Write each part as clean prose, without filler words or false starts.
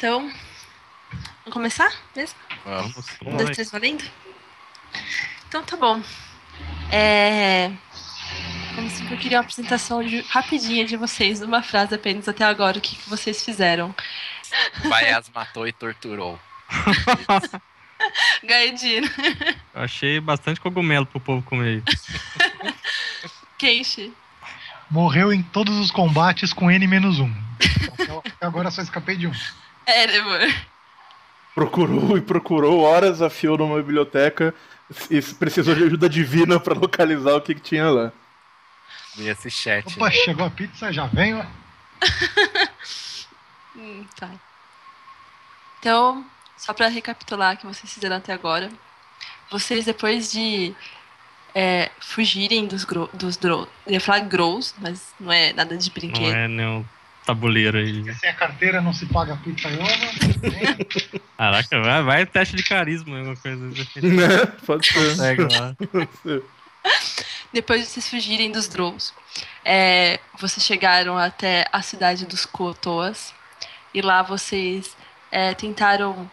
Então, vamos começar mesmo? Vamos. 1, 2, 3, valendo? Então tá bom. Como sempre, eu queria uma apresentação rapidinha de vocês, uma frase apenas até agora, o que vocês fizeram. Baias matou e torturou. Gaedino. Eu achei bastante cogumelo pro povo comer. Kenshi. Morreu em todos os combates com N-1. Até agora só escapei de um. Erebor. Procurou horas a fio numa biblioteca e precisou de ajuda divina pra localizar o que tinha lá. Vi esse chat. Opa, chegou a pizza, já venho. Tá. Então, só pra recapitular o que vocês fizeram até agora. Vocês, depois de fugirem dos eu ia falar Grows, mas não é nada de brinquedo. Não é nenhum tabuleiro aí. Sem a carteira não se paga pizza e ovo. Caraca, vai teste de carisma, alguma coisa. Né? Pode ser. Consegue lá. Depois de vocês fugirem dos Drows, vocês chegaram até a cidade dos Kotoas. E lá vocês tentaram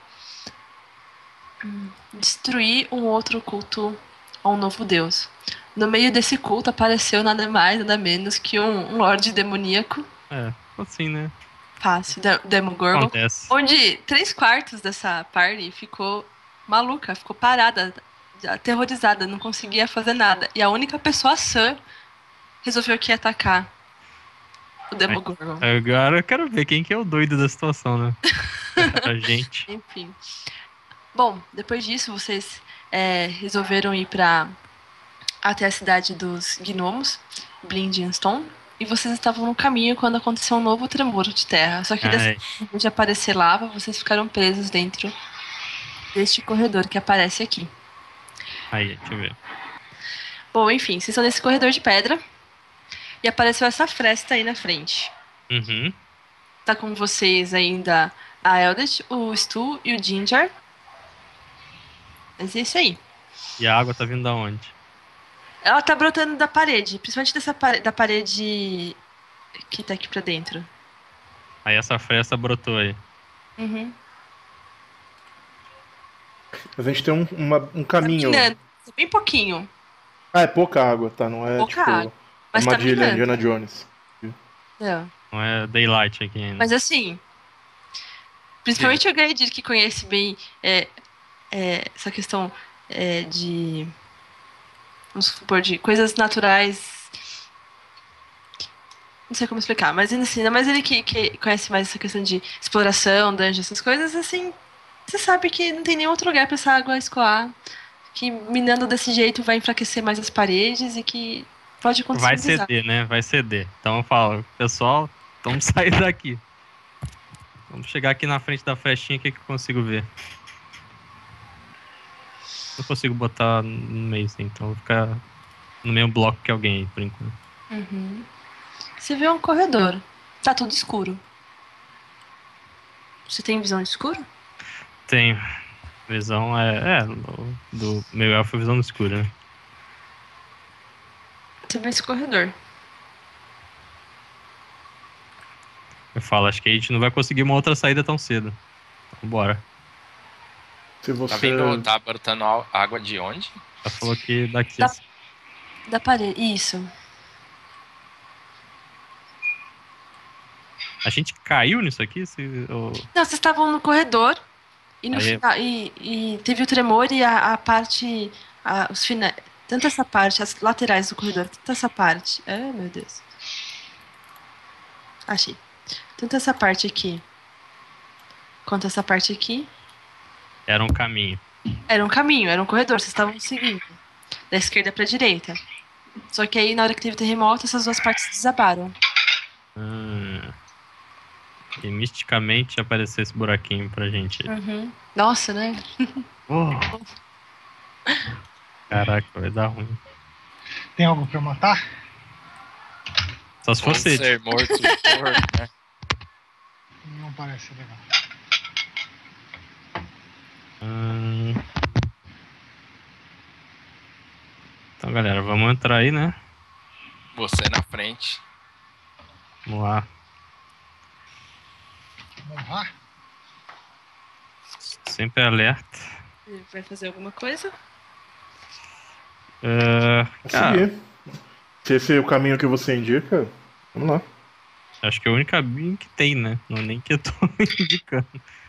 destruir um outro culto a um novo deus. No meio desse culto apareceu nada mais, nada menos que um lorde demoníaco. Assim, né? Fácil, Demogorgon. Acontece. Onde 3/4 dessa party ficou maluca, ficou parada, aterrorizada, não conseguia fazer nada. E a única pessoa sã resolveu que ia atacar o Demogorgon. Agora eu quero ver quem que é o doido da situação, né? A gente. Enfim. Bom, depois disso, vocês resolveram ir até a cidade dos gnomos, Blindingstone, e vocês estavam no caminho quando aconteceu um novo tremor de terra. Só que de aparecer lava, vocês ficaram presos dentro deste corredor que aparece aqui. Aí, deixa eu ver. Bom, enfim, vocês estão nesse corredor de pedra e apareceu essa fresta aí na frente. Uhum. Tá com vocês ainda a Eldritch, o Stu e o Ginger. Mas é isso aí. E a água tá vindo da onde? Ela tá brotando da parede, principalmente da parede que tá aqui pra dentro. Aí essa fresta brotou aí. Uhum. A gente tem um caminho. Tá bem pouquinho. É pouca água, tá? Não é Pouca água. Mas armadilha tá Indiana Jones. Não é daylight aqui ainda. Mas assim, principalmente o Gaedir, que conhece bem essa questão de, vamos supor, de coisas naturais. Não sei como explicar, mas ainda mais ele que conhece mais essa questão de exploração, dungeon, essas coisas, assim, você sabe que não tem nenhum outro lugar pra essa água escoar, que minando desse jeito vai enfraquecer mais as paredes e que pode acontecer. Vai ceder, né? Vai ceder. Então eu falo, pessoal, vamos sair daqui. Vamos chegar aqui na frente da frestinha, o que eu consigo ver? Não consigo botar no meio, assim, então vou ficar no mesmo bloco que alguém, por enquanto. Uhum. Você vê um corredor. Tá tudo escuro. Você tem visão de escuro? Tenho. Visão do meu elfo é visão no escuro, né? Você vê esse corredor. Eu falo, acho que a gente não vai conseguir uma outra saída tão cedo. Então, bora. Se você... Tá brotando água de onde? Ela falou que daqui. Da parede, isso. A gente caiu nisso aqui? Não, vocês estavam no corredor e no final, e teve o tremor e a parte, os finais, tanto essa parte, as laterais do corredor, tanto essa parte, meu Deus. Achei. Tanto essa parte aqui quanto essa parte aqui. Era um caminho. Era um caminho, era um corredor, vocês estavam seguindo. Da esquerda pra direita. Só que aí, na hora que teve terremoto, essas duas partes desabaram. E misticamente apareceu esse buraquinho pra gente. Uhum. Nossa, né? Caraca, vai dar ruim. Tem algo pra eu matar? Só se fosse ser morto por, né? Não parece legal. Então, galera, vamos entrar aí, né? Você na frente. Vamos lá. Vamos lá? sempre alerta. Ele vai fazer alguma coisa? Vou Cara, seguir. Se esse é o caminho que você indica, vamos lá. acho que é o único caminho que tem, né? Não é nem que eu tô indicando.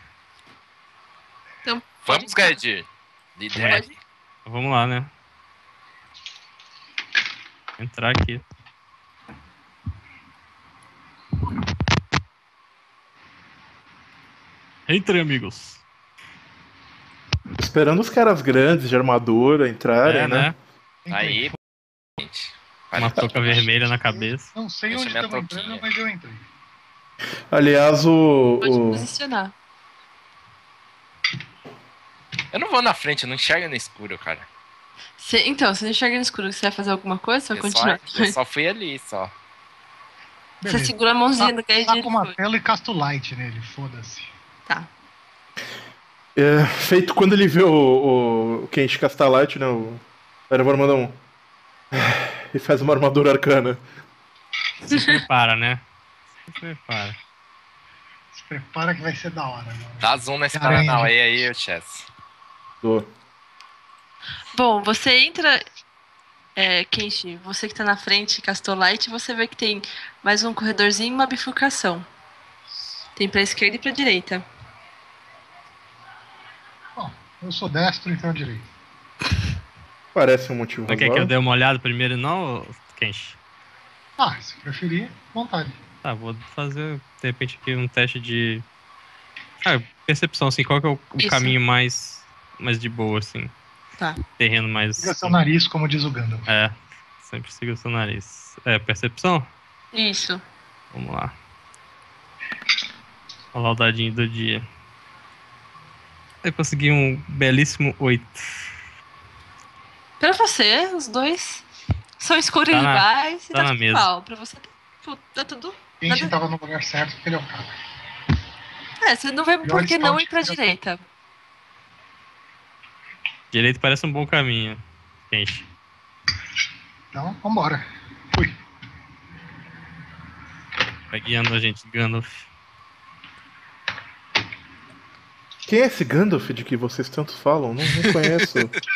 Então, pode Vamos, entrar. Gadir. Líder. Pode. Vamos lá, né? Entrar aqui. Entre, amigos. Esperando os caras grandes de armadura entrarem, É, né? né? Aí, gente. Uma touca vermelha na cabeça. Não sei Deixa onde minha estamos toquinha. entrando, mas eu entrei. Aliás, Pode o... posicionar. Eu não vou na frente, eu não enxergo no escuro, cara. Então, você não enxerga no escuro, você vai fazer alguma coisa? Você vai continuar? Eu só fui ali, só. Você Beleza. segura a mãozinha do Gadir. Taca uma tela e casta o light nele, foda-se. Tá. feito quando ele vê o Kenshi Castalite, né? O Erevar manda um... E faz uma armadura arcana. Se prepara, né? Se prepara. Se prepara que vai ser da hora, mano. Dá zoom nesse Aranha. Paranauê aí, Chess. Do... Bom, você entra. Kenshi, você que tá na frente, castou light, você vê que tem mais um corredorzinho e uma bifurcação. Tem pra esquerda e pra direita. Bom, eu sou destro, então direito. Parece um motivo Não quer que eu razoável. dê uma olhada primeiro, não, Kenshi? Ah, se preferir, vontade. Tá, vou fazer, de repente, aqui um teste de... percepção, assim, qual que é o Isso. caminho mais de boa, assim. Tá. Terreno mais... Siga seu nariz, como diz o Gandalf. Sempre siga o seu nariz. Percepção? Isso. Vamos lá. Olha lá o dadinho do dia. Eu consegui um belíssimo 8. Pra você, os dois são escuros Tá na- iguais e tá tá na tudo mesa. igual. Pra você, tá tudo. Quem Nada- tava no lugar certo, porque ele é o cara. Você não vê por que não ir pra direita. Direito parece um bom caminho, Kenshi. Então, vambora. Fui. Vai guiando a gente, Gandalf. Quem é esse Gandalf de que vocês tanto falam? Não reconheço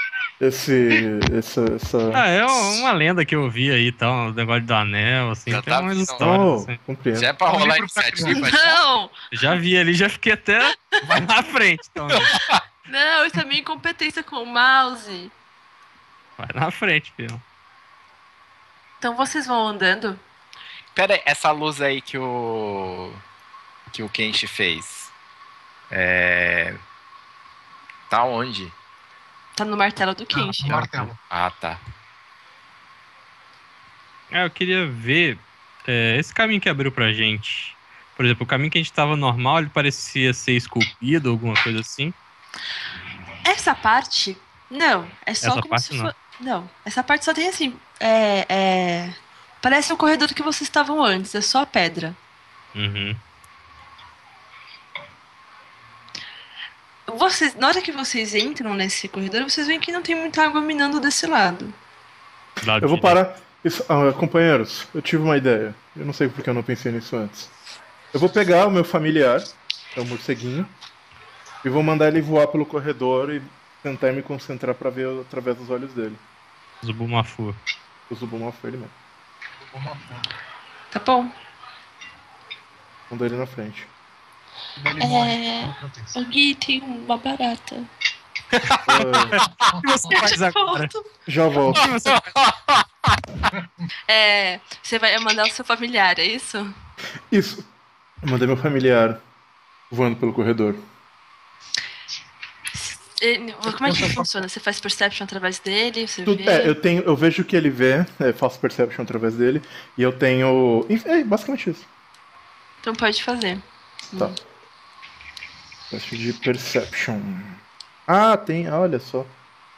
essa... É uma lenda que eu vi aí e tal, o negócio do anel, assim, Já tem tá umas vendo? histórias, Oh, assim. compreendo. Já é pra É um rolar livro pra iniciativa? Não! Já vi ali, já fiquei até vai na frente, então. Não, isso é minha incompetência com o mouse. Vai na frente, filho. Então vocês vão andando. Pera aí, essa luz aí que o Kenshi fez. Tá onde? Tá no martelo do Kenshi. Martelo. Ah, tá. Eu queria ver esse caminho que abriu pra gente. Por exemplo, o caminho que a gente tava normal, ele parecia ser esculpido, alguma coisa assim. Essa parte, não. É só Essa como parte se não. for. Não, essa parte só tem assim. Parece o corredor que vocês estavam antes, é só a pedra. Uhum. Na hora que vocês entram nesse corredor, vocês veem que não tem muita água minando desse lado. Lado Eu vou direito. parar. Companheiros, eu tive uma ideia. Eu não sei porque eu não pensei nisso antes. Eu vou pegar o meu familiar, é o morceguinho, e vou mandar ele voar pelo corredor e tentar me concentrar pra ver através dos olhos dele. Zubumafu. O Zubuma foi ele mesmo. Tá bom? Mandar ele na frente. Ele morre. O Gui tem uma barata. Ah, O que você faz agora? já volto. O que você Você vai mandar o seu familiar, é isso? Isso. Eu mandei meu familiar voando pelo corredor. Como é que funciona? Você faz perception através dele? Você Tudo- vê? eu vejo o que ele vê, faço perception através dele, e eu tenho. Basicamente isso. Então pode fazer. Tá. Teste de perception. Ah, tem. Olha só.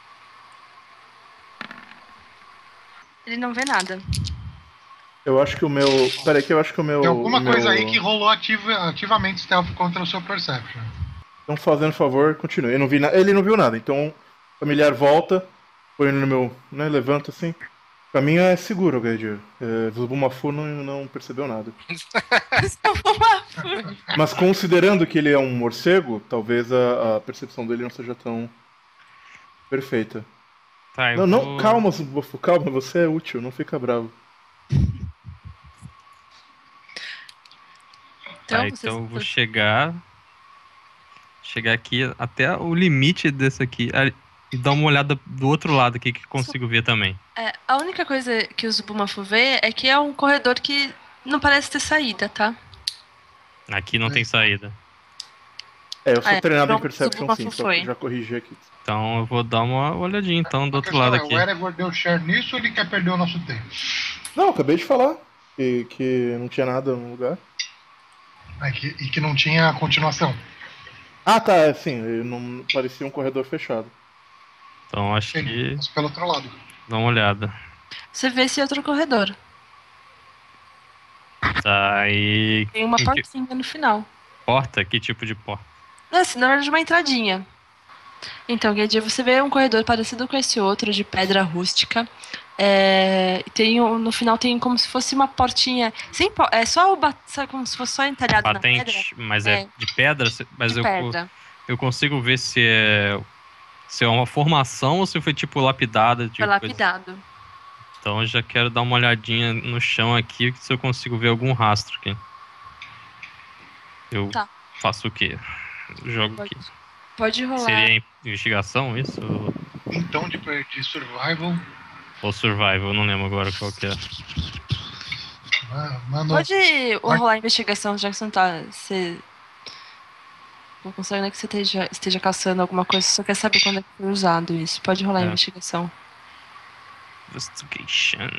Ele não vê nada. Eu acho que o meu. Peraí, que eu acho que o meu. Tem alguma o meu- coisa aí que rolou ativamente stealth contra o seu perception. Então, fazendo favor, continue. Ele não viu nada, então o familiar volta, põe ele no meu. Né, levanta assim. O caminho é seguro, Gaidir. Zubumafu não percebeu nada. Mas considerando que ele é um morcego, talvez a percepção dele não seja tão perfeita. Tá, eu Não, vou... calma, Zubumafu, calma, você é útil, não fica bravo. Tá, Então, vocês... então eu vou chegar aqui até o limite desse aqui e dar uma olhada do outro lado aqui que consigo ver também. a única coisa que o Zubumafu vê é que é um corredor que não parece ter saída, tá? Aqui não tem saída. Eu sou treinado em pronto, Perception Zubumafu sim, só foi. que já corrigi aqui. Então eu vou dar uma olhadinha então do A outro questão lado é, aqui. o Erebor deu share nisso ou ele quer perder o nosso tempo? Não, acabei de falar que não tinha nada no lugar. E que não tinha continuação. Ah, tá, sim, não parecia um corredor fechado. Então acho Sim, que mas pelo outro lado. dá uma olhada. Você vê esse outro corredor. Tá, e Tem uma que portinha no final. porta? Que tipo de porta? Assim, na verdade, uma entradinha. Então, Guedia, você vê um corredor parecido com esse outro, de pedra rústica. No final tem como se fosse uma portinha. É só sabe, como se fosse só entalhado na pedra. Patente, mas é de pedra? Mas De pedra. eu consigo ver se é uma formação ou se foi tipo lapidada. Tipo, Foi lapidado. Então eu já quero dar uma olhadinha no chão aqui, se eu consigo ver algum rastro aqui. Eu faço o quê? Jogo aqui. Pode rolar. Seria investigação isso? Então, de survival. Ou survival, eu não lembro agora qual que é. Mano, Pode rolar a investigação, já que você não tá. Você. Não consegue, né, que você esteja caçando alguma coisa, só quer saber quando é que foi usado isso. Pode rolar a investigação. Investigation.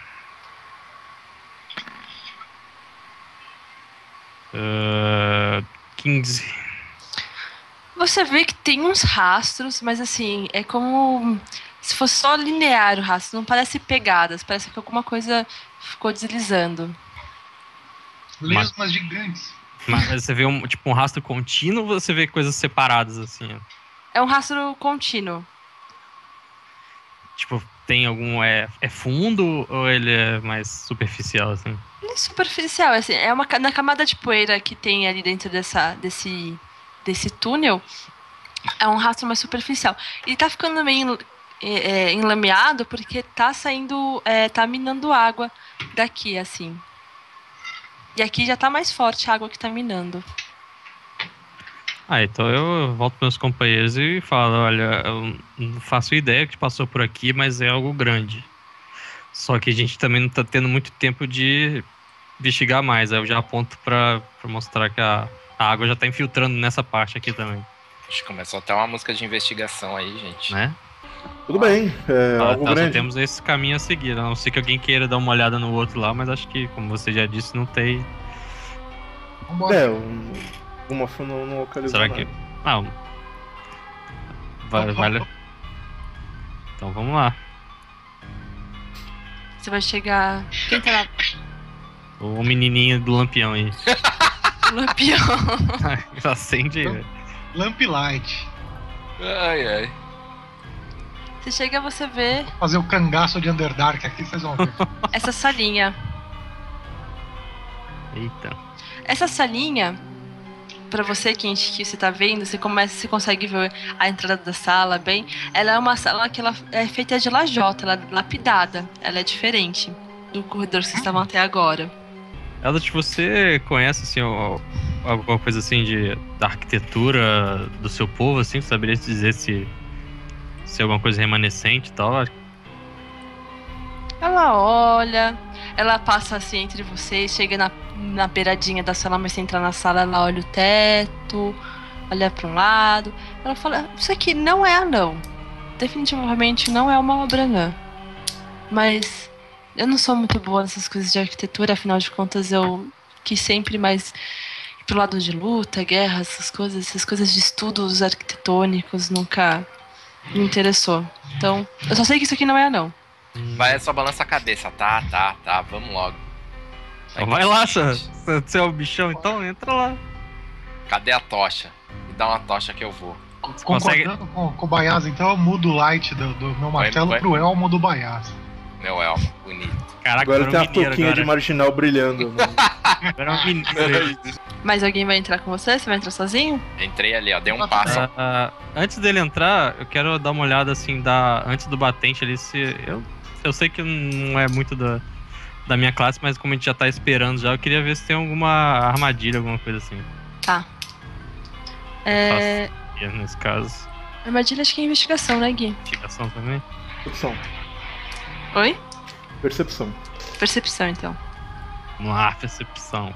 15. Você vê que tem uns rastros, mas assim, é como se fosse só linear o rastro, não parece pegadas, parece que alguma coisa ficou deslizando. lesmas gigantes. Mas você vê um rastro contínuo ou você vê coisas separadas assim? É um rastro contínuo. Tipo, tem algum. É fundo ou ele é mais superficial assim? Ele é superficial, assim, na camada de poeira que tem ali dentro desse túnel, é um rastro mais superficial. Ele tá ficando meio enlameado porque tá saindo, tá minando água daqui, assim. E aqui já tá mais forte a água que tá minando. Então eu volto para meus companheiros e falo, olha, eu não faço ideia que passou por aqui, mas é algo grande. Só que a gente também não tá tendo muito tempo de investigar mais. Aí eu já aponto pra mostrar que a água já tá infiltrando nessa parte aqui também. Acho que começou até uma música de investigação aí, gente. Né? Tudo bem, algo Só grande. temos esse caminho a seguir. A não ser que alguém queira dar uma olhada no outro lá, mas acho que, como você já disse, não tem. Vambora. Uma não localizou Será nada. que. Vai. Então vamos lá. Você vai chegar. Quem tá lá? O menininho do lampião aí. O lampião. Acende, velho. Lamplight. Ai. Você chega, você vê Vou fazer o cangaço de Underdark aqui, vocês vão ver. essa salinha. Eita. Essa salinha, pra você que você tá vendo, você consegue ver a entrada da sala bem. Ela é uma sala que ela é feita de lajota, ela é lapidada. Ela é diferente do corredor que vocês estavam até agora. Eldritch, você conhece assim alguma coisa assim da arquitetura do seu povo, assim? Saberia dizer se alguma coisa remanescente e tal? Ela olha, ela passa assim entre vocês, chega na beiradinha da sala, mas você entra na sala, ela olha o teto, olha para um lado. Ela fala, isso aqui não é anão. Definitivamente não é uma obra anã. Mas eu não sou muito boa nessas coisas de arquitetura, afinal de contas eu quis sempre mais ir pro lado de luta, guerra, essas coisas de estudos arquitetônicos nunca me interessou. Então, eu só sei que isso aqui não é anão. Vai, só balança a cabeça. Tá, vamos logo. Vai lá, você é o bichão, então entra lá. Cadê a tocha? Me dá uma tocha que eu vou. Concordando com o Bayaz, então eu mudo o light do meu martelo vai. pro elmo do Bayaz. meu elmo, bonito. Caraca, Agora agora tem é uma um mineiro touquinha de agora. marginal brilhando. Agora é um mineiro. Mas alguém vai entrar com você? Você vai entrar sozinho? Entrei ali, ó, dei um passo. Antes dele entrar, eu quero dar uma olhada assim, antes do batente ali, se. Eu sei que não é muito da minha classe, mas como a gente já tá esperando já, eu queria ver se tem alguma armadilha, alguma coisa assim. Tá. Nesse caso. Armadilha acho que é investigação, né, Gui? Investigação também? Percepção. Oi? Percepção. Percepção, então. Vamos lá, percepção.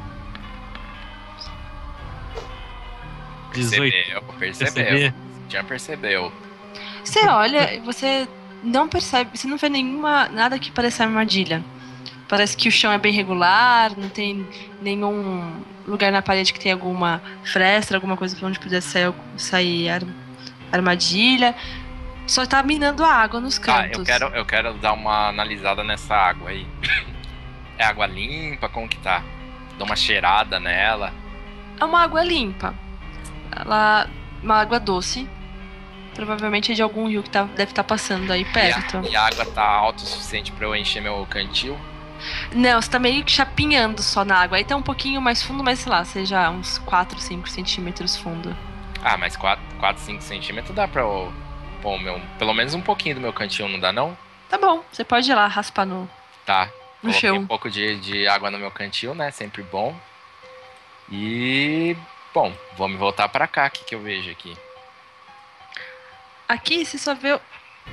18. Percebeu. Já percebeu. Você olha e você não percebe, você não vê nada que pareça armadilha. Parece que o chão é bem regular, não tem nenhum lugar na parede que tenha alguma fresta, alguma coisa pra onde pudesse sair armadilha. Só tá minando a água nos cantos. Eu quero dar uma analisada nessa água aí. É água limpa? Como que tá? Dá uma cheirada nela. É uma água limpa. Uma água doce. Provavelmente é de algum rio que deve estar passando aí perto. E a água tá alta o suficiente pra eu encher meu cantil? Não, você tá meio que chapinhando só na água. Aí tá um pouquinho mais fundo, mas sei lá, seja uns 4, 5 centímetros fundo. Ah, mas 4, 5 centímetros dá pra eu pôr pelo menos um pouquinho do meu cantil, não dá não? Tá bom, você pode ir lá raspar no Coloquei chão. um pouco de água no meu cantil, né? Sempre bom. E... Bom, vou me voltar pra cá, o que eu vejo aqui? Aqui você só vê...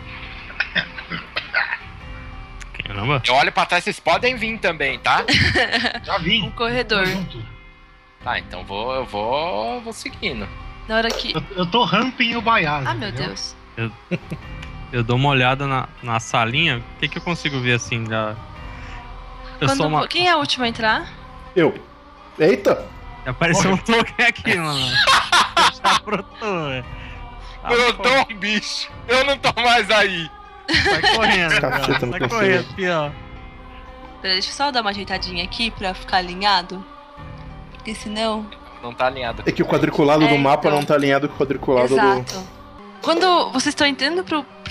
Caramba. Eu olho pra trás, vocês podem vir também, tá? Já vim. um corredor. Tô junto. Tá, então eu vou seguindo. Na hora que... Eu tô ramping o Baiás. Ah, meu entendeu? Deus. Eu dou uma olhada na salinha. O que eu consigo ver assim da. Quem é a última a entrar? Eu. Eita! Apareceu um token aqui, mano. Já brotou, velho. Brotou um bicho! Eu não tô mais aí! Sai correndo, Caceta, cara. não Sai consigo. correndo aqui, ó. Pera, deixa eu só dar uma ajeitadinha aqui pra ficar alinhado. Porque senão... Não tá alinhado. É que o quadriculado do mapa então. não tá alinhado com o quadriculado Exato. Quando vocês estão entrando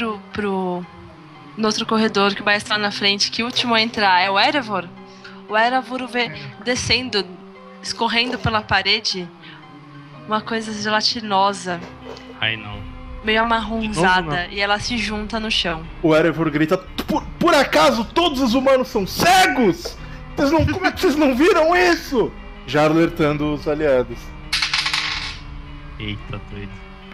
no outro corredor que vai estar na frente, que o último a entrar é o Erebor vê descendo, escorrendo pela parede, uma coisa gelatinosa, Aí não. meio De amarronzada, novo, não. e ela se junta no chão. O Erebor grita: por acaso todos os humanos são cegos? Como é que vocês não viram isso? Já alertando os aliados. Eita, doido.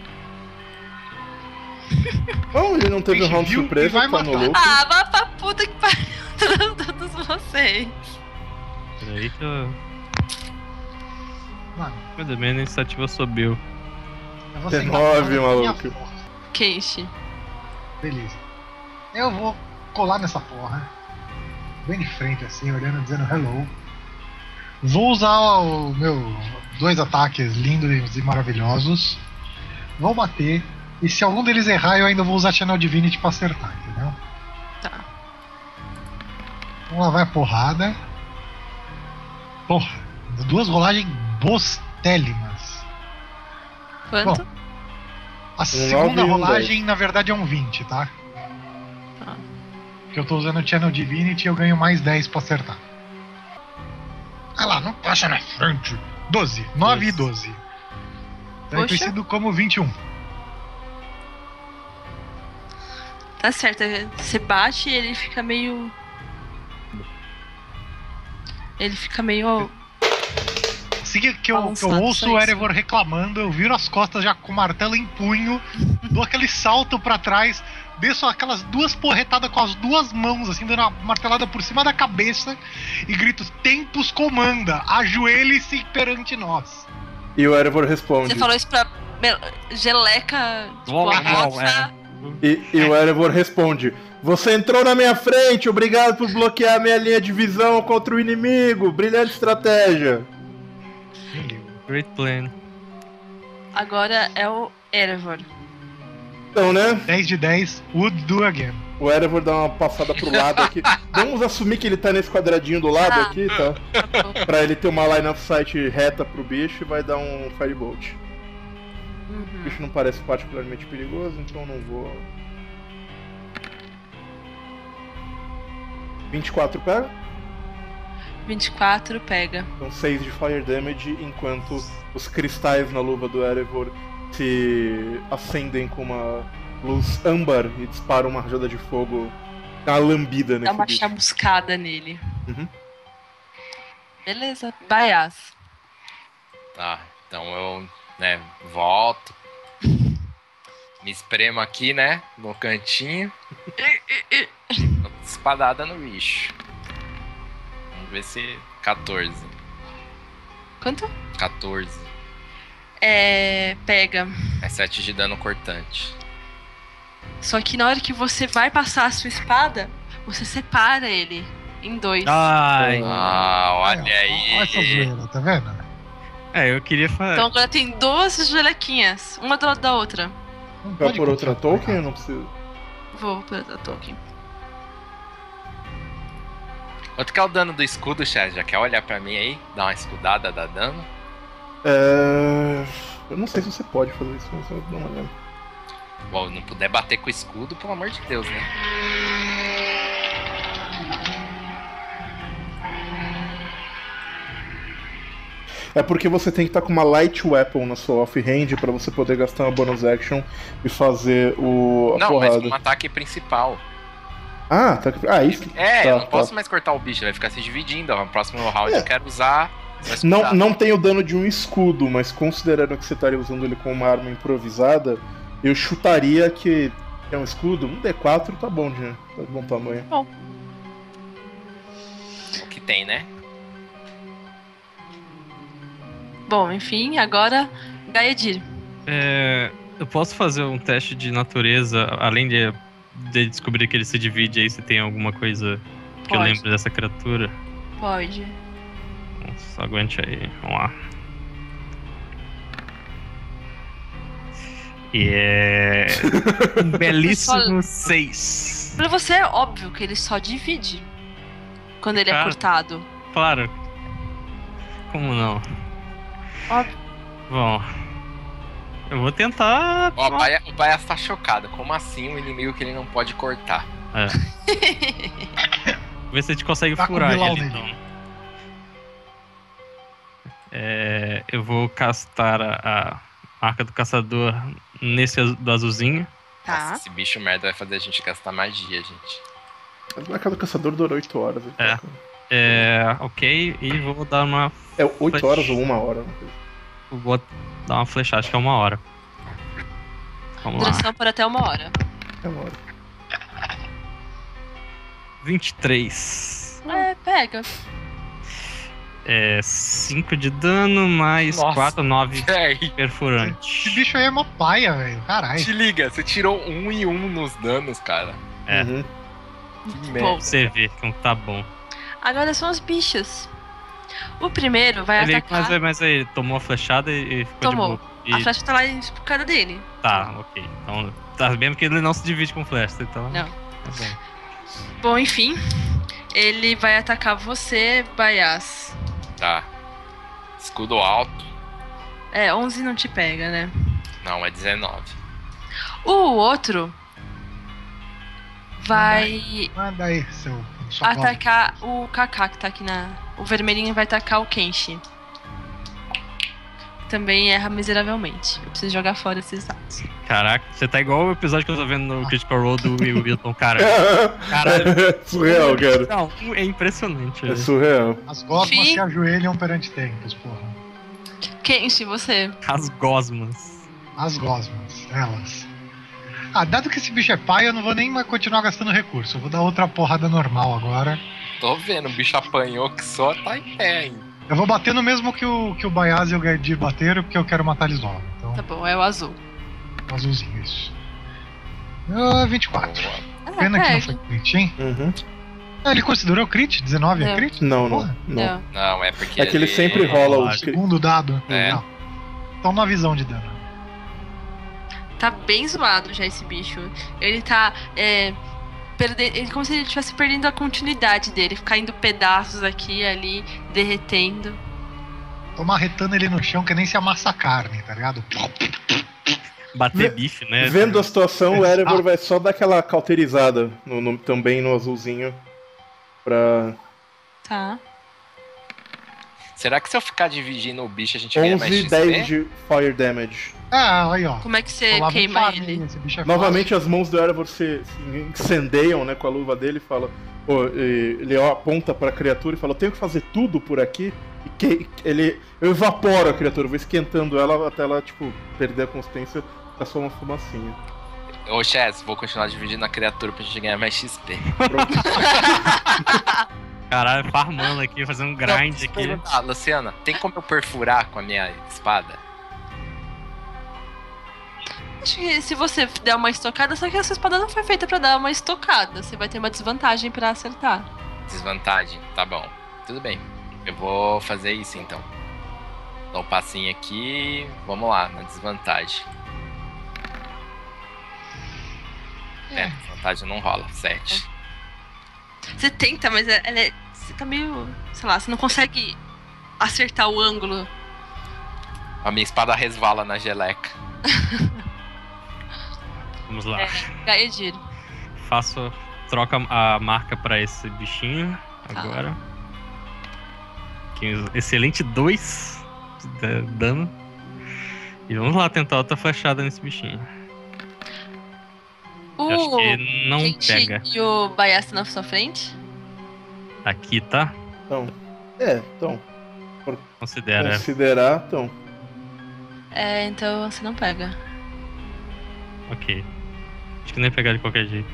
Não, ele não teve um Gente, round viu surpresa, e vai tá no matar. louco. Ah, vá pra puta que pariu todos vocês. Peraí que eu. Mano, Meu Deus, minha iniciativa subiu. eu vou 19, sentar na maluco. minha porra. Kenshi. Beleza. Eu vou colar nessa porra. Bem de frente assim, olhando, dizendo hello. Vou usar o meu 2 ataques lindos e maravilhosos. Vou bater. E se algum deles errar, eu ainda vou usar Channel Divinity pra acertar, entendeu? Tá. Vamos lá, vai a porrada. Porra, 2 rolagens bostélimas. Quanto? Bom, a segunda 9 e um rolagem, na verdade, é um 20, tá? Tá. Porque eu tô usando o Channel Divinity e eu ganho mais 10 pra acertar. Ah lá, não passa na frente. 12. 9 e 12. É Poxa. conhecido como 21. Tá certo, você bate e ele fica meio... Assim que eu Balançado, ouço só o isso. Erebor reclamando, eu viro as costas já com o martelo em punho, dou aquele salto pra trás, desço aquelas 2 porretadas com as 2 mãos, assim, dando uma martelada por cima da cabeça e grito: Tempus comanda, ajoelhe-se perante nós. E o Erebor responde. Você falou isso pra Geleca, tipo, Uau, a uau, moça. E o Erebor responde: Você entrou na minha frente, obrigado por bloquear minha linha de visão contra o inimigo. Brilhante estratégia. Great plan. Agora é o Erebor. Então, né? 10 de 10, would do again. O Erebor dá uma passada pro lado aqui. Vamos assumir que ele tá nesse quadradinho do lado aqui, tá? Tá bom. Pra ele ter uma line of sight reta pro bicho e vai dar um firebolt. O Uhum. bicho não parece particularmente perigoso, então não vou. 24 pega? 24 pega. Então 6 de Fire Damage, enquanto os cristais na luva do Erebor se acendem com uma luz âmbar e disparam uma rajada de fogo, uma lambida nesse Dá uma bicho. chamuscada nele. Uhum. Beleza, Baias. Tá, então eu, né, volto. Me espremo aqui, né, no cantinho. Espadada no bicho. Vamos ver se... 14. Quanto? 14. Pega. É 7 de dano cortante. Só que na hora que você vai passar a sua espada, você separa ele em 2. Ai. Olha Olha essa aí. zoeira, tá vendo? Eu queria fazer. Então agora tem 2 gelequinhas, uma do lado da outra. Não Vai pode por outra confiar no token ou Baias. não precisa? Vou pra Tolkien. Quanto que é o dano do escudo, chat? Já quer olhar pra mim aí? Dar uma escudada, dar dano? Eu não sei se você pode fazer isso, mas eu vou dar uma olhada. Bom, não puder bater com o escudo, pelo amor de Deus, né? É porque você tem que estar com uma light weapon na sua off-hand pra você poder gastar uma bonus action e fazer a Não, porrada. mas um ataque principal. Ah, tá. Isso. Eu não posso mais cortar o bicho, vai ficar se dividindo. No próximo round eu quero usar. Não tem o dano de um escudo, mas considerando que você estaria usando ele como uma arma improvisada, eu chutaria que é um escudo. Um D4 tá bom, de bom tamanho. O que tem, né? Bom, enfim, agora Gaedir. Eu posso fazer um teste de natureza, além de descobrir que ele se divide aí, se tem alguma coisa que eu Pode. lembro dessa criatura? Pode. Nossa, aguente aí, vamos lá. E é um belíssimo 6. Pra você é óbvio que ele só divide quando ele é Cara. cortado. Claro. Como não? Óbvio. Bom, eu vou tentar. Ó, o Baias tá chocado. Como assim um inimigo que ele não pode cortar? Ver se a gente consegue Tá com furar Bilal ele, nele. então. Eu vou castar a marca do caçador nesse do azulzinho. Tá. Nossa, esse bicho merda vai fazer a gente gastar magia, gente. Aquela caçador durou 8 horas. É. Ok, e vou dar uma. 8 horas ou 1 hora. Vou dar uma flechada, acho que é 1 hora. Vamos lá. Duração por até 1 hora. É 1 hora. 23. Pega. 5 de dano, mais Nossa. 4, 9 Aí, perfurante. Esse bicho aí é uma paia, velho. Caralho. te liga, você tirou 1 e 1 nos danos, cara. É. Uhum. Que Bom. merda. Você vê como tá bom. Agora são os bichos. O primeiro vai atacar. Mas aí, ele tomou a flechada e ficou Tomou. de boa. E- A flecha tá lá em cara dele. Tá, ok. Então, tá vendo que ele não se divide com flecha, então. Não. Tá bom. Bom, enfim. Ele vai atacar você, Baias. Tá. Escudo alto. 11 não te pega, né? Não, é 19. O outro vai Manda aí, sua atacar o Kaká que tá aqui na. O vermelhinho vai atacar o Kenshi. Também erra miseravelmente. Eu preciso jogar fora esses dados. Caraca, você tá igual o episódio que eu tô vendo no Critical Role do Wilton, cara. Caralho. É surreal, cara. Não, é impressionante. É surreal. As gosmas Fim. se ajoelham perante tempos, porra. Kenshi, você. As gosmas. As gosmas, elas. Dado que esse bicho é pai, eu não vou nem mais continuar gastando recurso. Eu vou dar outra porrada normal agora. Tô vendo, o bicho apanhou que só tá em pé ainda. Eu vou bater no mesmo que o Baiaz e o Gaedir bateram, porque eu quero matar eles logo. Então, Tá bom, é o azul. azulzinho, isso. 24. Pena que não foi crit, hein? Uhum. Ele considerou crit? 19 é Não. crit? Não, não. Porra. não. Não, é porque. É que ele sempre rola os. Segundo dado. É. Não. Então uma visão de dano. Tá bem zoado já esse bicho. Ele tá. Ele como se ele estivesse perdendo a continuidade dele, caindo pedaços aqui e ali, derretendo. Tô marretando ele no chão que nem se amassa a carne, tá ligado? Bater bife, né? Vendo a situação, o Erebor Exato. vai só dar aquela cauterizada também no azulzinho. pra Tá. Será que se eu ficar dividindo o bicho a gente ganha mais 11 XP? 10 de Fire Damage. Ah, aí, ó. Como é que você Rolava um queima farm, ele? esse bicho é Novamente as mãos do Erebor se incendeiam, né, com a luva dele e fala. Pô, ele aponta pra criatura e fala, eu tenho que fazer tudo por aqui. E eu evaporo a criatura, vou esquentando ela até ela, tipo, perder a consciência, ficar só uma fumacinha. Ô, Chess, vou continuar dividindo a criatura pra gente ganhar mais XP. Caralho, farmando aqui, fazendo um grind aqui. Ah, Luciana, tem como eu perfurar com a minha espada? Acho que se você der uma estocada, só que a sua espada não foi feita pra dar uma estocada. Você vai ter uma desvantagem pra acertar. Desvantagem? Tá bom. Tudo bem. Eu vou fazer isso então. Dá um passinho aqui. Vamos lá, na desvantagem. Desvantagem não rola. 7. Você tenta, mas você tá meio... Sei lá, você não consegue acertar o ângulo. A minha espada resvala na geleca. Vamos lá. Gaedir. Troca a marca pra esse bichinho agora. Que excelente 2 de dano. E vamos lá tentar outra flechada nesse bichinho. Eu acho que não pega. E o Baias tá na sua frente? Aqui, tá? Então. Considera. Então. Então você não pega. Ok. Acho que nem pegar de qualquer jeito.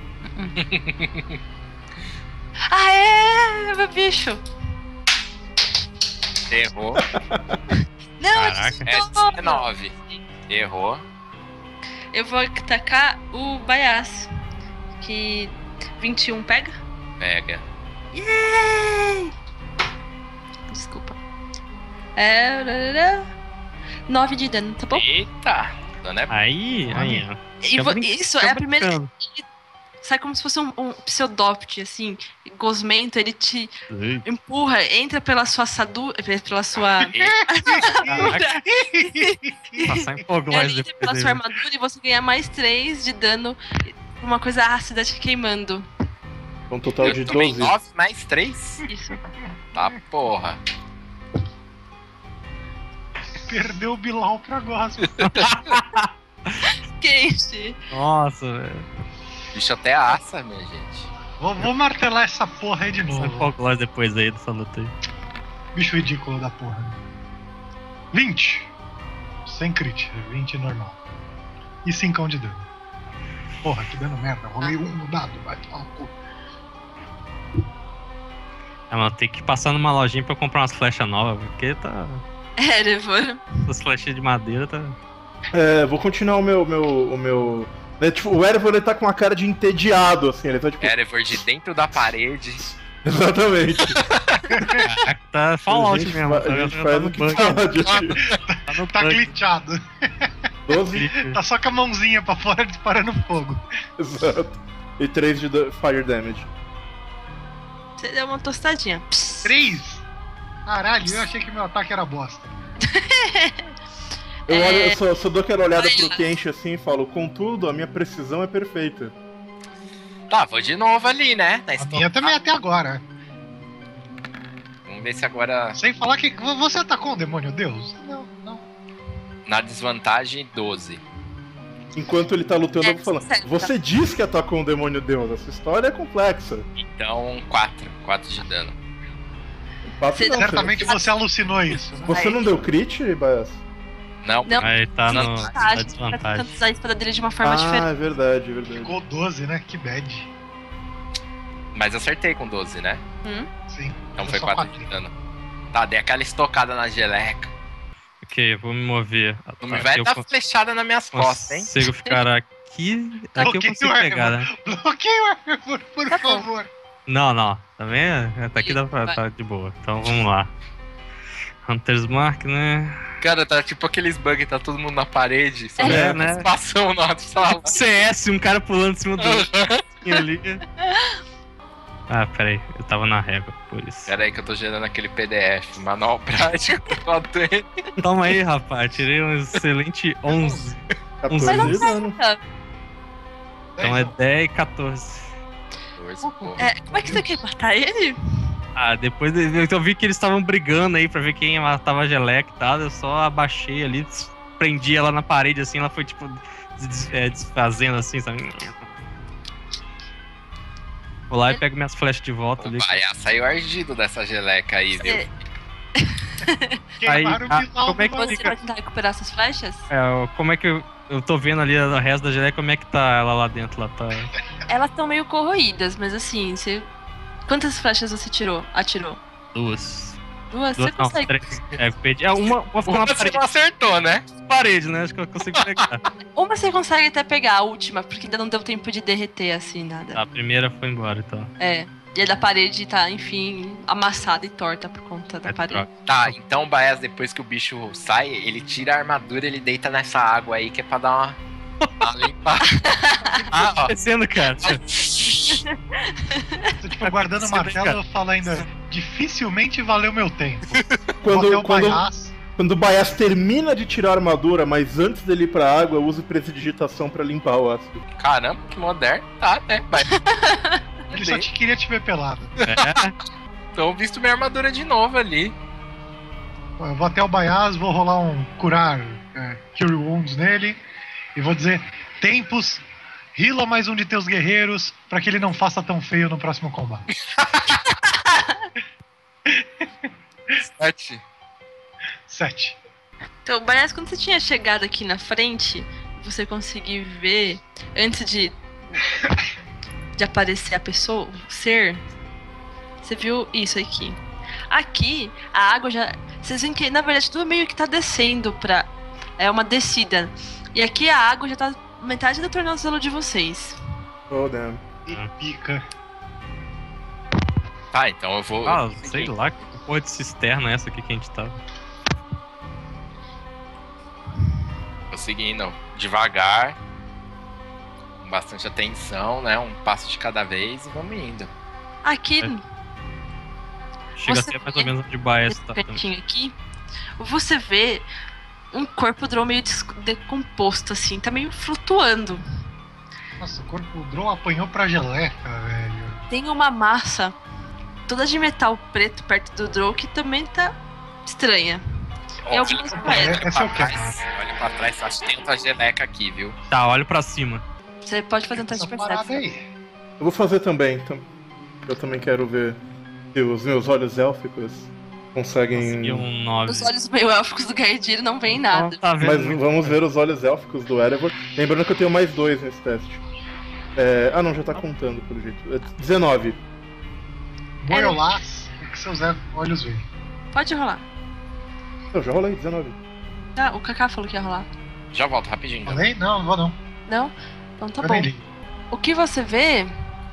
Meu bicho! Errou. Não, Caraca. É 19. Errou. Eu vou atacar o Baias. Que 21 pega? Pega. Yay! Desculpa. 9 de dano, tá bom? Eita! Dano é Aí. Isso é a primeira. Sai como se fosse um pseudopt, assim, gosmento, ele te empurra, entra pela sua pela sua. Passar em fogo Ele mais entra pela depois sua dele. armadura e você ganha mais 3 de dano. Uma coisa ácida te queimando. Um total de Eu tomei 12. 9 mais 3? Isso. Tá porra. Perdeu o Bilal pra gospel. Quente. Nossa, velho. Bicho até assa, minha gente. Vou martelar essa porra aí de Passar em novo. fogo mais depois aí dessa luta aí. Bicho ridículo da porra. 20. Sem crit. 20 normal. E 5 de dano. Porra, que dano merda. Rolei 1 no dado. Vai tomar no cu. Mano, tem que passar numa lojinha pra eu comprar umas flechas novas, porque tá. Erebor. Essas flechas de madeira tá. Vou continuar o meu. Né, tipo, o Erebor ele tá com uma cara de entediado, assim, ele tá tipo. Erebor de dentro da parede. Exatamente. Caraca, tá Fallout mesmo. A Tá, gente tá faz no o que bug. pode. Tá no Tá bug. glitchado. 12, Tá só com a mãozinha pra fora disparando fogo. exato. E 3 de Fire Damage. Você deu uma tostadinha. 3? Caralho, eu achei que meu ataque era bosta. Eu olho, eu só dou aquela olhada pro Kenshi assim e falo, contudo, a minha precisão é perfeita. Tá, vou de novo ali, né? Na A minha também até agora. Vamos ver se agora. Sem falar que você atacou um demônio deus? Não. Na desvantagem, 12. Enquanto ele tá lutando, eu vou falando, certo. você disse que atacou um demônio deus, essa história é complexa. Então, 4. 4 de dano. Quatro não, Certamente você alucinou isso, né? Você não deu crit, Baias? Não. Não. Aí tá na Vantagem. Tá tentando desvantagem. usar a espada dele de uma forma diferente. É verdade, é verdade. Ficou 12, né? Que bad. Mas acertei com 12, né? Sim. Então Eu foi só 4 de dano. Tá, dei aquela estocada na geleca. Ok, eu vou me mover. Não me vai dar flechada nas minhas costas, hein? Consigo ficar aqui. Aqui eu Ok, consigo ué, pegar, né? Bloqueia o Erebor, por Tá bom. favor. Não. Também tá aqui dá pra Vai. tá de boa. Então vamos lá. Hunter's Mark, né? Cara, tá tipo aqueles bugs, tá todo mundo na parede. Só É, né? né? Espação na sala. CS, um cara pulando em cima do outro ali. Ah, peraí, eu tava na régua, por isso. Pera aí que eu tô gerando aquele PDF, manual prático do Adwene. Toma aí, rapaz, tirei um excelente 11. 14 Mas não de dano. Tá. Então é 10 e 14. socorro. Como é que você quer matar ele? Ah, depois eu vi que eles estavam brigando aí pra ver quem matava a geleca e tal. Eu só abaixei ali, prendi ela na parede assim, ela foi tipo desfazendo assim, sabe? Vou lá e pego minhas flechas de volta ali. Vai, saiu ardido dessa geleca aí, viu? Queimaram Aí, de lá como é que Você fica? vai tentar recuperar essas flechas? Como é que eu tô vendo ali o resto da geleca, como é que tá ela lá dentro? Lá tá... Elas estão meio corroídas, mas assim, quantas flechas você atirou? Duas. Duas? Você Não, consegue. 3. Perdi. Uma ficou na Você parede, não acertou, né? né? Acho que eu consigo pegar. Uma você consegue até pegar, a última, porque ainda não deu tempo de derreter assim, nada. A primeira foi embora, então. E a da parede tá, enfim, amassada e torta por conta da parede. Troca. Tá, então o Baez, depois que o bicho sai, ele tira a armadura, ele deita nessa água aí, que é pra dar uma limpada. Tá acontecendo, cara. Tipo, guardando o martelo, eu falo ainda, dificilmente valeu meu tempo. Quando o Baias termina de tirar a armadura, mas antes dele ir pra água, eu uso prestidigitação pra limpar o ácido. Caramba, que moderno. Tá, né? Vai. Ele só queria te ver pelado. Então visto minha armadura de novo ali. Eu vou até o Baias, vou rolar um curar Cure Wounds nele e vou dizer: Tempos, heala mais um de teus guerreiros pra que ele não faça tão feio no próximo combate. 7. Então, Baias, quando você tinha chegado aqui na frente, você conseguiu ver, antes de aparecer a pessoa, o ser, você viu isso aqui. Aqui, a água já... Vocês veem que, na verdade, tudo meio que tá descendo pra... É uma descida. E aqui a água já tá metade do tornozelo de vocês. Oh, damn. E pica. Tá, então eu vou... Sei lá, que porra de cisterna é essa aqui que a gente tá? Tô seguindo devagar, com bastante atenção, né? Um passo de cada vez e vamos indo. Aqui, Chega a Você ser mais ou menos de Baez, nesse tá? cantinho aqui, você vê um corpo Drow meio decomposto, assim, tá meio flutuando. Nossa, o corpo do Drow apanhou pra geleca, velho. Tem uma massa toda de metal preto perto do Drow que também tá estranha. E algumas moedas. Essa é o quê? Olha pra trás, acho que tem outra geleca aqui, viu? Tá, olho pra cima. Você pode fazer um teste de Essa parada percepção. aí. Eu vou fazer também, então. Eu também quero ver se os meus olhos élficos conseguem. Consegui um 9. Os olhos meio élficos do Gaedir não veem nada. Não tá vendo Mas muito. vamos ver os olhos élficos do Erebor. Lembrando que eu tenho mais 2 nesse teste. Não, já tá contando pelo jeito. 19. Boiolás, o que seus olhos veem. Pode rolar. Eu já rolei, 19. Tá, o Kaká falou que ia rolar. Já volto rapidinho. Então. Falei? Não, não vou não. Não? Então tá Eu bom. nem ligo. O que você vê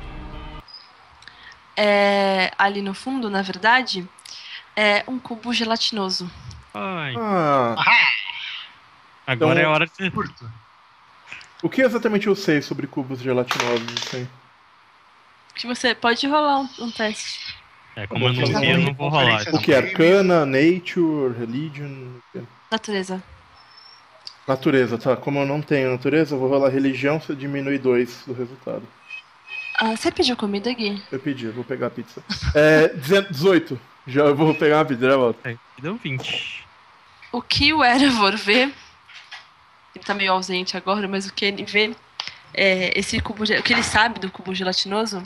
ali no fundo, na verdade, é um cubo gelatinoso. Ai, Ah, agora então- é hora de... Curto. o que exatamente eu sei sobre cubos gelatinosos? Assim? Que você pode rolar um teste. Como eu não vi, eu não vou rolar. O que? Arcana, Nature, Religion? o quê? Natureza. Natureza, tá. Como eu não tenho natureza, eu vou rolar religião, você diminui 2 do resultado. Ah, você pediu comida, Gui? Eu pedi, eu vou pegar a pizza. 18. Já eu vou pegar a pizza, já volto. Deu 20. O que o Erebor vê, ele tá meio ausente agora, mas o que ele vê esse cubo, o que ele sabe do cubo gelatinoso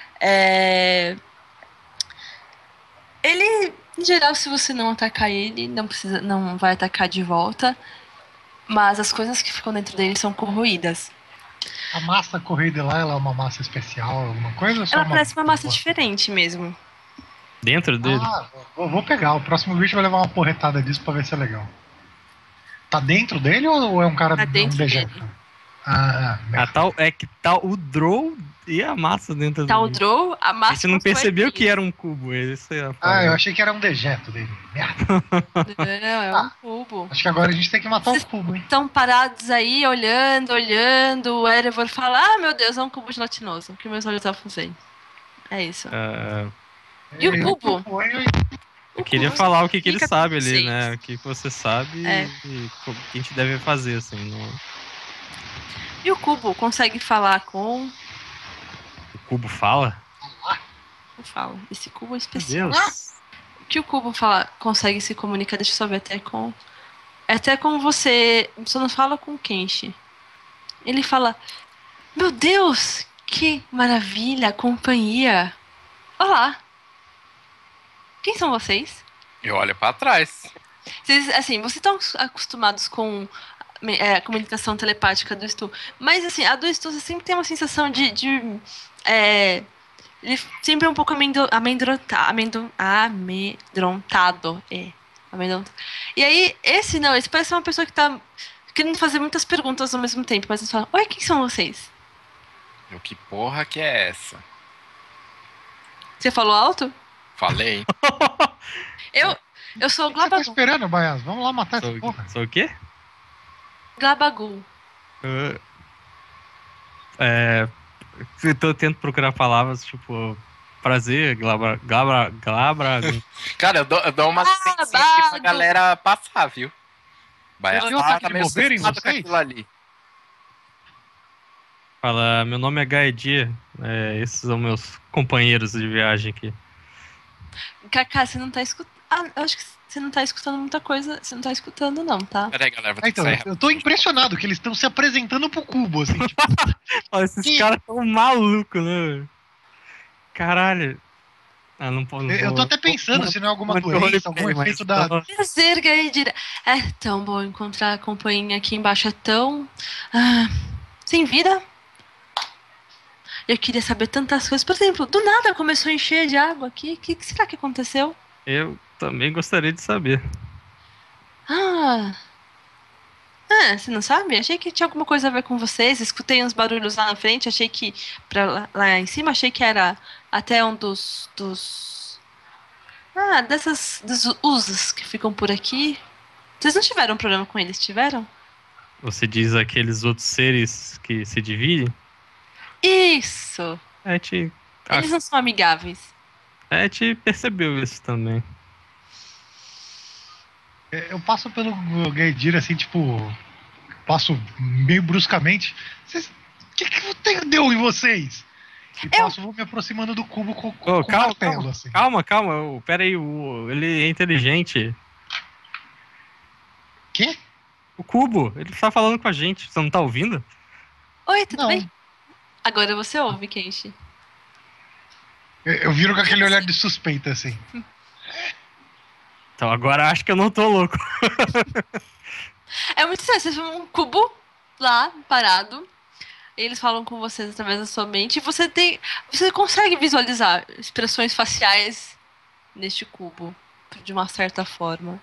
ele, em geral, se você não atacar ele, não vai atacar de volta, mas as coisas que ficam dentro dele são corroídas. A massa corrida lá, ela é uma massa especial, alguma coisa? Ou só Ela parece uma massa diferente mesmo. Dentro dele? Ah, vou pegar. O próximo bicho vai levar uma porretada disso pra ver se é legal. Tá dentro dele ou é um cara Tá dentro dejeto? dele. É que tá o Drow e a massa dentro Tá o dele. Drow, a massa. A gente não foi percebeu aqui. que era um cubo. Esse é Eu achei que era um dejeto dele. Merda. Não, é um cubo. Acho que agora a gente tem que matar o cubo, hein? Estão parados aí, olhando. O Erebor fala: ah, meu Deus, é um cubo gelatinoso. O que meus olhos estavam fazendo. É isso. E o cubo? Eu queria falar o que ele fica sabe com ali, vocês. né? O que você sabe e o que a gente deve fazer, assim. E o cubo consegue falar com O cubo fala? Eu falo, esse cubo é Meu especial. Deus. O que o cubo fala, consegue se comunicar, deixa eu só ver até com. É até com você. Você não fala com o Kenshi. Ele fala: Meu Deus, que maravilha, companhia. Olá. Quem são vocês? Eu olho pra trás. Vocês, assim, vocês estão acostumados com comunicação telepática do Stu, mas assim, a do Stu você sempre tem uma sensação ele sempre é um pouco amedrontado. E aí, esse não, esse parece uma pessoa que tá querendo fazer muitas perguntas ao mesmo tempo, mas eles falam, oi, quem são vocês? Eu, que porra que é essa? Você falou alto? Falei. Eu sou o O que você tá Glabagu. esperando, Baias? Vamos lá matar essa porra. Sou o quê? Glabagu. Eu tô tentando procurar palavras, tipo, prazer, glabra. Cara, eu dou uma licencinha aqui pra galera passar, viu? Vai Eu tá meio mover em assustado com vocês? aquilo ali. Fala, meu nome é Gaedia, esses são meus companheiros de viagem aqui. Kaká, você não tá escutando. Eu acho que você não tá escutando muita coisa. Você não tá escutando, não, tá? Pera aí, galera, vou ter que Então, sair. eu tô impressionado que eles estão se apresentando pro cubo, assim. Tipo, Olha, esses caras tão malucos, né? Caralho. Não pode. eu tô até pensando se não é alguma doença, algum efeito da. Prazer, Gaedira. É tão bom encontrar a companhia aqui embaixo. É tão. Sem vida. Eu queria saber tantas coisas. Por exemplo, do nada começou a encher de água aqui. O que será que aconteceu? Eu também gostaria de saber. Você não sabe? Achei que tinha alguma coisa a ver com vocês. Escutei uns barulhos lá na frente. Achei que. Lá em cima, achei que era até um dos. Dos usos que ficam por aqui. Vocês não tiveram problema com eles, tiveram? Você diz aqueles outros seres que se dividem? Isso! Eles não são amigáveis. A gente percebeu isso também. Eu passo pelo Gaedir, assim, tipo. Passo meio bruscamente. O que deu em vocês? E vou me aproximando do cubo com o martelo, assim. Calma. Pera aí, ele é inteligente. Quê? O cubo, ele tá falando com a gente. Você não tá ouvindo? Oi, tudo bem? Agora você ouve, Kenshi. Eu viro com aquele olhar de suspeita, assim. Então agora acho que eu não tô louco. É muito sério, vocês vê um cubo lá, parado. E eles falam com vocês através da sua mente. E você consegue visualizar expressões faciais neste cubo, de uma certa forma.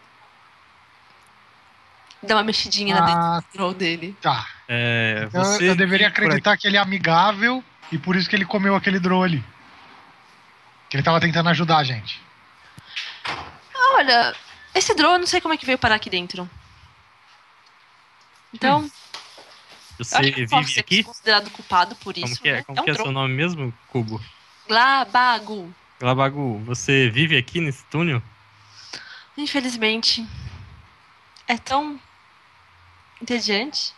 Dá uma mexidinha na dentro dele. Tá. Eu deveria acreditar que ele é amigável e por isso que ele comeu aquele draw ali. Que ele tava tentando ajudar a gente. Olha, esse drone eu não sei como é que veio parar aqui dentro. Então. Você vive ser aqui? Considerado culpado por isso. Como que é seu nome mesmo, Cubo? Glabagu. Glabagu, você vive aqui nesse túnel? Infelizmente. É tão entediante.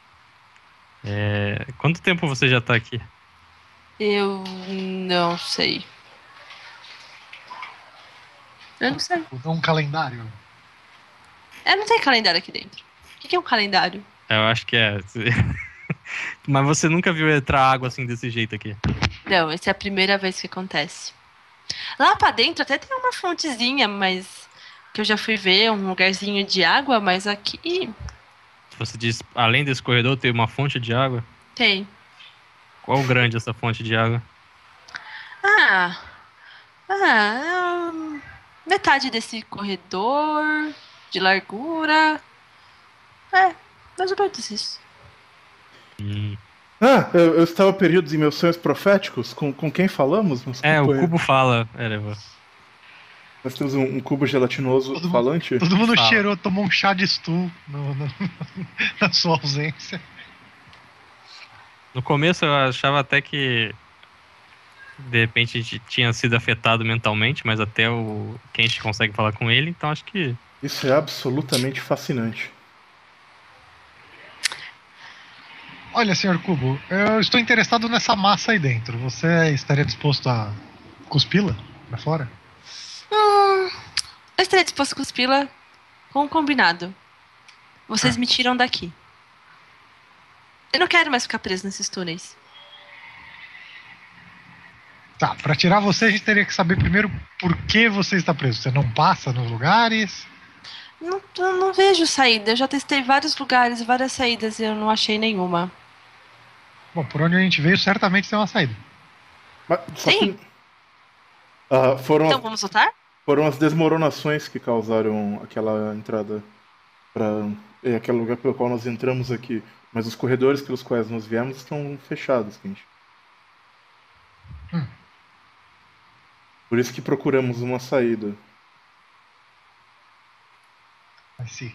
Quanto tempo você já tá aqui? Eu não sei. Eu não sei. Um calendário. Não tem calendário aqui dentro. O que é um calendário? Eu acho que é. Mas você nunca viu entrar água assim desse jeito aqui? Não, essa é a primeira vez que acontece. Lá pra dentro até tem uma fontezinha, mas que eu já fui ver, um lugarzinho de água, mas aqui... Você diz, além desse corredor, tem uma fonte de água? Tem. Qual grande essa fonte de água? Metade desse corredor de largura. Mais ou menos isso. Eu estava perdido em meus sonhos proféticos? Com quem falamos? O cubo fala, Ereva. Nós temos um cubo gelatinoso falante? Todo mundo cheirou, tomou um chá de Stu na sua ausência. No começo eu achava até que de repente a gente tinha sido afetado mentalmente, mas até o Kenshi consegue falar com ele, então acho que... Isso é absolutamente fascinante. Olha, senhor Cubo, eu estou interessado nessa massa aí dentro. Você estaria disposto a cuspi-la pra fora? Eu estaria disposto a cuspi-la com um combinado. Vocês me tiram daqui. Eu não quero mais ficar preso nesses túneis. Tá, pra tirar você a gente teria que saber primeiro por que você está preso. Você não passa nos lugares? Não vejo saída. Eu já testei vários lugares, várias saídas e eu não achei nenhuma. Bom, por onde a gente veio certamente tem uma saída. Mas, só Sim. que, Então vamos voltar? foram as desmoronações que causaram aquela entrada para aquele lugar pelo qual nós entramos aqui. Mas os corredores pelos quais nós viemos estão fechados, Kenji. Por isso que procuramos uma saída. Mas sim.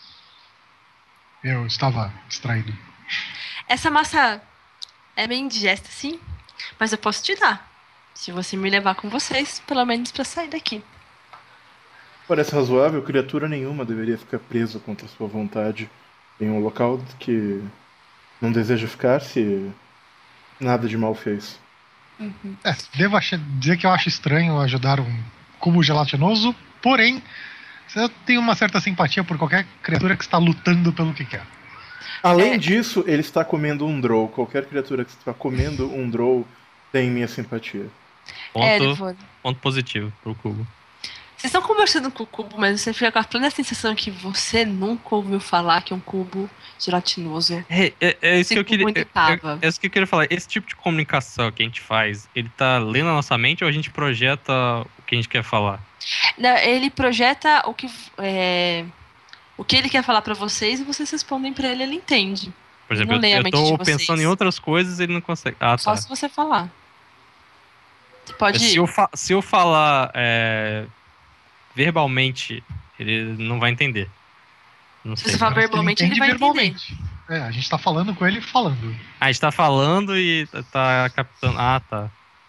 Eu estava distraído. Essa massa é meio indigesta, sim. Mas eu posso te dar. Se você me levar com vocês, pelo menos pra sair daqui. Parece razoável, criatura nenhuma deveria ficar presa contra sua vontade em um local que não deseja ficar se nada de mal fez. Devo dizer que eu acho estranho ajudar um cubo gelatinoso, porém, eu tenho uma certa simpatia por qualquer criatura que está lutando pelo que quer. Além disso, ele está comendo um drow. Qualquer criatura que está comendo um drow tem minha simpatia. Ponto positivo pro cubo. Vocês estão conversando com o cubo, mas você fica com a plena sensação que você nunca ouviu falar que um cubo gelatinoso. É isso que eu queria. Tava. É isso que eu queria falar. Esse tipo de comunicação que a gente faz, ele tá lendo a nossa mente ou a gente projeta o que a gente quer falar? Não, ele projeta o que ele quer falar pra vocês e vocês respondem pra ele, ele entende. Por exemplo, Não leia a eu mente tô de vocês. pensando em outras coisas e ele não consegue. Ah, Só tá. se você falar. Você pode Se eu falar verbalmente, ele não vai entender. Não Se sei. você falar verbalmente, ele vai verbalmente. A gente tá falando com ele falando. A gente tá falando e tá captando. Ah, tá.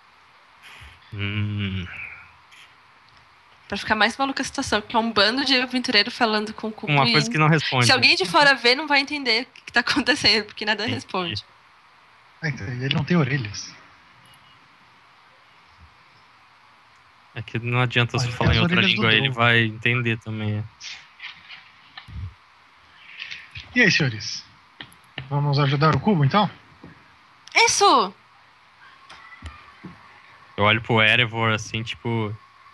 Pra ficar mais maluca a situação, que é um bando de aventureiro falando com o cubo. Uma coisa que não responde. Se alguém de fora ver, não vai entender o que tá acontecendo, porque nada responde. Então, ele não tem orelhas. É que não adianta você Olha, falar tem em as outra orelhas do língua, ele Drow. vai entender também. E aí, senhores? Vamos ajudar o cubo, então? Isso! Eu olho pro Erebor assim, tipo.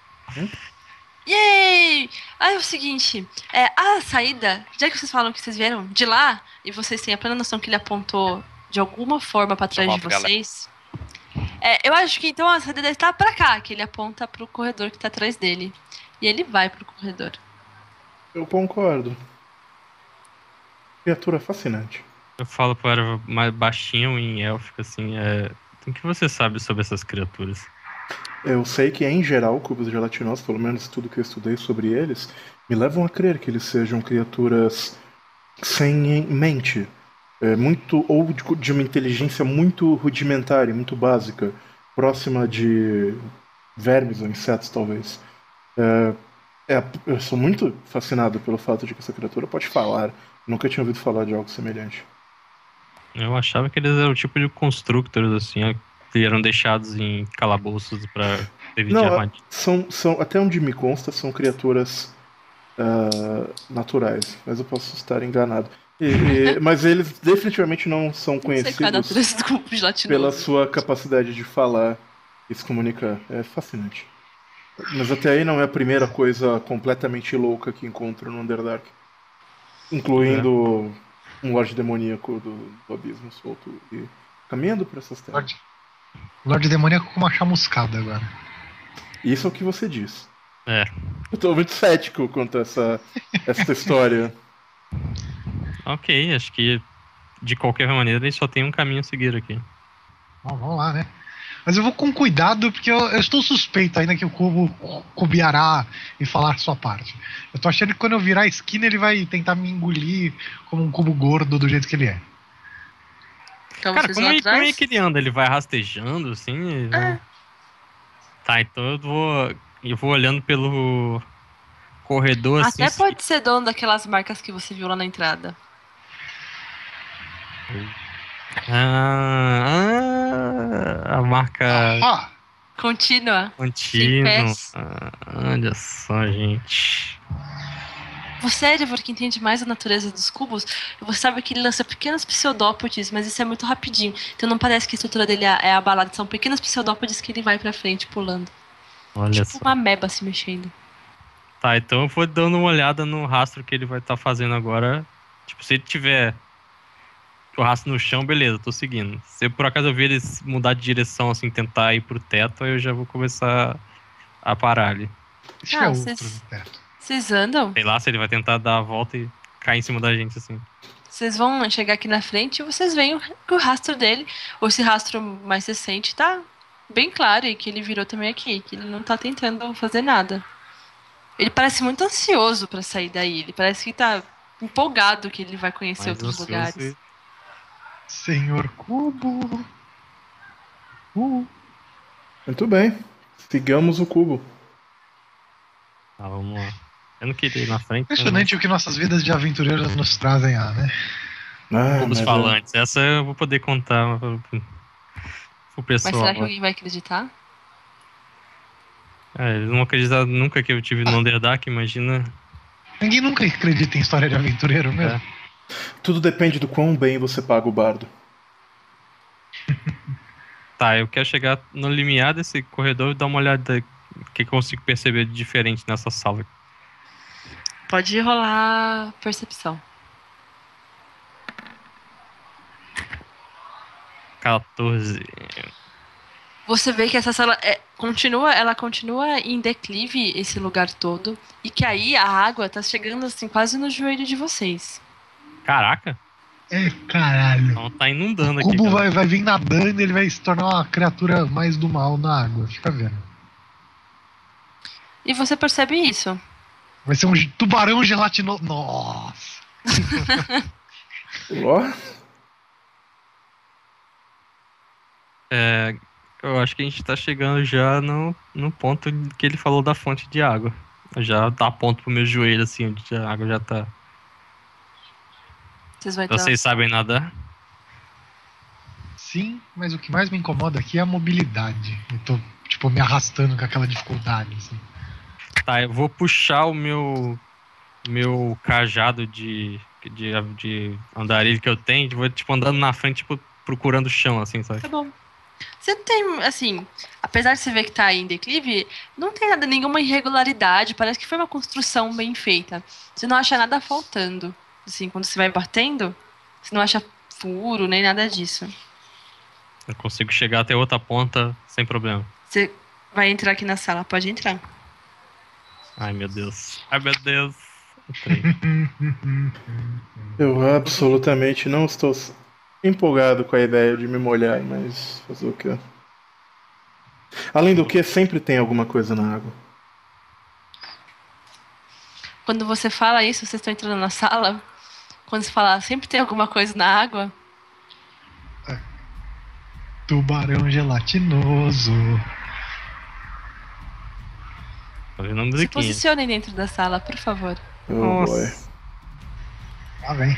Yay! Aí é o seguinte, a saída, já que vocês falam que vocês vieram de lá, e vocês têm a plena noção que ele apontou de alguma forma pra trás de vocês, eu acho que então a saída deve estar pra cá, que ele aponta pro corredor que tá atrás dele. E ele vai pro corredor. Eu concordo. Criatura fascinante. Eu falo pro Erebor mais baixinho em élfico, assim, o que você sabe sobre essas criaturas? Eu sei que, em geral, cubos gelatinosos, pelo menos tudo que eu estudei sobre eles, me levam a crer que eles sejam criaturas sem mente. Ou de uma inteligência muito rudimentar e muito básica, próxima de vermes ou insetos, talvez. Eu sou muito fascinado pelo fato de que essa criatura pode falar. Nunca tinha ouvido falar de algo semelhante. Eu achava que eles eram o tipo de constructores, assim, que eram deixados em calabouços pra evitar armadilha. São, até onde me consta, são criaturas naturais, mas eu posso estar enganado. Mas eles definitivamente não são conhecidos pela sua capacidade de falar e se comunicar. É fascinante. Mas até aí não é a primeira coisa completamente louca que encontro no Underdark. Incluindo um Lorde Demoníaco do Abismo solto e caminhando por essas terras. Lorde Demoníaco com uma chamuscada agora. Isso é o que você diz. É. Eu tô muito cético quanto a essa história. Ok, acho que de qualquer maneira ele só tem um caminho a seguir aqui. Bom, vamos lá, né? Mas eu vou com cuidado porque eu estou suspeito ainda que o cubo cubiará e falar sua parte. Eu tô achando que quando eu virar a esquina ele vai tentar me engolir como um cubo gordo do jeito que ele é. Então, cara, como é que ele anda? Ele vai rastejando, assim? Tá, então eu vou olhando pelo corredor, até assim. pode ser dono daquelas marcas que você viu lá na entrada. A marca Ah, Contínua. contínua. pés. Olha só, gente. Você, Eivor, que entende mais a natureza dos cubos, você sabe que ele lança pequenos pseudópodes, mas isso é muito rapidinho. Então não parece que a estrutura dele é abalada. São pequenos pseudópodes que ele vai pra frente, pulando. Olha Tipo só. uma ameba se mexendo. Tá, então eu vou dando uma olhada no rastro que ele vai estar fazendo agora. Tipo, se ele tiver o rastro no chão, beleza, tô seguindo. Se por acaso eu ver ele mudar de direção, assim, tentar ir pro teto, aí eu já vou começar a parar ali. acho que é outro vocês- no teto. Vocês andam, Sei lá se ele vai tentar dar a volta e cair em cima da gente, assim. vocês vão chegar aqui na frente e vocês veem que o rastro dele, ou esse rastro mais recente, tá bem claro e que ele virou também aqui, que ele não tá tentando fazer nada. Ele parece muito ansioso pra sair daí, ele parece que tá empolgado que ele vai conhecer Mais outros ansioso lugares. e- Senhor Cubo. Muito bem. Sigamos o cubo. Tá, vamos lá. Eu não queria ir na frente. Impressionante o que nossas vidas de aventureiros nos trazem a, né? Cubos mas falantes. Essa eu vou poder contar pro Mas pessoal. será que alguém vai acreditar? Eles não acreditam nunca que eu tive no Underdark, imagina. Ninguém nunca acredita em história de aventureiro mesmo. Tudo depende do quão bem você paga o bardo. Tá, eu quero chegar no limiar desse corredor e dar uma olhada o que eu consigo perceber de diferente nessa sala. Pode rolar percepção. 14. Você vê que essa sala ela continua em declive, esse lugar todo, e que aí a água tá chegando assim quase no joelho de vocês. Caraca, É, caralho. então tá inundando O aqui. cubo cara. vai vir nadando e ele vai se tornar uma criatura mais do mal na água. Fica vendo. E você percebe isso. Vai ser um tubarão gelatinoso. Nossa. Ó, Eu acho que a gente tá chegando já no ponto que ele falou da fonte de água. Já dá ponto pro meu joelho, assim, onde a água já tá. Vocês vão entrar. Vocês sabem nadar? Sim, mas o que mais me incomoda aqui é a mobilidade. Eu tô, tipo, me arrastando com aquela dificuldade, assim. Tá, eu vou puxar o meu cajado de andarilho que eu tenho, vou, tipo, andando na frente, tipo, procurando o chão, assim, sabe? Tá bom. Você não tem, assim, apesar de você ver que tá aí em declive, não tem nada, nenhuma irregularidade, parece que foi uma construção bem feita. Você não acha nada faltando. Assim, quando você vai batendo, você não acha furo, nem nada disso. Eu consigo chegar até outra ponta sem problema. Você vai entrar aqui na sala, pode entrar. Ai, meu Deus. Ai, meu Deus. Entrei. eu absolutamente não estou empolgado com a ideia de me molhar, mas fazer o quê? Além do que, sempre tem alguma coisa na água. Quando você fala isso, vocês estão entrando na sala, quando você fala sempre tem alguma coisa na água, Tubarão gelatinoso. Tá vendo a se musiquinha. posicionem dentro da sala, por favor. Oh, Nossa. boy. Tá bem.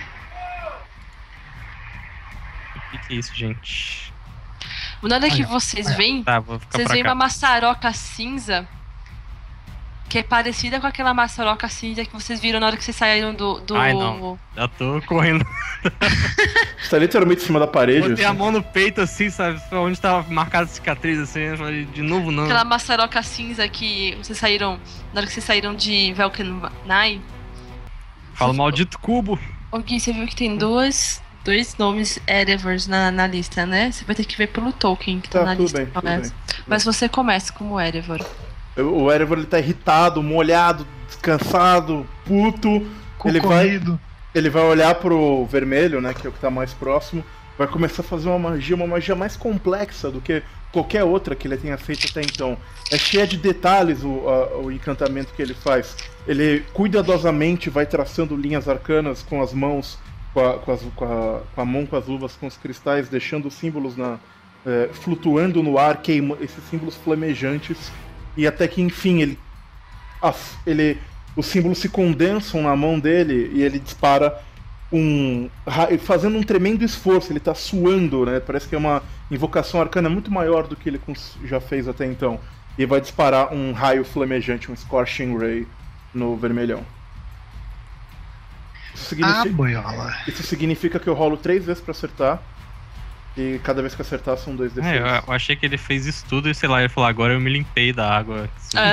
O que é isso, gente? Na hora que Olha, vocês olha. veem, Tá, vou ficar vocês pra veem cá. uma maçaroca cinza que é parecida com aquela maçaroca cinza que vocês viram na hora que vocês saíram do... Ai, não. Já tô correndo. Você tá literalmente em cima da parede. Botei a assim. mão no peito, assim, sabe? Onde tava marcada a cicatriz, assim. Eu falei, de novo, não. Aquela maçaroca cinza que vocês saíram... Na hora que vocês saíram de Velkenai. Fala maldito cubo. Ô Gui, você viu que tem dois nomes Erevors na lista, né? Você vai ter que ver pelo Tolkien que tá, Tá, na tudo lista. bem, tudo Mas, bem. mas você começa como Erevor. O Erebor ele tá irritado, molhado, descansado, puto. Cu Ele vai, corrido. ele vai olhar pro vermelho, né, que é o que tá mais próximo, vai começar a fazer uma magia mais complexa do que qualquer outra que ele tenha feito até então. É cheia de detalhes o encantamento que ele faz. Ele cuidadosamente vai traçando linhas arcanas com as mãos, com a mão com as luvas, com os cristais, deixando os símbolos flutuando no ar, esses símbolos flamejantes, e até que enfim os símbolos se condensam na mão dele e ele dispara fazendo um tremendo esforço, ele tá suando, né? Parece que é uma invocação arcana muito maior do que ele já fez até então. E vai disparar um raio flamejante, um Scorching Ray no vermelhão. Boiola. Isso significa que eu rolo 3 vezes pra acertar. E cada vez que acertar são 2d6. Eu achei que ele fez isso tudo e sei lá, ele falou, agora eu me limpei da água.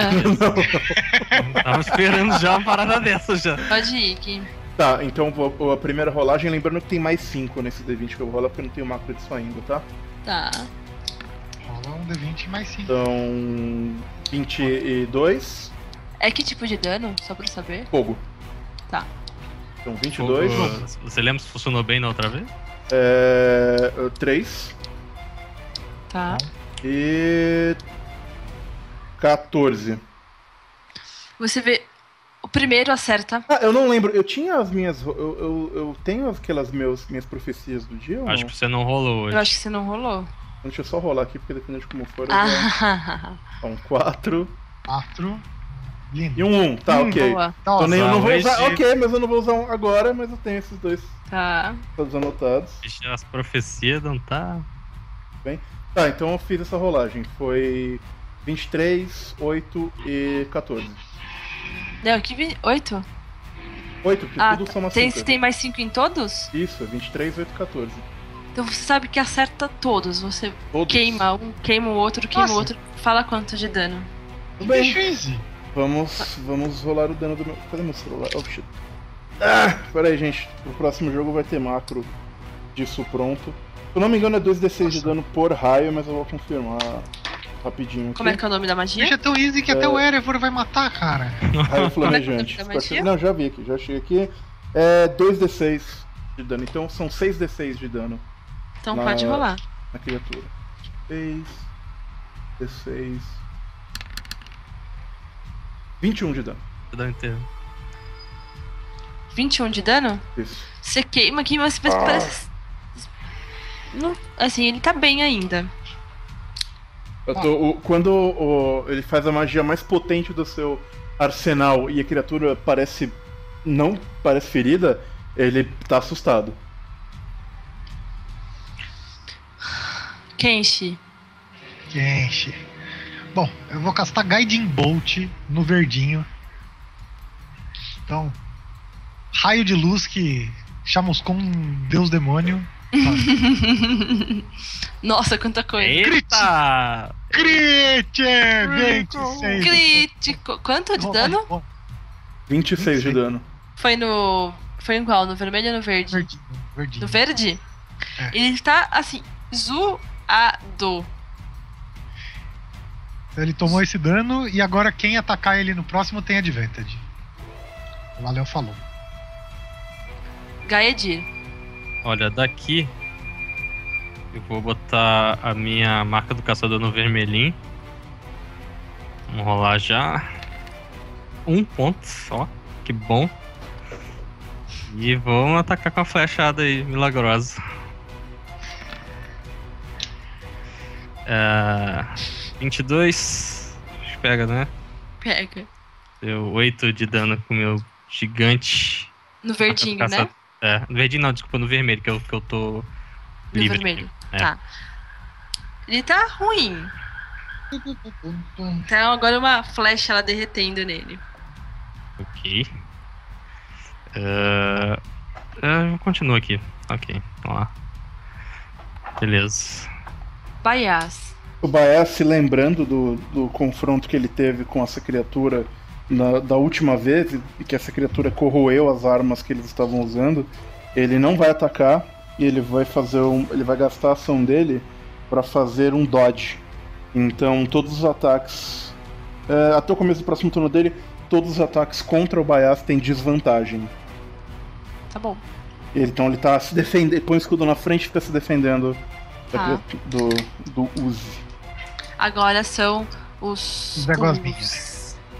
Tava esperando já uma parada dessa já. Pode ir, Kim. Tá, então a primeira rolagem, lembrando que tem mais 5 nesse D20 que eu vou rolar, porque eu não tenho macro disso ainda, tá? Tá. Rola um D20 mais 5. Então. 22. É que tipo de dano? Só pra eu saber. Fogo. Tá. Então 22. Você lembra se funcionou bem na outra vez? 3. Tá. E. 14. Você vê. O primeiro acerta. Ah, eu não lembro. Eu tinha as minhas. Eu tenho aquelas minhas profecias do dia? Ou Acho que você não rolou hoje. Eu acho que você não rolou. Deixa eu só rolar aqui, porque dependendo de como for. Um 4. 4. Lindo. E um 1. Tá, ok. Boa. Então nem eu não vou usar. hoje- Ok, mas eu não vou usar um agora, mas eu tenho esses dois Tá. todos anotados. As profecias não tá. Tá, então eu fiz essa rolagem. Foi 23, 8 e 14. Deu que 8? 8, porque Ah, tudo soma tem, 5. tem mais 5 em todos? Isso, 23, 8 e 14. Então você sabe que acerta todos. Você Todos. queima um, queima o outro, queima o Nossa. outro. Fala quanto de dano. Tudo bem. Bicho easy. Vamos rolar o dano do meu. Cadê meu celular? Oh shit. Pera aí, gente. Pro próximo jogo vai ter macro disso pronto. Se eu não me engano é 2d6 de dano por raio, mas eu vou confirmar rapidinho aqui. Como é que é o nome da magia? Bicho é tão easy que até o Erebor vai matar, cara. Raio flamejante. Como é que é a magia? Não, já vi aqui, já achei aqui. É 2d6 de dano, então são 6d6 de dano Então Na- pode rolar. na criatura. 6 d6 21 de dano. Dá inteiro. 21 de dano? Isso. Você queima, você parece. Não, assim, ele tá bem ainda. Quando ele faz a magia mais potente do seu arsenal e a criatura não parece ferida, ele tá assustado. Kenshi. Enche. Bom, eu vou castar Guiding Bolt no verdinho. Então, raio de luz que chamuscou um deus demônio. Nossa, quanta coisa. Eita! Crit! 26. Crítico. Quanto de dano? Bom, 26 de dano. Foi no. Foi em qual? No vermelho ou no verde? verdinho, verdinho. No verde? É. Ele tá assim, zoado. Então ele tomou esse dano e agora quem atacar ele no próximo tem advantage. Valeu, falou. Gaedir. Olha, daqui eu vou botar a minha marca do caçador no vermelhinho. Vamos rolar já. 1 ponto só. Que bom. E vamos atacar com a flechada aí, milagrosa. 22. Acho que pega, né? Pega. Deu 8 de dano com o meu gigante. No verdinho, Marca do né? caçador. No verdinho não, desculpa, no vermelho, que eu tô No livre. vermelho. É. Tá. Ele tá ruim. Então agora uma flecha ela derretendo nele. Ok. Continua aqui. Ok, vamos lá. Beleza. Baias. O Baé, se lembrando do confronto que ele teve com essa criatura da última vez, e que essa criatura corroeu as armas que eles estavam usando, ele não vai atacar e ele vai ele vai gastar a ação dele para fazer um dodge. Então todos os ataques até o começo do próximo turno dele, todos os ataques contra o Baias têm desvantagem. Tá bom. Então ele tá se defendendo, põe o escudo na frente e fica se defendendo Tá. do Uzi. Agora são os. Zé Gosminhas.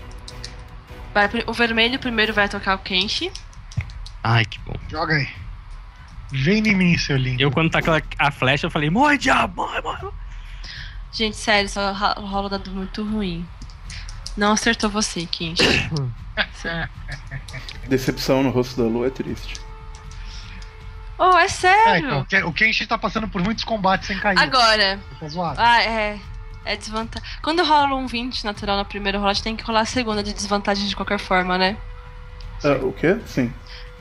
O vermelho primeiro vai tocar o Kenshi. Ai, que bom. Joga aí. Vem em mim, seu lindo. Eu, quando tá a flecha, eu falei, morre, diabo, morre, morre. Gente, sério, só rola dado muito ruim. Não acertou você, Kenshi. Decepção no rosto da Lu é triste. Oh, é É, sério? então, o Kenshi tá passando por muitos combates sem cair. Agora. Tá zoado. Ah, é desvantagem. Quando rola um 20 natural na primeira rolagem, tem que rolar a segunda de desvantagem de qualquer forma, né? O quê? Sim.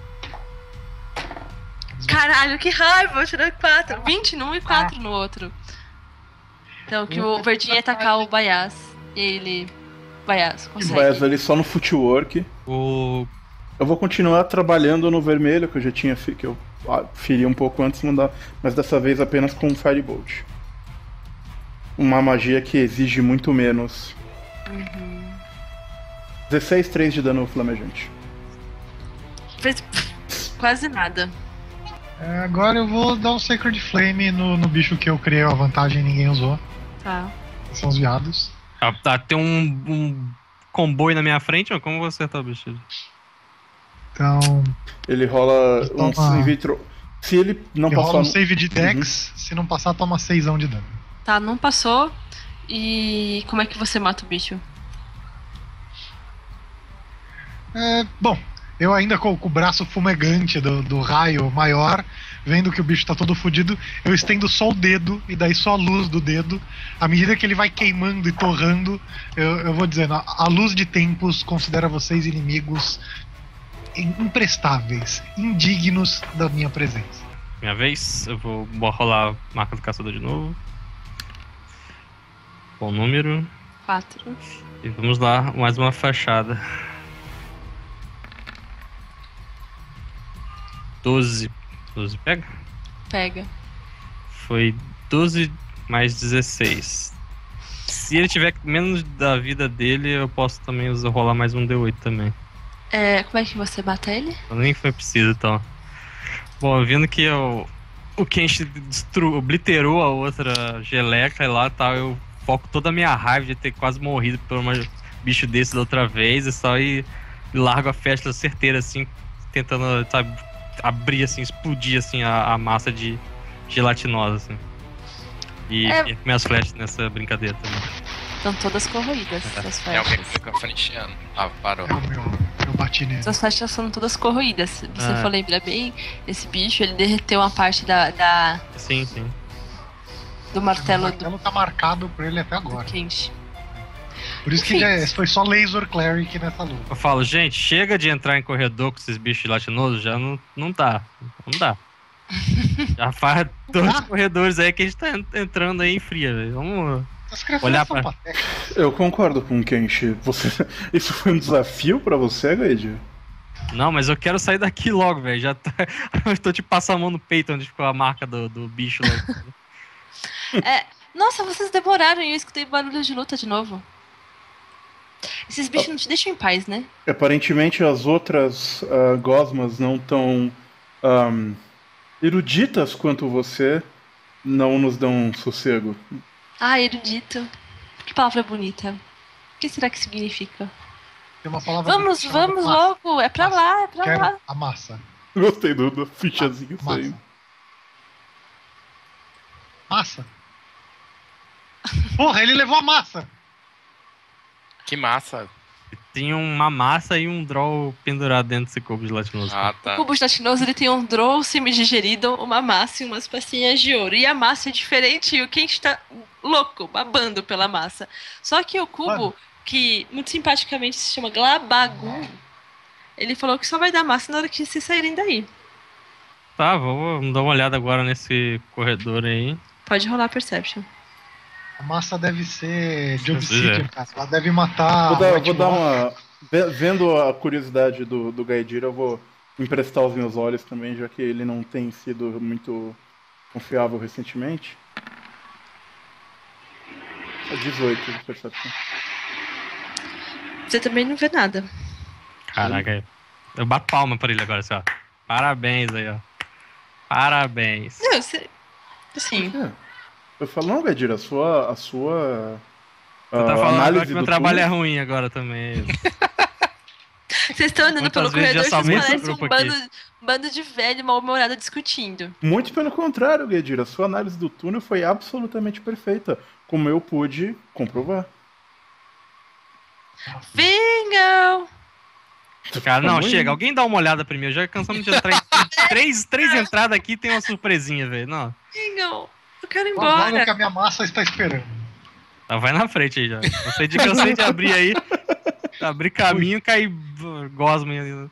Caralho, que raiva! Eu tirei 4. 20 num e 4 no outro. Então, que o verdinho ia atacar o Baias. E ele. Baias, consegue. Mas ali só no footwork. O Eu vou continuar trabalhando no vermelho, que eu já tinha que eu feri um pouco antes, mas dessa vez apenas com Firebolt. Uma magia que exige muito menos. 16, 3 de dano flamejante. Fez quase nada. Agora eu vou dar um Sacred Flame no bicho que eu criei a vantagem e ninguém usou. Tá. Que são os viados. tem um comboio na minha frente, mas como eu vou acertar o bicho? Então, Ele rola um Toma. in vitro. Se ele não ele passar. rola um save de Dex. Se não passar, toma 6 de dano. Tá, não passou. E como é que você mata o bicho? Bom, eu ainda com o braço fumegante do raio maior, vendo que o bicho tá todo fodido, eu estendo só o dedo, e daí só a luz do dedo. À medida que ele vai queimando e torrando, eu vou dizendo, a luz de tempos considera vocês inimigos imprestáveis, indignos da minha presença. Minha vez, eu vou rolar a marca do caçador de novo. Bom número. 4. E vamos lá, mais uma fachada. 12. 12 pega? Pega. Foi 12 mais 16. Se ele tiver menos da vida dele, eu posso também rolar mais um D8 também. Como é que você mata ele? Nem foi preciso, então. Bom, vendo que o Kenshi obliterou a outra geleca lá e tal, eu foco toda a minha raiva de ter quase morrido por um bicho desse da outra vez e só e largo a flecha certeira, assim, tentando, sabe, abrir, assim, explodir, assim, a massa de gelatinosa, assim. E minhas flechas nessa brincadeira também. Estão todas corroídas, essas É alguém que flechas. fica frenteando. Ah, parou. Eu bati nele. Essas flechas são todas corroídas. Se você for lembrar bem, esse bicho, ele derreteu uma parte da Sim. do O martelo martelo tá marcado por ele até do agora. Kenshi. Por isso que foi só Laser Cleric nessa luta. Eu falo, gente, chega de entrar em corredor com esses bichos gelatinosos, já não dá. Não dá. Já faz 2 corredores aí que a gente tá entrando aí em fria, velho. Vamos As criaturas olhar são pra... patéticas. Eu concordo com o Kenshi. Isso foi um desafio pra você, Gaide? Não, mas eu quero sair daqui logo, velho. Já tá... Eu tô te passando a mão no peito onde ficou a marca do bicho lá. Nossa, vocês demoraram e eu escutei barulho de luta de novo. Esses bichos não te deixam em paz, né? Aparentemente as outras gosmas não tão eruditas quanto você não nos dão sossego. Ah, erudito. Que palavra bonita. O que será que significa? Tem uma palavra Vamos chamada massa. logo. É pra lá, é pra Quero lá. a massa. Gostei do fichazinho Massa. saindo. Massa. Porra, ele levou a massa. Que massa. Tem uma massa e um draw pendurado dentro desse cubo gelatinoso. Ah, O tá. cubo gelatinoso, ele tem um drow semi-digerido, uma massa e umas pecinhas de ouro. E a massa é diferente e o Kenshi tá louco, babando pela massa. Só que o cubo, Mano. que muito simpaticamente se chama Glabagun, ele falou que só vai dar massa na hora que vocês saírem daí. Tá, vou dar uma olhada agora nesse corredor aí. Pode rolar a Perception. A massa deve ser de Se obsidian, quiser. cara. Ela deve matar. Vou dar uma. Vendo a curiosidade do Gaidira, eu vou emprestar os meus olhos também, já que ele não tem sido muito confiável recentemente. 18 de percepção. Você também não vê nada. Caraca, eu bato palma pra ele agora, assim, ó. Parabéns aí, ó. Parabéns. Não, você... Assim, Eu falo, não, Gaidira, a sua Você tá falando agora análise que meu do trabalho é túnel- ruim agora também. vocês estão andando Muitas pelo vezes corredor e já vocês somente parecem esse um grupo bando de velho mal-humorado discutindo. Muito pelo contrário, Gaidira. A sua análise do túnel foi absolutamente perfeita, como eu pude comprovar. Bingo! Cara, não, Tamanho. chega. Alguém dá uma olhada primeiro. Já cansamos de entrar em três entradas aqui tem uma surpresinha, velho. Não. Não, eu quero ir Agora embora. que a minha massa está esperando. Tá, vai na frente aí já. Cansei de abrir aí. Abrir caminho, cair gosma aí.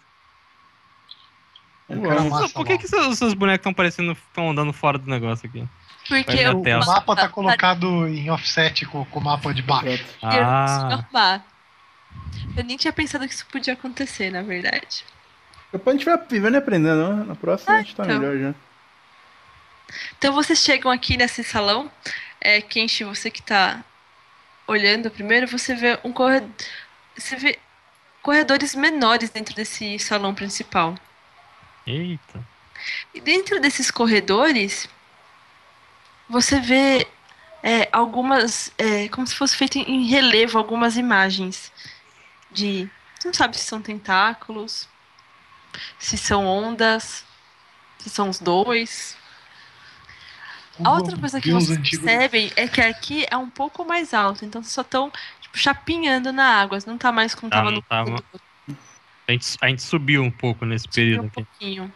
Eu quero a Vamos. massa Por que, logo. que seus bonecos estão andando fora do negócio aqui? Porque Vai na eu tela. O mapa tá colocado em offset com o mapa de baixo. Ah, Eu nem tinha pensado que isso podia acontecer, na verdade. Depois a gente vai vivendo e aprendendo, né? Na próxima a gente tá então. melhor já. Então vocês chegam aqui nesse salão. Kenshi, você que tá olhando primeiro, você vê um corredor. Você vê corredores menores dentro desse salão principal. eita. E dentro desses corredores, você vê algumas. Como se fosse feito em relevo, algumas imagens de. Você não sabe se são tentáculos, se são ondas, se são os dois. A outra coisa que Deus vocês antigo. percebem é que aqui é um pouco mais alto, então vocês só estão chapinhando na água, não tá mais como Tá, tava não no tava. fundo, A gente subiu um pouco nesse subiu período um aqui. pouquinho.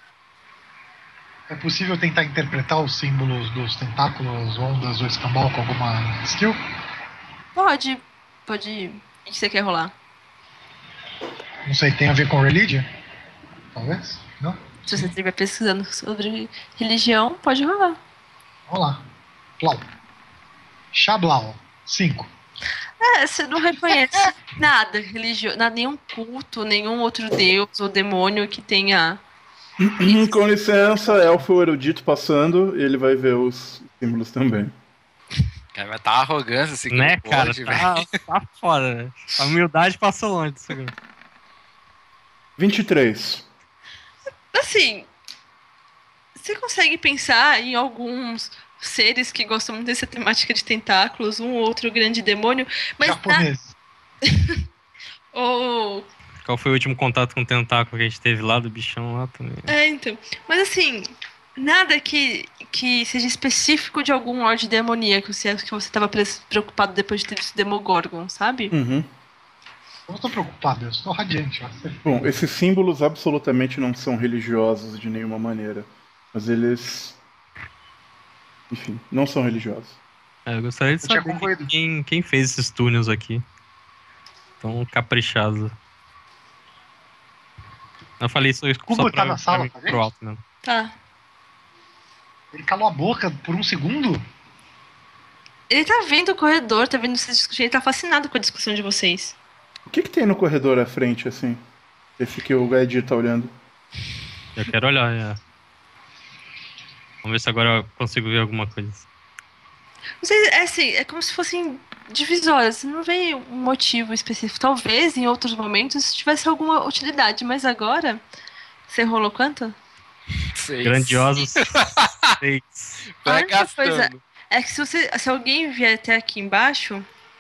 É possível tentar interpretar os símbolos dos tentáculos, ondas ou escambau com alguma skill? Pode. O que você quer rolar? Não sei, tem a ver com religion? Talvez? Não? Se você estiver pesquisando sobre religião, pode rolar. Vamos lá. Plau. Xablau. 5. Você não reconhece nada religioso, nenhum culto, nenhum outro deus ou demônio que tenha. Com licença, elfo erudito passando, ele vai ver os símbolos também. Cara, vai tá uma arrogância esse Né, grupo cara? hoje, velho. Tá foda, velho. A humildade passou longe disso aqui. 23. Assim, você consegue pensar em alguns seres que gostam muito dessa temática de tentáculos, um ou outro grande demônio, mas Japonês. ou Qual foi o último contato com o tentáculo que a gente teve lá do bichão lá também? então, mas assim, nada que seja específico de algum ordem demoníaco, se é que você estava preocupado depois de ter visto Demogorgon, sabe? Uhum. Eu não tô preocupado, eu estou radiante. Eu acho. Bom, esses símbolos absolutamente não são religiosos de nenhuma maneira. Mas eles. Enfim, não são religiosos. Eu gostaria de Eu tinha saber concluído. quem fez esses túneis aqui. Tão caprichados. Eu falei isso Kubo só tá pra, na sala, pra mim, tá vendo? pro alto mesmo. Tá. Ele calou a boca por um segundo? Ele tá vendo o corredor, tá vendo vocês discutirem, ele tá fascinado com a discussão de vocês. O que tem no corredor à frente, assim? Esse que o Gaidi tá olhando. Eu quero olhar, Vamos ver se agora eu consigo ver alguma coisa. Vocês, assim, é como se fossem divisórias, você não vê um motivo específico. Talvez em outros momentos tivesse alguma utilidade, mas agora. Você rolou quanto? 6. Grandiosos 6. A Vai única coisa gastando. é que se alguém vier até aqui embaixo,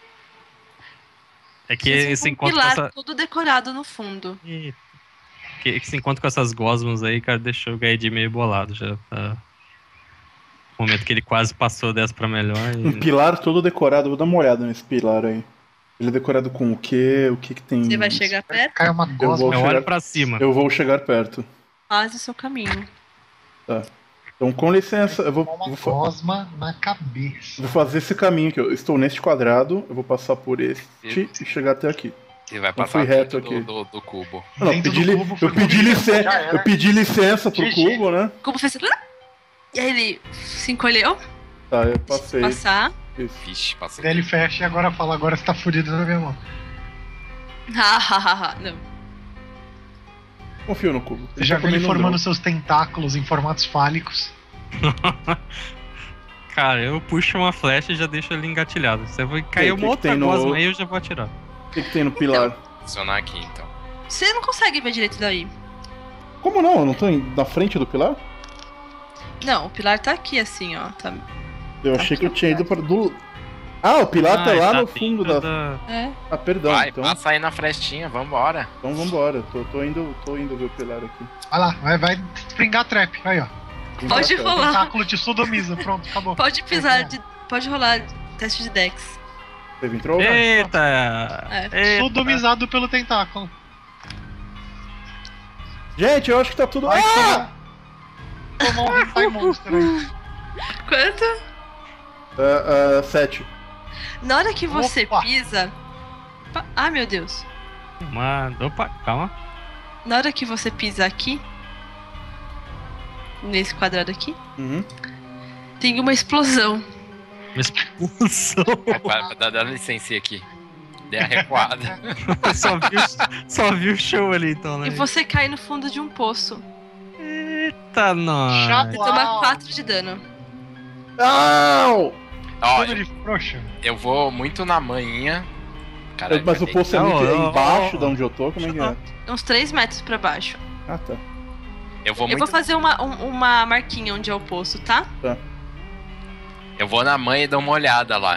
É que vocês esse vão um encontro com pilar essa... todo decorado no fundo. Eita. Que esse encontro com essas gosmas aí, cara, deixou o Gaidi meio bolado já. Tá... O momento que ele quase passou dessa pra melhor. Um pilar todo decorado, vou dar uma olhada nesse pilar aí. Ele é decorado com o quê? O que tem. Você vai chegar perto, Cai uma vou gosma. Eu chegar- olho pra cima. Eu vou chegar perto. faz o seu caminho. Tá. Então, com licença, eu vou, Uma vou gosma na cabeça. vou fazer esse caminho aqui. Eu estou neste quadrado, eu vou passar por este e chegar até aqui. Ele vai Eu passar fui reto dentro aqui. do cubo. Não, Dentro pedi, do cubo foi eu, pedi comigo, licen- já era. eu pedi licença pro GG. cubo, né? Como fez? E aí ele se encolheu, Tá, eu passei. passar. Isso. Vixe, passei. Daí ele fecha e agora fala, agora você tá fudido na minha mão. Não. Confio no cubo. Você já tá viu ele comendo um formando drone. seus tentáculos em formatos fálicos. Cara, eu puxo uma flecha e já deixo ele engatilhado. Se vai E cair aí, uma que outra tem no- gosma aí, eu já vou atirar. O que tem no pilar? Adicionar aqui, então. Você não consegue ver direito daí. Como não? Eu não tô na frente do pilar? Não, o pilar tá aqui assim, ó. Tá... Eu achei que eu tinha ido para do. Ah, o pilar tá lá no dentro fundo da. É. Ah, perdão. Vai, Então, passa aí na frestinha, vambora. então vambora. Tô indo ver o pilar aqui. Vai lá, vai springar a trap. Aí, ó. Pode Tá, tá. O rolar. tentáculo te sodomiza. Pronto, acabou. Pode pisar, pode rolar teste de Dex. Você entrou? Eita! É. Eita. Sodomizado pelo tentáculo. Gente, eu acho que tá tudo. Vai Ah! tomar um Refine Monster aí. Quanto? 7. Na hora que você Opa. pisa. Ah, meu Deus. Opa, calma. Na hora que você pisa aqui, nesse quadrado aqui, Uhum. tem uma explosão. Uma expulsão. Dá licença aqui. Dei a recuada. só viu o show ali então, né? E você cai no fundo de um poço. Eita, nós. Chato. Você toma Uau. 4 de dano. Au! Ó, Dano de frouxa. eu vou muito na manhinha. Caralho, Mas o cadê? poço é muito Não, embaixo não. de onde eu tô? Como é que é? Uns 3 metros pra baixo. Ah, tá. Eu vou Eu muito. vou fazer uma marquinha onde é o poço, tá? Eu vou na manha e dou uma olhada lá.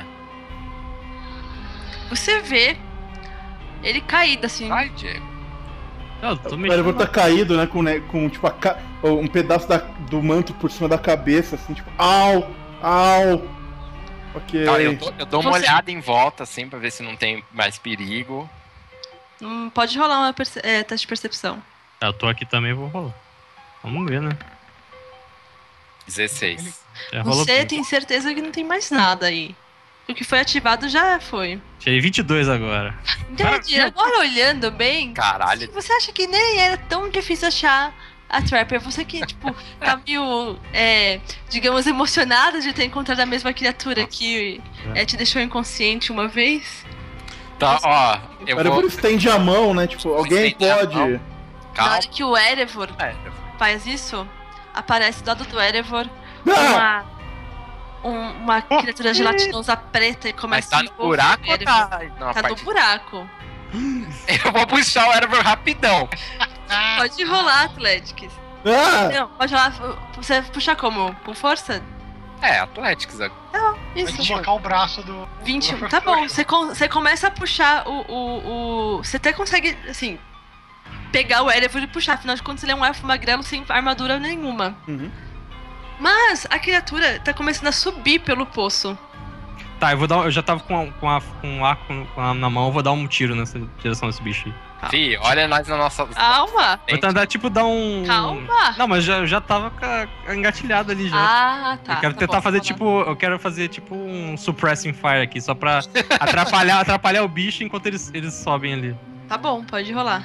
Você vê ele caído assim. Ai, Diego. Eu tô O mexendo. Erebor tá caído, né? Com tipo, um pedaço do manto por cima da cabeça, assim, tipo, au! Au! Ok. Tá, eu dou uma Você- olhada em volta, assim, pra ver se não tem mais perigo. Pode rolar uma teste de percepção. Eu tô aqui também, vou rolar. Vamos ver, né? 16. Já rolou Você bem. tem certeza que não tem mais nada aí. O que foi ativado já foi. Tirei 22 agora. Entendi. Agora olhando bem, Caralho. você acha que nem era tão difícil achar a Trapper? Você que, tipo, tá meio, digamos, emocionado de ter encontrado a mesma criatura que te deixou inconsciente uma vez? Tá, ó, O eu Erebor vou. estende a mão, né? Tipo, alguém estender a pode. mão. Na Calma. hora que o Erebor É, faz isso, aparece do lado do Erebor Ah! uma criatura gelatinosa preta e mas começa tá a no envolver buraco o ou Erebor. tá. Não, a Tá no parte... buraco. Eu vou puxar o Erebor rapidão. Pode rolar, Athletics. Ah! Não, pode rolar. Você puxar como? Com força? É, Athletics. Vai Isso. deslocar o braço do. 21. Tá bom, você começa a puxar o. Você até consegue, assim, pegar o Erebor e puxar. Afinal de contas, ele é um elfo magrelo sem armadura nenhuma. Uhum. Mas a criatura tá começando a subir pelo poço. Tá, eu já tava com um arco na mão, eu vou dar um tiro nessa direção desse bicho aí. Fi, olha nós na nossa. Calma! Vou tentar, tipo, dar um. Calma! Não, mas já tava engatilhado ali já. Ah, tá. Eu quero tá tentar bom, fazer tá bom. tipo. Eu quero fazer tipo um suppressing fire aqui, só pra atrapalhar o bicho enquanto eles sobem ali. Tá bom, pode rolar.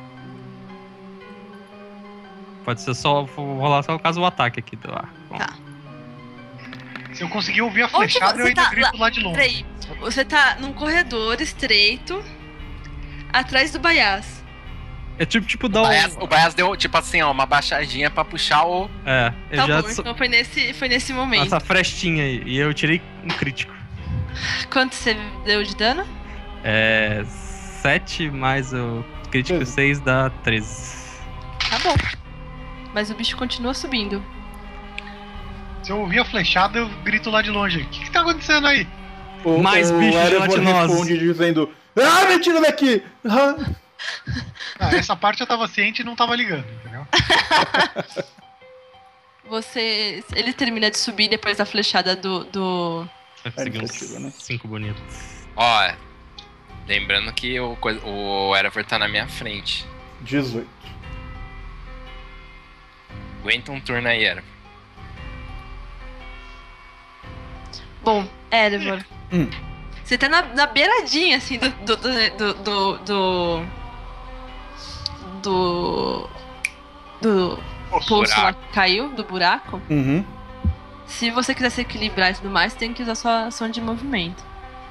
Pode ser só. Vou rolar só caso o ataque aqui do arco. Bom. Tá. Se eu conseguir ouvir a Onde flechada, você eu ainda tá? grito lá de longe. Peraí, você tá num corredor estreito, atrás do Baiás. É tipo dar O Baias deu, tipo assim, ó, uma baixadinha pra puxar o. É, eu Tá já. bom, então foi nesse momento. Essa frestinha aí. E eu tirei um crítico. Quanto você deu de dano? 7 mais o crítico 6 dá 13. Tá bom. Mas o bicho continua subindo. Se eu ouvir a flechada, eu grito lá de longe. O que tá acontecendo aí? Mais bichos Erebor gelatinosos. responde dizendo: Ah, me tira daqui! Ah! Ah, essa parte eu tava ciente e não tava ligando, entendeu? Ele termina de subir depois da flechada do... Vai conseguir iniciativa, né? uns 5 bonitos. Ó, lembrando que o Erebor tá na minha frente. 18. Aguenta um turno aí, Erebor. Bom, Erebor. Hum. Você tá na beiradinha, assim, do poço lá que caiu, do buraco. Uhum. Se você quiser se equilibrar e tudo mais, tem que usar sua ação de movimento.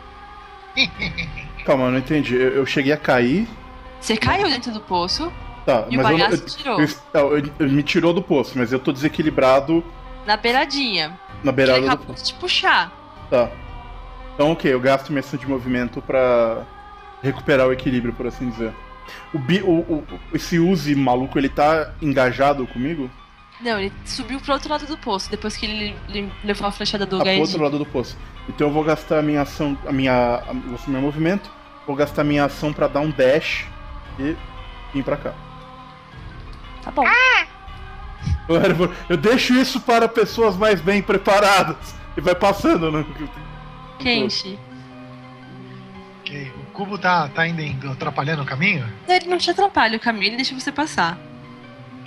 Calma, eu não entendi. Eu cheguei a cair. Você caiu dentro do poço Tá, e o mas Baiás tirou. eu me tirou do poço, mas eu tô desequilibrado Na beiradinha. na Ele beirada do acabou poço. de te puxar. Tá. Então, ok, eu gasto minha ação de movimento pra recuperar o equilíbrio, por assim dizer. Esse Uzi maluco, ele tá engajado comigo? Não, ele subiu pro outro lado do poço, depois que ele levou a flechada do Tá pro outro Gaedin. lado do poço. Então eu vou gastar a minha ação, vou meu movimento, vou gastar minha ação pra dar um dash e vir pra cá. Tá bom. Eu deixo isso para pessoas mais bem preparadas. E vai passando, né? Kenshi. Ok, o cubo tá indo atrapalhando o caminho? Ele não te atrapalha o caminho, ele deixa você passar.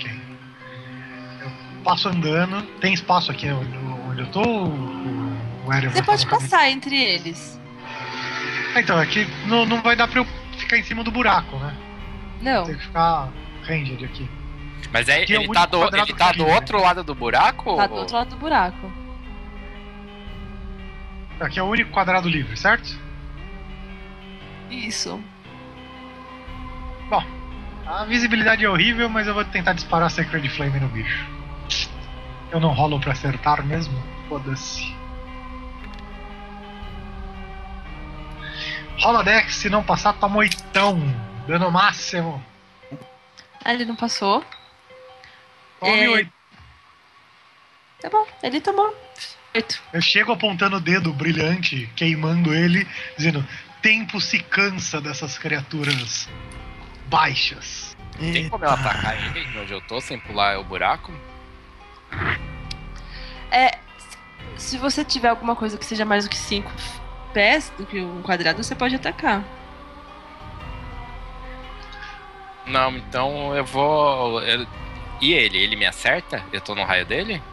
passo andando. Tem espaço aqui onde eu tô? O Eren Você vai pode fazer o caminho? passar entre eles. Então, aqui não vai dar pra eu ficar em cima do buraco, né? Não. Tem que ficar ranged aqui. Mas Aqui é o ele único tá do quadrado que tem, outro lado do buraco? Tá do outro lado do buraco. Aqui é o único quadrado livre, certo? Isso. Bom, a visibilidade é horrível, mas eu vou tentar disparar Sacred Flame no bicho. Eu não rolo pra acertar mesmo? Foda-se. Rola Dex, se não passar, toma 8. Dano máximo. Ah, ele não passou. Tome É. 8. Tá bom, ele tomou 8. Eu chego apontando o dedo brilhante, queimando ele, dizendo: tempo se cansa dessas criaturas baixas. Tem como eu atacar ele onde eu tô sem pular o buraco? Se você tiver alguma coisa que seja mais do que 5 pés do que um quadrado, você pode atacar. Não, então eu vou. E ele? Ele me acerta? Eu tô no raio dele?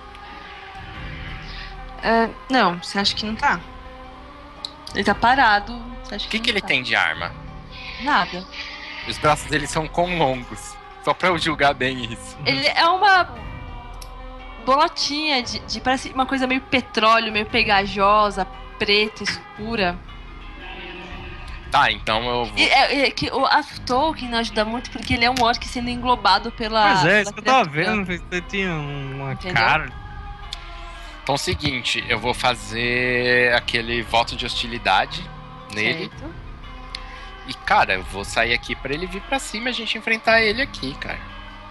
Não, você acha que não tá? Ele tá parado. Você acha O que não ele tá. tem de arma? Nada. Os braços dele são com longos. Só pra eu julgar bem isso. Ele é uma bolotinha de parece uma coisa meio petróleo, meio pegajosa, preta, escura. Tá, então eu vou. E que a Tolkien não ajuda muito porque ele é um orc sendo englobado pela. Pois é, pela isso que eu tava criatura. vendo. Ele tinha uma Entendeu? cara. Então é o seguinte, eu vou fazer aquele voto de hostilidade nele. Certo. E, cara, eu vou sair aqui pra ele vir pra cima e a gente enfrentar ele aqui, cara.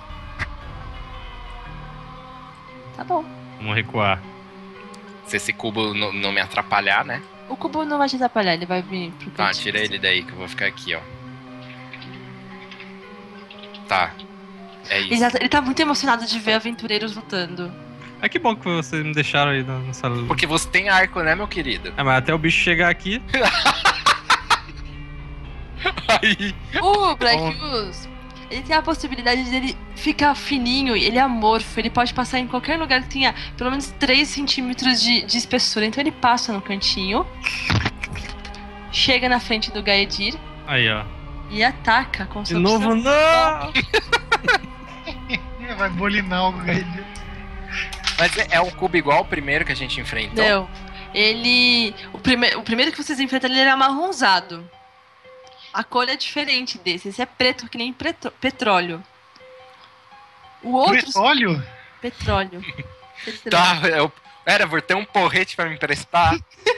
Tá bom. Vamos recuar. Se esse cubo não me atrapalhar, né? O cubo não vai te atrapalhar, ele vai vir pro Tá, cantinho. tira ele daí que eu vou ficar aqui, ó. Tá. É isso. Ele tá muito emocionado de ver aventureiros lutando. Ah, que bom que vocês me deixaram aí nessa. Porque você tem arco, né, meu querido? É, mas até o bicho chegar aqui. Aí. O Blackwood, ele tem a possibilidade de ele ficar fininho, ele é amorfo, ele pode passar em qualquer lugar que tenha pelo menos 3 centímetros de espessura. Então ele passa no cantinho, chega na frente do Gaedir Aí, ó. e ataca com De sua novo, opção. não! Vai bolinar o Gaedir. Mas é um cubo igual ao primeiro que a gente enfrentou? Não. Ele. O primeiro que vocês enfrentam ele era marronzado. A cor é diferente desse. Esse é preto, que nem petróleo. O outro. Petróleo? Petróleo. Petróleo. Tá, Erebor, tem um porrete pra me emprestar?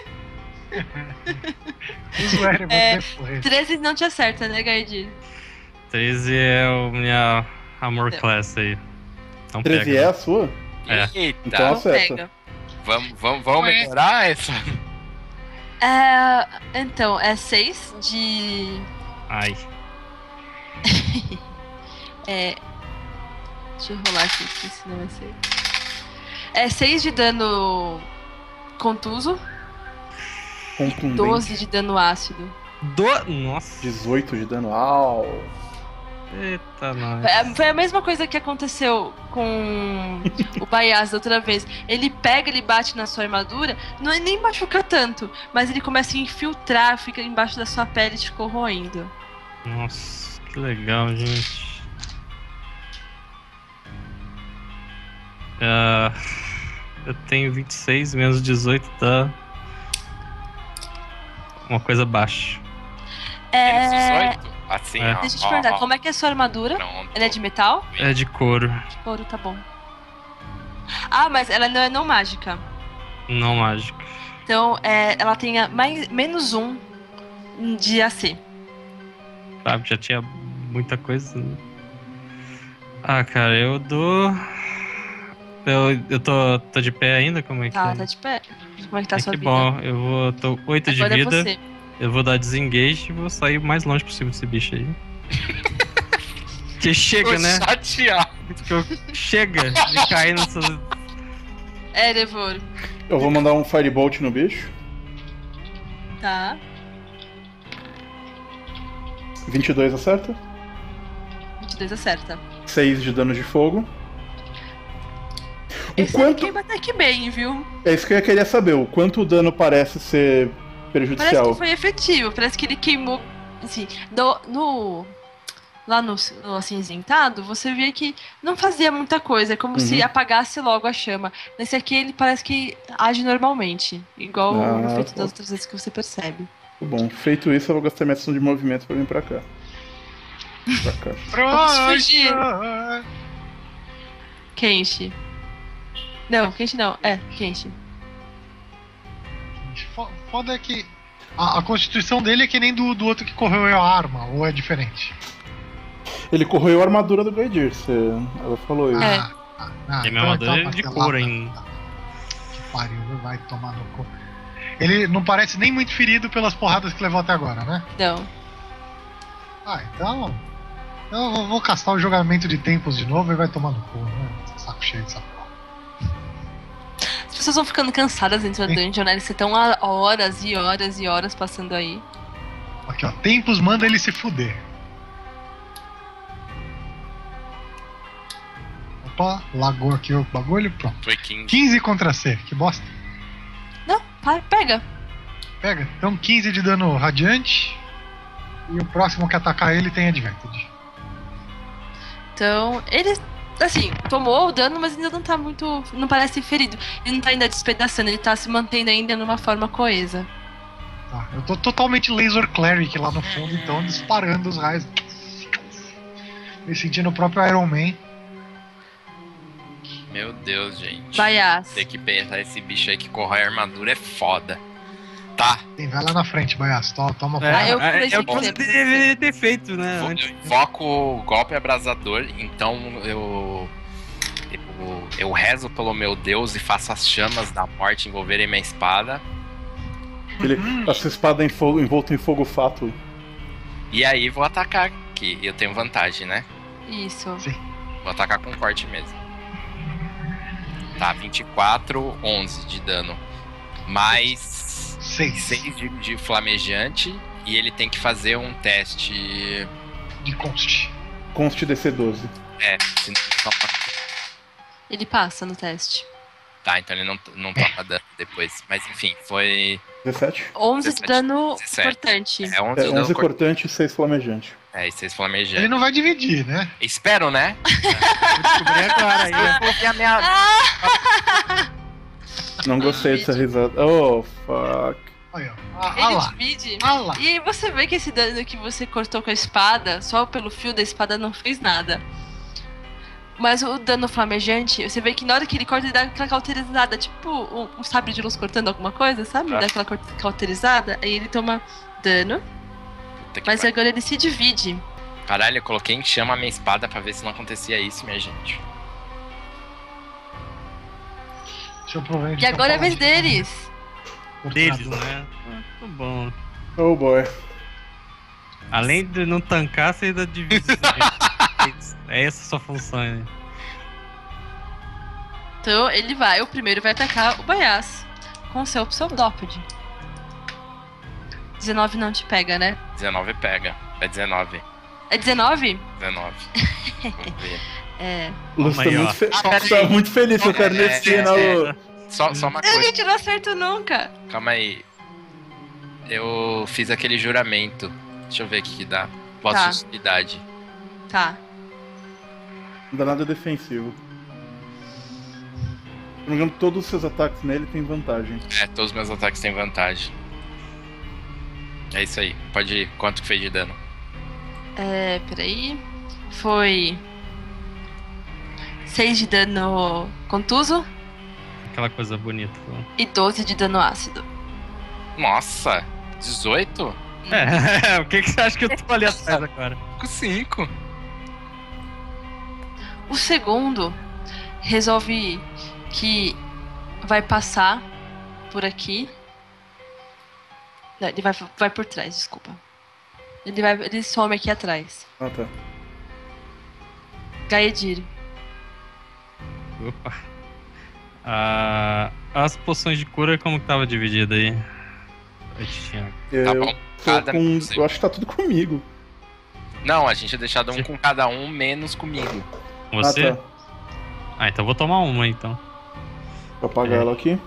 Uso Eren, É, vou ter 13 não te acerta, né, Gaedir? 13 é o minha Armor Class aí. Então 13 pega. é a sua? É. Eita, Então Não acerta. pega. vamos Ué. melhorar essa? Então, é 6 de. Ai. Deixa eu rolar aqui, porque senão vai ser. É 6 de dano contuso, Contundente. 12 de dano ácido. Nossa. 18 de dano. Au. Eita, nós. Foi a mesma coisa que aconteceu com o Bayaz da outra vez. Ele pega, ele bate na sua armadura, não é nem machuca tanto, mas ele começa a infiltrar, fica embaixo da sua pele te corroendo. Nossa, que legal, gente. Eu tenho 26 menos 18 dá uma coisa baixa. Menos 18? Assim, É. ó. Deixa eu te perguntar, como é que é a sua armadura? Pronto. Ela é de metal? É de couro, De couro, tá bom. Ah, mas ela não é não mágica. não mágico. Então, ela tem menos 1 de AC. Sabe, já tinha muita coisa. Né? Ah, cara, eu dou. Eu tô de pé ainda? Como é que Tá, é? tá de pé. Como é que tá a É sua que vida? bom, eu vou. Tô 8 de Agora é vida. você. Eu vou dar desengage e vou sair o mais longe possível desse bicho aí. Que chega, Tô né? chateado. Chega de cair nessas. Erebor. Eu vou mandar um Firebolt no bicho. Tá. 22 acerta. 22 acerta. 6 de dano de fogo. Esse quanto- aqui queima até que bem, viu? É isso que eu ia querer saber. O quanto o dano parece ser Parece prejudicial. que foi efetivo, parece que ele queimou. Assim, lá no acinzentado, você via que não fazia muita coisa, é como se apagasse logo a chama. Nesse aqui, ele parece que age normalmente, igual o efeito das outras vezes que você percebe. Bom, feito isso, eu vou gastar minha ação de movimento pra vir pra cá. Pra cá. Vamos fugir. Kenshi. Não, Kenshi não. É, Kenshi. Foda é que a constituição dele é que nem do outro que correu a arma, ou é diferente? Ele corroeu a armadura do Gaidir, ela falou isso. É. Tem minha armadura de couro ainda. Que pariu, vai tomar no cu. Ele não parece nem muito ferido pelas porradas que levou até agora, né? Não. Então eu vou castar o jogamento de tempos de novo e vai tomar no cu, né? Saco cheio dessa porra. As pessoas vão ficando cansadas dentro da dungeon, né? Eles estão há horas e horas e horas passando aí. Aqui, ó. Tempos manda ele se fuder. Opa, lagou aqui o bagulho, pronto. Foi 15. 15 contra C, que bosta. Não, pega. Pega. Então 15 de dano radiante. E o próximo que atacar ele tem advantage. Então, ele, assim, tomou o dano, mas ainda não tá muito. Não parece ferido. Ele não tá ainda despedaçando, ele tá se mantendo ainda numa forma coesa. Tá, eu tô totalmente laser cleric lá no fundo, então disparando os raios. Me sentindo o próprio Iron Man. Meu Deus, gente. Baias. Ter que pegar esse bicho aí que corrói a armadura é foda. Tá. Tem, vai lá na frente, Baias. Toma eu falei É o isso que você sempre. deveria ter feito, né? Eu Antes. invoco o golpe abrasador, então eu rezo pelo meu Deus e faço as chamas da morte envolverem minha espada. A sua espada envolta em fogo fato. E aí vou atacar, que eu tenho vantagem, né? Isso. Vou atacar com corte mesmo. Tá, 24, 11 de dano. Mais 6 de flamejante. E ele tem que fazer um teste. De const. Const DC 12. Senão ele toma. Ele passa no teste. Tá, então ele não toma dano depois. Mas enfim, foi. 17? 11 de 17, dano 17. cortante. É 11 de 11 dano cortante e 6 flamejante. E 6 flamejantes. Ele não vai dividir, né? Espero, né? Vou descobrir agora aí. Eu coloquei a minha. Não gostei dessa risada. Oh, fuck. Olha, ó. Ele lá. divide. Ah lá. E você vê que esse dano que você cortou com a espada, só pelo fio da espada não fez nada. Mas o dano flamejante, você vê que na hora que ele corta, ele dá aquela cauterizada, tipo um sabre de luz cortando alguma coisa, sabe? Dá aquela cauterizada, aí ele toma dano. Puta que Mas pariu. agora ele se divide. Caralho, eu coloquei em chama a minha espada pra ver se não acontecia isso, minha gente. Deixa eu provar. E agora é a vez deles. Deles, né? Muito bom. Oh boy. Além de não tancar, você ainda divide. É essa a sua função, né? Então ele vai, o primeiro vai atacar o Baias com o seu pseudópode. 19 não te pega, né? 19 pega. É 19. É 19? 19. Vamos ver. É. O Lúcio tá aí, ó. muito, peraí. tá muito feliz com a carnestina. Só uma Eu coisa. não tirou certo nunca. Calma aí. Eu fiz aquele juramento. Deixa eu ver o que dá. Voto Tá. de hostilidade. Tá. Não dá nada defensivo. Se não me engano, todos os seus ataques nele tem vantagem. Todos os meus ataques têm vantagem. É isso aí. Pode ir. Quanto que fez de dano? Peraí. Foi 6 de dano contuso Aquela coisa bonita. e 12 de dano ácido. Nossa! 18? O que você acha que eu tô ali atrás agora? Com 5. O segundo resolve que vai passar por aqui. Não, ele vai por trás, desculpa. Ele some aqui atrás. Ah, tá. Gaedir. Opa. As poções de cura, como que tava dividida aí? Eu tinha... Tá Eu bom. tô Cada com. um seu. Eu acho que tá tudo comigo. Não, a gente tinha deixado um com cada um, menos comigo. Você? Ah, tá. Então eu vou tomar uma, então. Vou apagar ela aqui.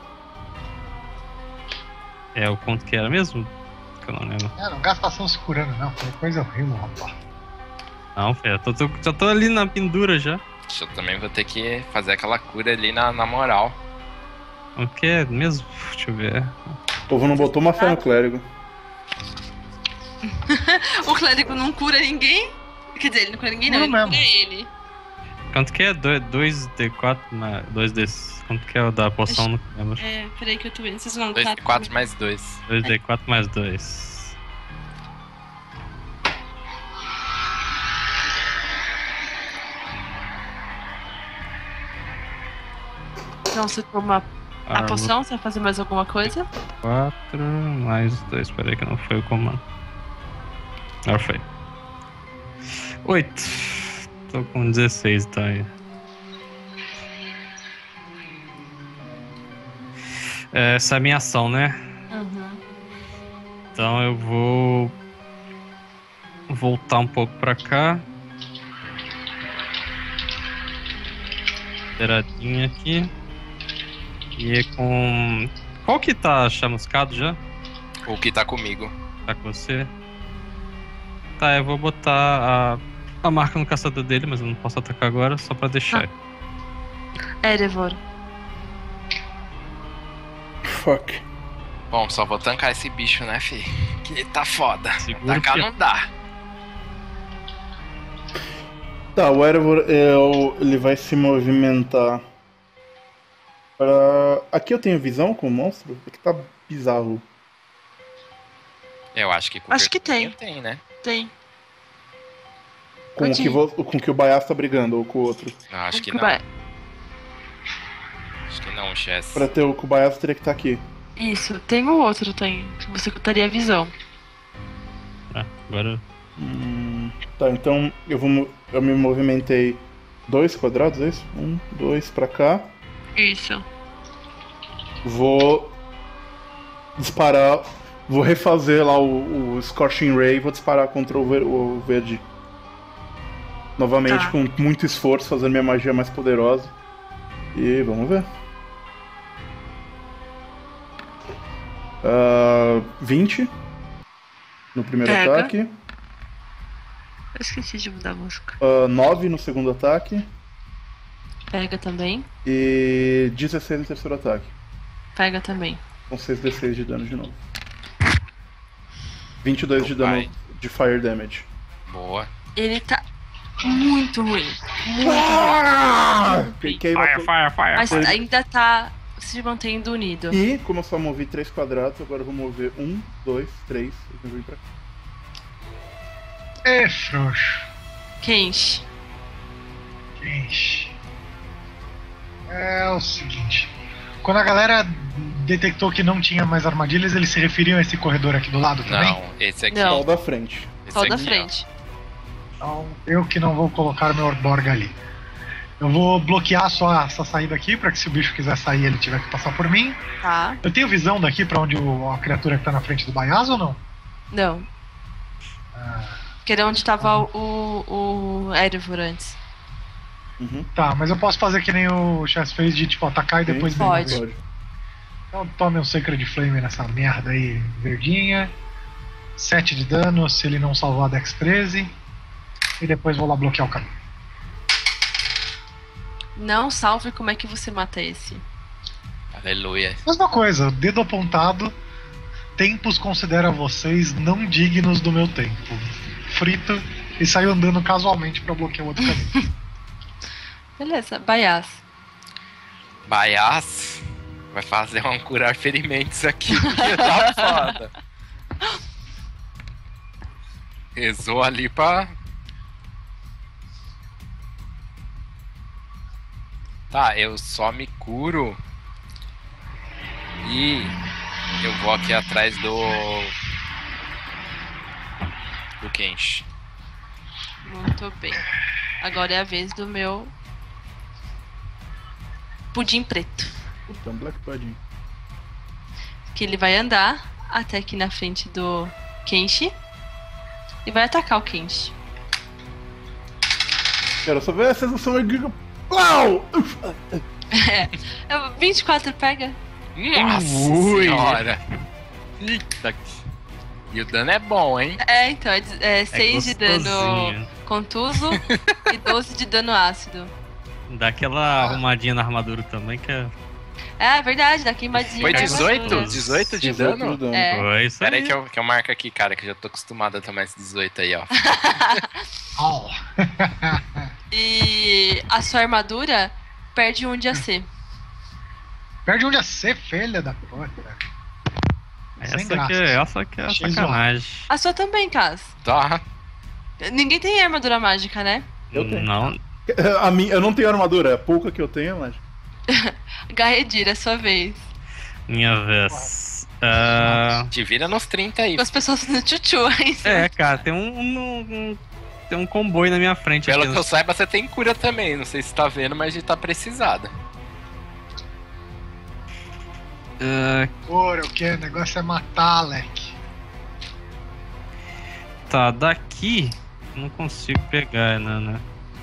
É o quanto que era mesmo? Que eu não lembro. Não gasta ação se curando, não. Foi coisa horrível, rapaz. Não, filho, já tô ali na pendura já. Eu também vou ter que fazer aquela cura ali na moral. O que é mesmo? Deixa eu ver. O povo não botou uma fé no clérigo. O clérigo não cura ninguém? Quer dizer, ele não cura ninguém, não. Ele Não cura ele. Quanto que é? 2d4? 2d... Quanto que é o da poção? Não lembro. Peraí que eu tô vendo. Vocês vão 2d4 mais 2. 2d4 mais 2. Então você toma a poção, você vai fazer mais alguma coisa? 4 mais 2. Peraí que não foi o comando. Agora foi. 8. Tô com 16, tá aí. Essa é a minha ação, né? Uhum. Então eu vou voltar um pouco pra cá. Viradinha aqui. E com... Qual que tá chamuscado já? O que tá comigo. Tá com você? Tá, eu vou botar a marca no caçador dele, mas eu não posso atacar agora, só pra deixar. Erebor. Fuck. Bom, só vou tancar esse bicho, né, fi? Que tá foda. Segura Tacar que- não dá. Tá, o Erebor, ele vai se movimentar pra... Aqui eu tenho visão com o monstro? Aqui tá bizarro. Eu acho que com Acho que tem. tem, né? Tem. Com o que o Baias tá brigando, ou com o outro. Não, acho que não. Acho que não, Chess. Pra ter o Kubayas teria que estar aqui. Isso, tem o outro, tem. Você teria visão. Agora... Tá, então eu me movimentei 2 quadrados, é isso? 1, 2 pra cá. Isso. Vou disparar. Vou refazer lá o Scorching Ray e vou disparar contra o verde. Novamente, Tá. com muito esforço, fazendo minha magia mais poderosa. E vamos ver. 20 no primeiro Pega. ataque. Eu esqueci de mudar a música. 9 no segundo ataque. Pega também. E 16 no terceiro ataque. Pega também. Com 6d6 de dano de novo. 22 de dano Vai. de Fire Damage. Boa. Ele tá muito ruim. Muito ruim. Cliquei Fire, fire, fire, Mas fire. ainda tá se mantendo unido. E, como eu só movi 3 quadrados, agora eu vou mover 1, 2, 3. Eu vou vir pra cá. É frouxo. Kenshi. Gente. É o seguinte. Quando a galera detectou que não tinha mais armadilhas, eles se referiam a esse corredor aqui do lado também? Não, esse aqui. Não. Só o da frente. Esse Só da aqui, ó. frente. Então, eu que não vou colocar meu Orborg ali. Eu vou bloquear só essa saída aqui, pra que se o bicho quiser sair, ele tiver que passar por mim. Tá. Eu tenho visão daqui pra onde a criatura que tá na frente do Baias ou não? Não. Que era onde tava o Erebor antes. Uhum. Tá, mas eu posso fazer que nem o Chess fez de tipo atacar e depois Sim, Pode. devolver. Então tome um Sacred Flame nessa merda aí, verdinha. 7 de dano se ele não salvar a Dex 13. E depois vou lá bloquear o caminho. Não salve, como é que você mata esse? Aleluia. Mesma coisa, dedo apontado. Tempos considera vocês não dignos do meu tempo. Frito e saio andando casualmente pra bloquear o outro caminho. Beleza, Baias. Baias vai fazer um curar ferimentos aqui, porque tá foda. Rezou ali pra... Tá, eu só me curo. E eu vou aqui atrás do Kenshi. Muito bem. Agora é a vez do meu pudim preto. Então, Black Pudding. Que ele vai andar até aqui na frente do Kenshi e vai atacar o Kenshi. Quero só ver a sensação de... Uau! É, 24 pega. Nossa senhora! Eita. E o dano é bom, hein? É, então, é 6 de dano gostosinho. contuso e 12 de dano ácido. Dá aquela arrumadinha na armadura também, que é... É verdade, dá queimadinha. Foi na 18? armadura. 18 de 18 dano? de dano. É. Foi isso Pera aí. aí que eu marco aqui, cara, que eu já tô acostumado a tomar esse 18 aí, ó. Au. E a sua armadura perde 1 de AC. Perde onde é ser, filha da puta. Sem Essa que é a Achei sacanagem. A sua também, Cas. Tá. Ninguém tem armadura mágica, né? Eu tenho. Não, A minha, eu não tenho armadura, é pouca que eu tenho, mas. Garredir, é sua vez. minha vez. Te vira nos 30 aí. As pessoas no tchutchu aí. Cara, tem tem um comboio na minha frente Pelo aqui. que eu saiba, você tem cura também. Não sei se tá vendo, mas a gente tá precisada. Porra, o que? O negócio é matar, Alec. Tá, daqui não consigo pegar, né?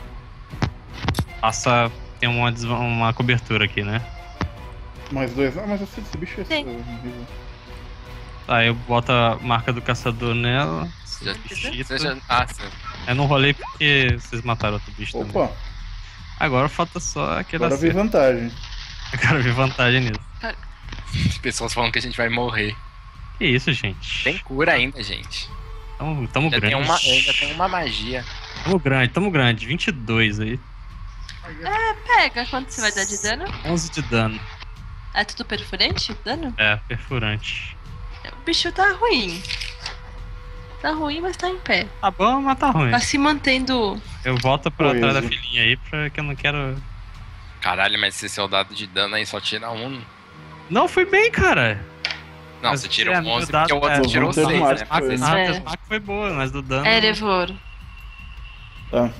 Passa. Tem uma cobertura aqui, né? Mais 2. Ah, mas esse bicho é. Sim. Tá, eu boto a marca do caçador nela. Você bichito. já... Ah, sim. Eu não rolei porque vocês mataram outro bicho também. Opa, Agora falta só aquele agora vi acerto. vantagem. Eu quero ver vantagem nisso. As pessoas falam que a gente vai morrer. Que isso, gente? Tem cura ainda, gente. Tamo Ainda grande. ainda tem uma magia. Tamo grande. 22 aí. Pega, quanto você vai dar de dano? 11 de dano. É tudo perfurante? Dano? É, perfurante. O bicho tá ruim. Tá ruim, mas tá em pé. Tá bom, mas tá ruim. Tá se mantendo. Eu volto pra trás da Coisa. filhinha aí, porque eu não quero... Caralho, mas esse seu dado de dano aí só tira 1. Não, fui bem, cara. Não, Mas você tirou é, meu 11 dado- porque o outro é, tirou vamos ter 6, mais né? coisa. Mas A É. Tesmac foi boa, mas do dano... É, Devor. Tá.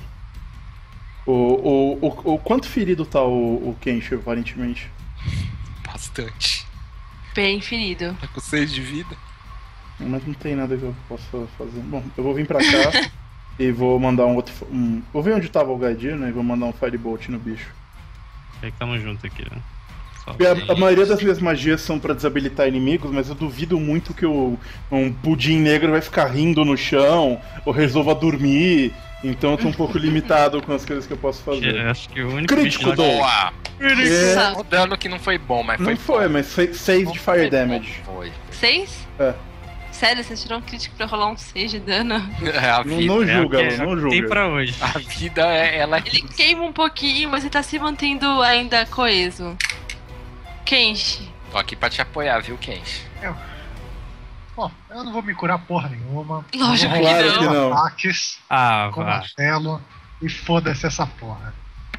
O quanto ferido tá o Kenshi, aparentemente? bastante. Bem ferido. Tá com 6 de vida. Mas não tem nada que eu possa fazer. Bom, eu vou vir pra cá e vou mandar um outro. Vou ver onde tava o Gadir, né? E vou mandar um Firebolt no bicho. É que tamo junto aqui, né? Só... Porque a maioria das minhas magias são pra desabilitar inimigos, mas eu duvido muito que um pudim negro vai ficar rindo no chão ou resolva dormir. Então eu tô um pouco limitado com as coisas que eu posso fazer. Acho que o único Crítico, bicho lá- Dom. Boa! É, O dano que não foi bom, mas foi não foi, bom. mas 6 de Fire Damage. Foi. 6? É. Sério, você tirou um crítico pra rolar um 6 de dano? É, a Não, vida, não É, julga, o que- não Tem julga. pra hoje. a vida ela é Ele queima um pouquinho, mas ele tá se mantendo ainda coeso. Kenshi. Tô aqui pra te apoiar, viu, Kenshi? Ó, eu não vou me curar porra nenhuma. Lógico Eu vou que rolar não. dois Não. ataques Ah, com vá. martelo e foda-se essa porra.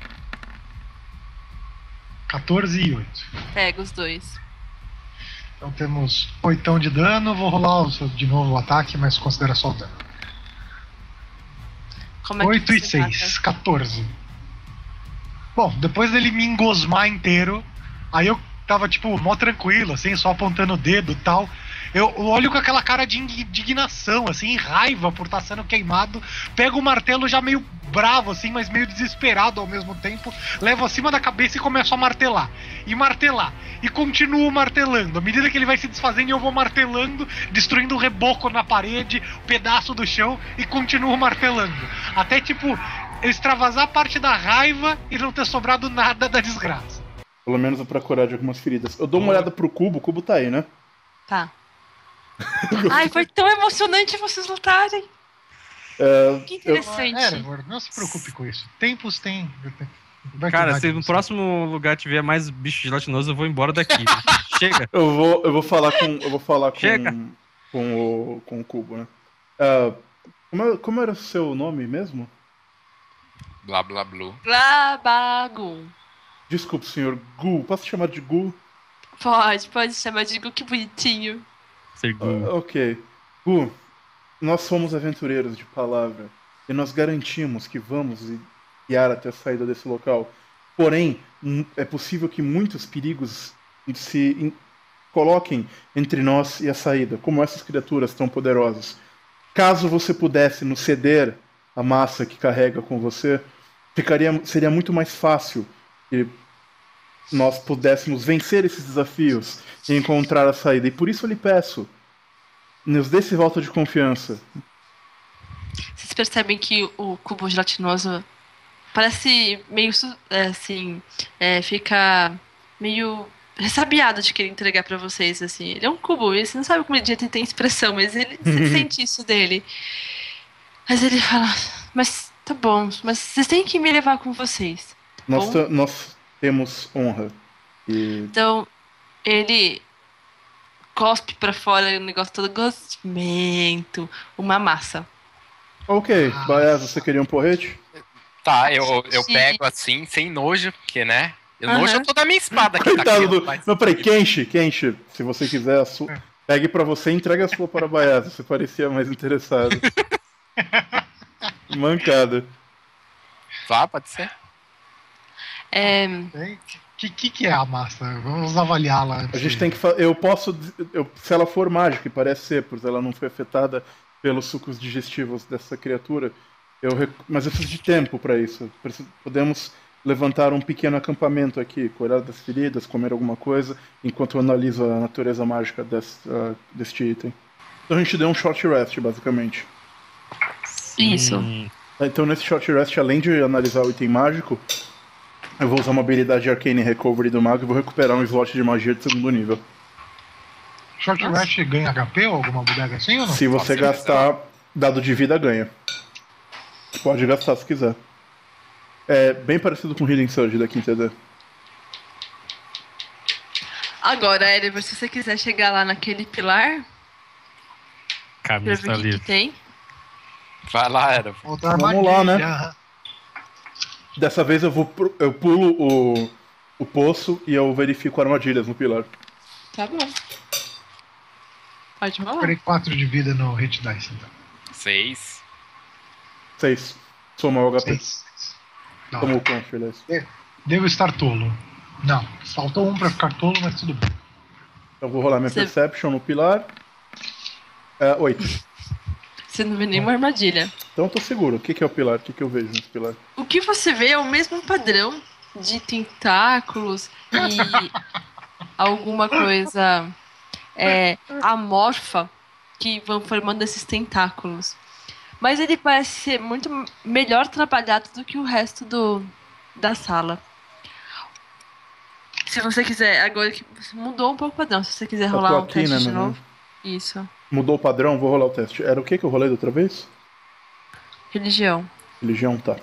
14 e 8. Pega os dois. Então temos 8 de dano. Vou rolar de novo o ataque, mas considera só o dano. Como é que 8 e você 6, 14. Bom, depois dele me engosmar inteiro, aí eu tava tipo mó tranquilo, assim, só apontando o dedo e tal. Eu olho com aquela cara de indignação, assim, raiva por estar sendo queimado. Pego o martelo já meio bravo, assim, mas meio desesperado ao mesmo tempo. Levo acima da cabeça e começo a martelar. E martelar. E continuo martelando. À medida que ele vai se desfazendo, eu vou martelando, destruindo o reboco na parede, o pedaço do chão, e continuo martelando. Até, tipo, eu extravasar parte da raiva e não ter sobrado nada da desgraça. Pelo menos pra curar de algumas feridas. Eu dou uma olhada pro cubo, o cubo tá aí, né? Tá. Ai, foi tão emocionante vocês lutarem. Que interessante. Erebor, não se preocupe com isso. Tempos tem. Vai Cara, cuidar se de no você. próximo lugar tiver mais bicho gelatinoso, eu vou embora daqui. Chega. Eu vou falar com Chega. com o cubo, né? Como era o seu nome mesmo? Blá blá blá. Labagum. Desculpe, senhor Gu. Posso te chamar de Gu? Pode chamar de Gu, que bonitinho. Ser Gu. Ok. Gu, nós somos aventureiros de palavra e nós garantimos que vamos guiar até a saída desse local. Porém, é possível que muitos perigos se coloquem entre nós e a saída, como essas criaturas tão poderosas. Caso você pudesse nos ceder a massa que carrega com você, seria muito mais fácil nós pudéssemos vencer esses desafios e encontrar a saída. E por isso eu lhe peço, nos dê esse voto de confiança. Vocês percebem que o cubo gelatinoso parece meio fica meio ressabiado de querer entregar pra vocês, assim. Ele é um cubo, e você não sabe como ele tem expressão, mas você sente isso dele. Mas ele fala, mas tá bom, mas vocês têm que me levar com vocês. Nós temos honra. Então, ele cospe pra fora o negócio todo gosmento, uma massa. Ok, Baez, você queria um porrete? Tá, eu pego assim, sem nojo, porque, né? Nojo eu tô da minha espada aqui. Não, peraí, Kenshi, se você quiser, pegue pra você e entregue a sua para Baez. Você parecia mais interessado. Mancada. Vá, pode ser. Que é a massa? Vamos avaliá-la antes. A gente tem que se ela for mágica, e parece ser, porque ela não foi afetada pelos sucos digestivos dessa criatura, mas eu preciso de tempo para isso. Podemos levantar um pequeno acampamento aqui, cuidar das feridas, comer alguma coisa, enquanto eu analiso a natureza mágica deste item. Então a gente deu um short rest, basicamente. Isso. Então nesse short rest, além de analisar o item mágico, eu vou usar uma habilidade de Arcane Recovery do mago e vou recuperar um slot de magia de 2º nível. Short rest ganha HP ou alguma bodega assim ou não? Se você gastar dado de vida, ganha. Pode gastar se quiser. É bem parecido com o Healing Surge da 5ª ED. Agora, Eriver, se você quiser chegar lá naquele pilar, Caminho está livre. Que tem. Vai lá, Eriver. Vamos lá, né? Dessa vez eu pulo o poço e eu verifico armadilhas no pilar. Tá bom. Pode rolar. Perei 4 de vida no hit dice, então. 6. Soma o HP. 6. Tomou o conf, aliás. Devo estar tolo. Não, faltou um pra ficar tolo, mas tudo bem. Então vou rolar minha Perception no pilar. 8. Você não vê nenhuma armadilha. Então eu tô seguro. O que é o pilar? O que eu vejo nesse pilar? O que você vê é o mesmo padrão de tentáculos e alguma coisa amorfa que vão formando esses tentáculos. Mas ele parece ser muito melhor trabalhado do que o resto da sala. Se você quiser, agora que mudou um pouco o padrão, se você quiser rolar um teste de novo. Isso. Mudou o padrão, vou rolar o teste. Era o que eu rolei da outra vez? Religião. Religião, tá.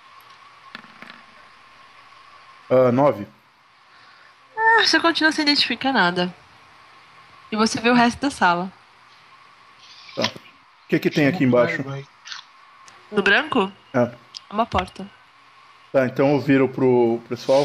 9. Você continua sem identificar nada. E você vê o resto da sala. Tá. O que tem aqui embaixo? No branco? É. Uma porta. Tá, então eu viro pro pessoal.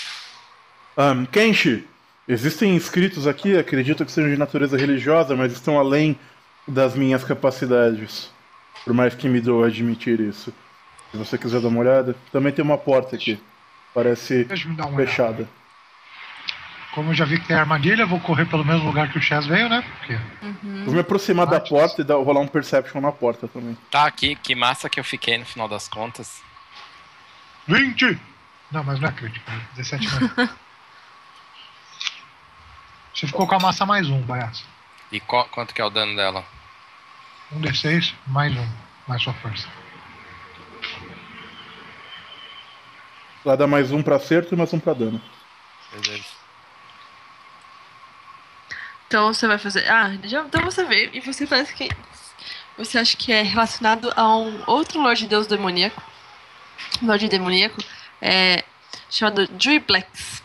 Kenshi, existem inscritos aqui, acredito que sejam de natureza religiosa, mas estão além das minhas capacidades. Por mais que me doa admitir isso. Se você quiser dar uma olhada. Também tem uma porta aqui. Parece fechada. Como eu já vi que tem armadilha, eu vou correr pelo mesmo lugar que o Chess veio, né? Porque... Vou me aproximar da porta e rolar um Perception na porta também. Tá, que massa que eu fiquei no final das contas. 20! Não, mas não é crítico. 17 mais. Você ficou com a massa mais 1, Baiaço. E quanto que é o dano dela? 1d6 mais 1, mais sua força. Ela dá mais 1 pra acerto e mais 1 pra dano. Beleza. Então você vai fazer. Então você vê, e você parece que. Você acha que é relacionado a um outro Lorde Deus demoníaco. Lorde demoníaco. Chamado Druidblex.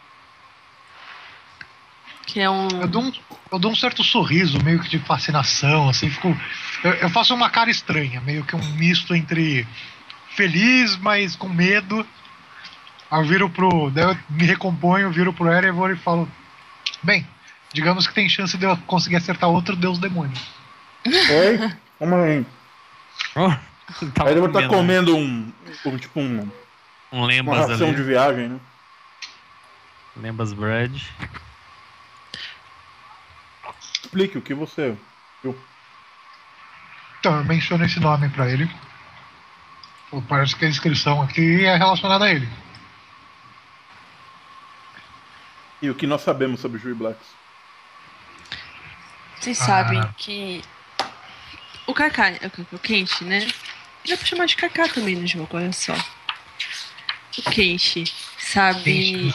Que é um. Eu dou um certo sorriso, meio que de fascinação, assim, fico. Eu faço uma cara estranha, meio que um misto entre feliz, mas com medo. Aí eu viro daí eu me recomponho, viro pro Erebor e falo: bem, digamos que tem chance de eu conseguir acertar outro deus demônio. Oi? Como aí? Aí ele tá comendo um lembas uma ração ali. de viagem, né? Lembas bread. Explique o que você viu. Então, eu menciono esse nome pra ele. Parece que a inscrição aqui é relacionada a ele. E o que nós sabemos sobre Jui Blacks? Vocês sabem que o Kaká, o Kenshi, né? Dá pra chamar de Kaká também no jogo, olha só. O Kenshi sabe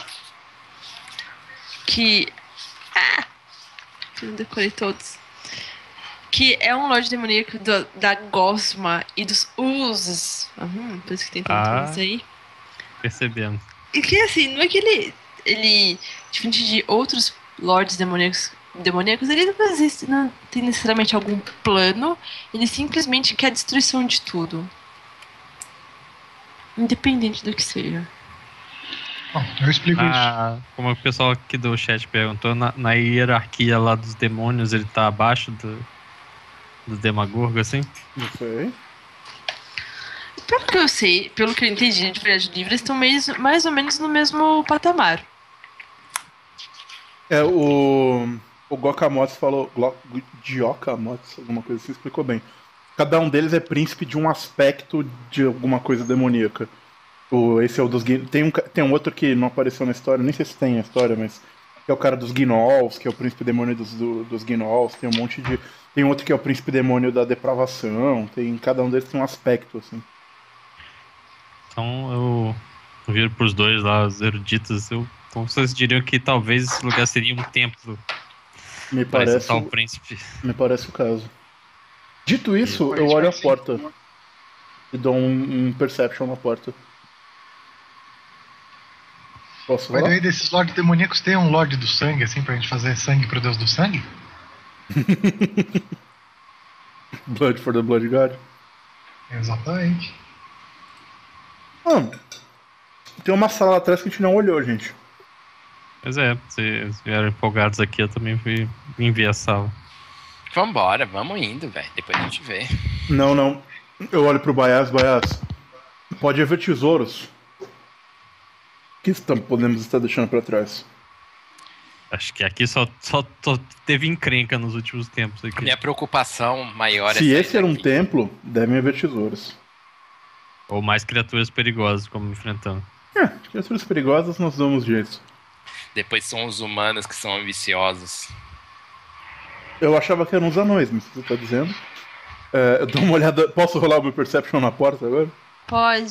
que... eu decorei todos. Que é um Lorde Demoníaco da Gosma e dos Usos. Por isso que tem tantos aí. Percebendo. E que assim, não é que ele diferente de outros Lordes Demoníacos, ele não existe, não tem necessariamente algum plano, ele simplesmente quer a destruição de tudo. Independente do que seja. Bom, eu explico isso. Como o pessoal aqui do chat perguntou, na hierarquia lá dos demônios, ele tá abaixo do Demagorgo, assim? Não sei. Pelo que eu sei, pelo que eu entendi de Verdade Livre, eles estão mais ou menos no mesmo patamar. O Gokamots falou. Giokamots, alguma coisa assim, explicou bem. Cada um deles é príncipe de um aspecto de alguma coisa demoníaca. Esse é o dos tem um outro que não apareceu na história, nem sei se tem a história, mas que é o cara dos Gnolls, que é o príncipe demônio dos Gnolls, tem um monte de. Tem outro que é o príncipe demônio da depravação, cada um deles tem um aspecto, assim. Então eu viro pros dois lá, os eruditos, então vocês diriam que talvez esse lugar seria um templo para esse tal príncipe. Me parece o caso. Dito isso, eu olho a porta e dou um perception na porta. Posso falar? Vai daí desses lords demoníacos, tem um lorde do sangue, assim, pra gente fazer sangue pro deus do sangue? Blood for the Blood God. Exatamente. Tem uma sala lá atrás que a gente não olhou, gente. Pois é, vocês vieram empolgados aqui, eu também vim ver a sala. Vambora, vamos indo, velho. Depois a gente vê. Não. Eu olho pro Baias. Pode haver tesouros. O que podemos estar deixando pra trás? Acho que aqui só teve encrenca nos últimos tempos. Aqui. Minha preocupação maior Se esse era um templo, devem haver tesouros. Ou mais criaturas perigosas, como enfrentando. Criaturas perigosas nós damos jeito. Depois são os humanos que são ambiciosos. Eu achava que eram os anões, mas você tá dizendo. Eu dou uma olhada. Posso rolar o meu Perception na porta agora? Pode.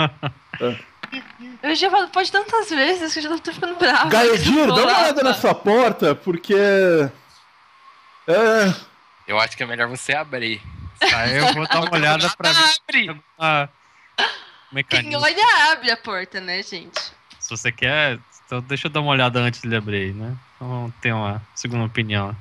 Eu já falo, pode tantas vezes que eu já tô ficando bravo. Gaiodir, dá uma olhada nessa porta, porque. Eu acho que é melhor você abrir. Eu vou dar uma olhada pra ver. Quem olha abre a porta, né, gente? Se você quer, então deixa eu dar uma olhada antes de ele abrir, né? Então vamos ter uma segunda opinião.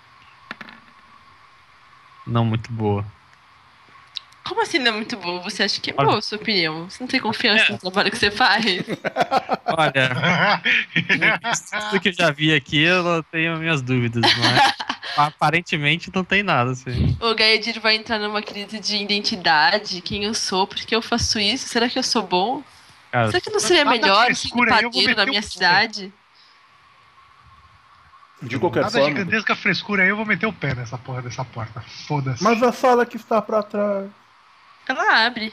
Não muito boa. Como assim não é muito boa? Você acha que é boa a sua opinião? Você não tem confiança no trabalho que você faz? Olha, tudo que eu já vi aqui, eu tenho minhas dúvidas, mas aparentemente não tem nada, assim. O Gaedir vai entrar numa crise de identidade, quem eu sou, porque eu faço isso, será que eu sou bom? Cara, será que não seria melhor ser padeiro na minha cidade? De qualquer forma. Nada gigantesca frescura aí, eu vou meter o pé nessa porra dessa porta. Foda-se. Mas a sala que está pra trás. Ela abre.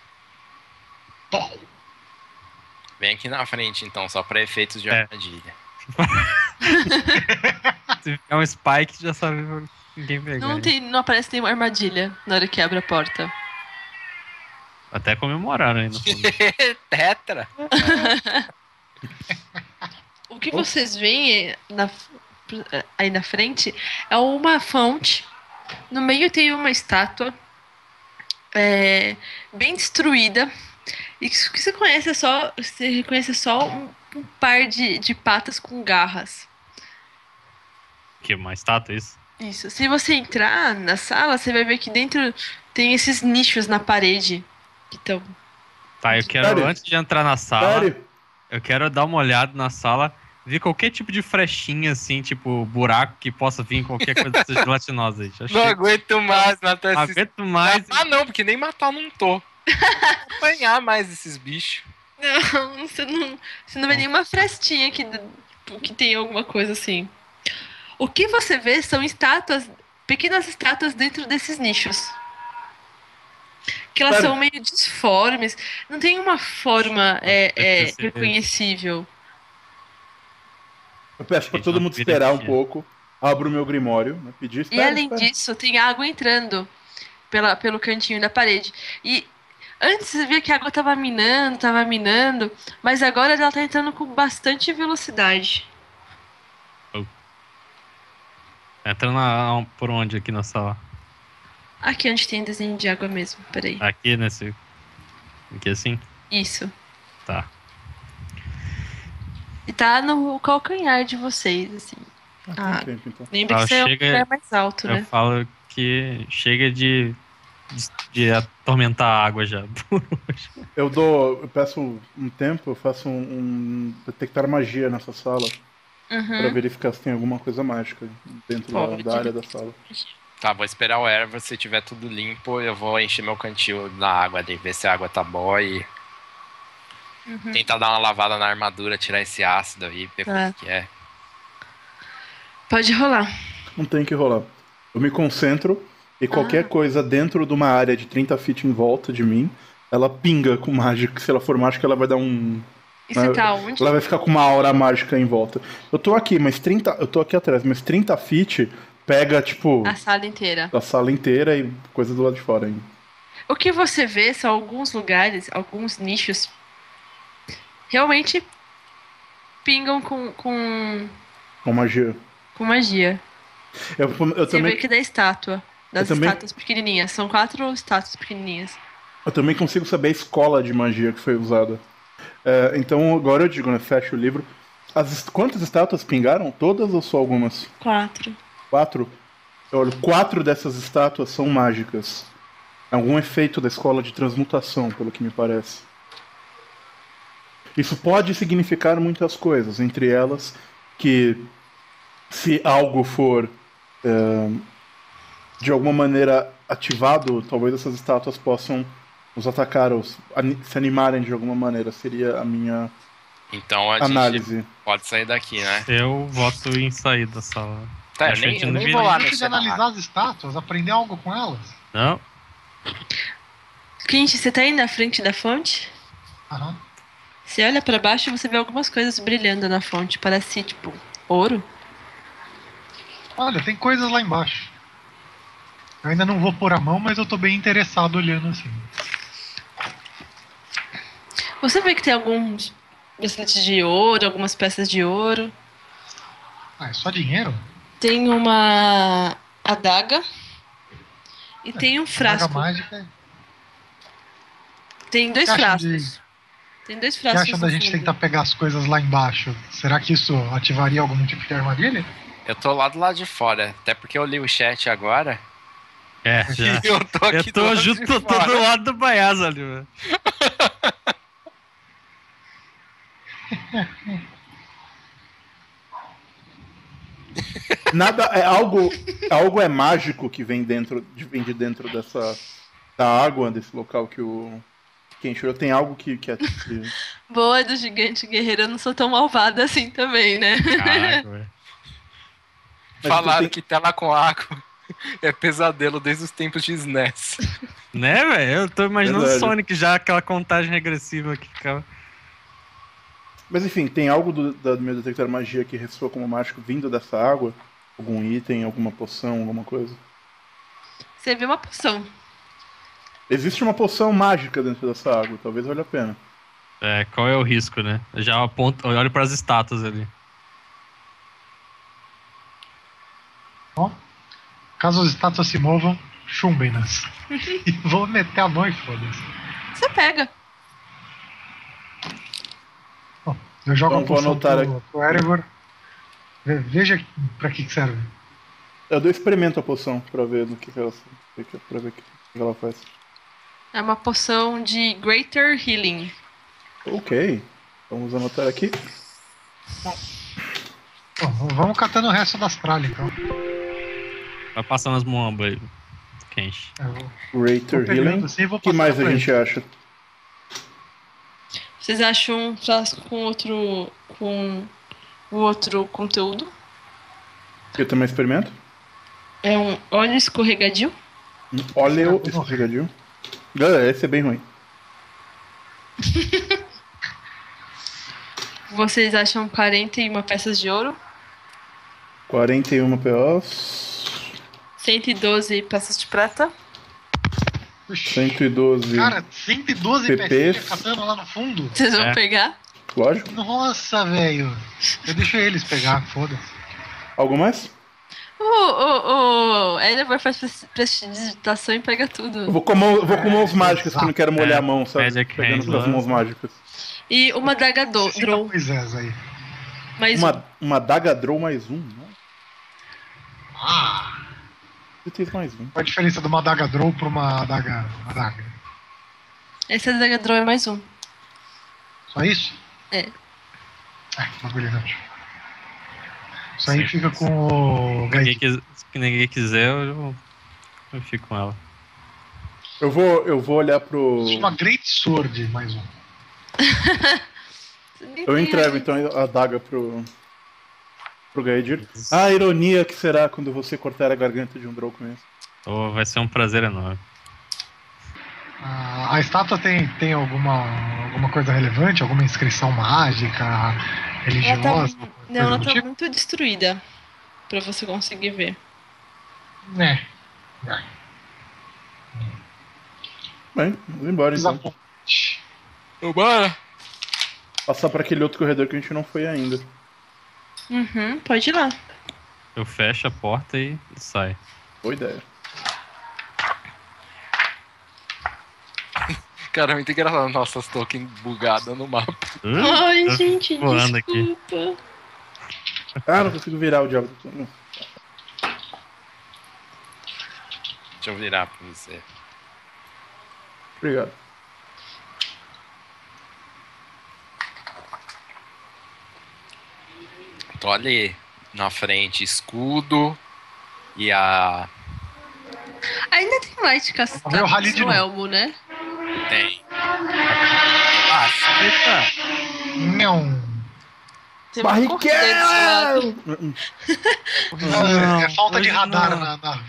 Vem aqui na frente, então, só pra efeitos de armadilha. Se é um Spike, já sabe ninguém pegar. Não aparece nenhuma armadilha na hora que abre a porta. Até comemoraram aí no fundo. Tetra! O que vocês veem aí na frente é uma fonte. No meio tem uma estátua bem destruída. E que você reconhece só um par de patas com garras. Que uma estátua, isso? Isso. Se você entrar na sala, você vai ver que dentro tem esses nichos na parede. Então. Tá, eu quero, antes de entrar na sala, eu quero dar uma olhada na sala, ver qualquer tipo de frechinha, assim, tipo buraco que possa vir qualquer coisa que seja gelatinosa aí. Não aguento mais matar esses... Não aguento mais. Não, porque nem matar não tô. Apanhar mais esses bichos. Não, você não vê nenhuma frestinha que tem alguma coisa assim. O que você vê são pequenas estátuas dentro desses nichos. Que elas são meio disformes. Não tem uma forma reconhecível. Eu peço pra todo mundo esperar um pouco. Abro o meu grimório, né? Pedir, espera, E além disso, tem água entrando pelo cantinho da parede. E antes você via que a água tava minando, mas agora ela tá entrando com bastante velocidade. Entra por onde aqui na sala? Aqui onde tem desenho de água mesmo, peraí. Aqui nesse. Aqui assim? Isso. Tá. E tá no calcanhar de vocês, assim. Tempo, então. Lembra que você é um lugar mais alto, né? Eu falo que chega de atormentar a água já. Eu peço um tempo, eu faço um detectar magia nessa sala. Pra verificar se tem alguma coisa mágica dentro da área da sala. Tá, vou esperar o erva, se tiver tudo limpo, eu vou encher meu cantil na água ali, ver se a água tá boa e tentar dar uma lavada na armadura, tirar esse ácido aí, ver o que é. Pode rolar. Não tem que rolar. Eu me concentro e qualquer coisa dentro de uma área de 30 feet em volta de mim, ela pinga com mágica. Se ela for mágica, ela vai dar um... E você tá onde? Ela vai ficar com uma aura mágica em volta. Eu tô aqui, eu tô aqui atrás, mas 30 feet pega, tipo... A sala inteira. A sala inteira e coisa do lado de fora ainda. O que você vê são alguns lugares, alguns nichos realmente pingam com magia. Com magia. Eu você também... vê que da estátua. Das estátuas pequenininhas. São 4 estátuas pequenininhas. Eu também consigo saber a escola de magia que foi usada. Então agora eu digo, né? Fecha o livro. Quantas estátuas pingaram? Todas ou só algumas? 4. 4? Eu olho, 4 dessas estátuas são mágicas. Algum efeito da escola de transmutação, pelo que me parece. Isso pode significar muitas coisas, entre elas que se algo for de alguma maneira ativado, talvez essas estátuas possam nos atacar ou se animarem de alguma maneira. Seria a minha análise. Gente pode sair daqui, né? Eu voto em sair da sala. Tá, eu nem vou lá nesse analisar as estátuas, aprender algo com elas? Não. Clint, você tá aí na frente da fonte? Aham. Você olha pra baixo e você vê algumas coisas brilhando na fonte. Parece, tipo, ouro. Olha, tem coisas lá embaixo. Eu ainda não vou pôr a mão, mas eu tô bem interessado olhando assim. Você vê que tem alguns braceletes de ouro, algumas peças de ouro. É só dinheiro? Tem uma adaga. E tem um frasco. Adaga mágica. Tem 2 frascos. Tem 2 frascos. O que acha da gente tentar pegar as coisas lá embaixo? Será que isso ativaria algum tipo de armadilha? Eu tô lá do lado de fora, até porque eu li o chat agora. Já. Eu tô aqui do lado do Baiasa ali, velho. Nada algo é mágico que vem de dentro da água desse local que o Kenshiro tem algo que é Boa do gigante guerreiro, eu não sou tão malvada assim também, né? Caraca, velho. Falaram que tela com água é pesadelo desde os tempos de SNES. Né, velho? Eu tô imaginando o Sonic já, aquela contagem regressiva que ficava. Mas enfim, tem algo do meu detectar magia que ressoa como mágico vindo dessa água? Algum item, alguma poção, alguma coisa? Você vê uma poção. Existe uma poção mágica dentro dessa água, talvez valha a pena. Qual é o risco, né? Eu já aponto, eu olho pras estátuas ali. Bom, caso as estátuas se movam, chumbem-nas. E vou meter a mão e foda-se. Você pega. Bom, eu jogo então, a poção pro Erebor. Veja pra que serve. Eu dou experimento a poção pra ver no que ela faz. É uma poção de Greater Healing. Ok. Vamos anotar aqui. Bom, vamos catando o resto das tralhas, então. Vai passando as moambas aí. Quente. Greater Healing. Assim, O que mais a gente acha? Vocês acham um frasco com outro conteúdo? Eu também experimento? É um óleo escorregadio. Óleo escorregadio. Galera, esse é bem ruim. Vocês acham 41 peças de ouro? 41 POs. 112 peças de prata. 112. Cara, 112 PPs. pecinhas catando lá no fundo. Vocês vão pegar? Lógico. Nossa, velho. Eu deixo eles pegar, foda-se. Algo mais? O Erevar faz prestidigitação e pega tudo. Eu vou com mãos mágicas, que eu não quero molhar a mão, sabe? Magic Pegando Hand, com as mãos mágicas. E uma daga draw. Moisés aí. Mais Uma daga draw mais um, né? Ah. Você tem mais um. Qual a diferença de uma adaga draw pra uma adaga? Essa daga draw é mais um. Só isso? É. Bagulho inútil. Isso aí fica com o Se ninguém quiser, eu fico com ela. Eu vou olhar pro... Uma Great Sword, mais um. Eu entrego então a daga pro Gaedir. A ironia que será quando você cortar a garganta de um Drow com isso. Oh, vai ser um prazer enorme. A estátua tem alguma coisa relevante? Alguma inscrição mágica, religiosa? Ela tá muito destruída. Pra você conseguir ver. É. Bem, vamos embora então. Bora! Passar pra aquele outro corredor que a gente não foi ainda. Pode ir lá. Eu fecho a porta e saio. Boa ideia. Cara, muito engraçado. Nossa, as tokens bugadas no mapa. Ai, gente, voando desculpa. Ah, não consigo virar o diabo. Deixa eu virar pra você. Obrigado. Tô ali na frente, escudo e a... Ainda tem light castado Meu rally de no novo. elmo, né? Tem. Não. Tem uma cordeira desse lado. É falta de hoje radar não. na.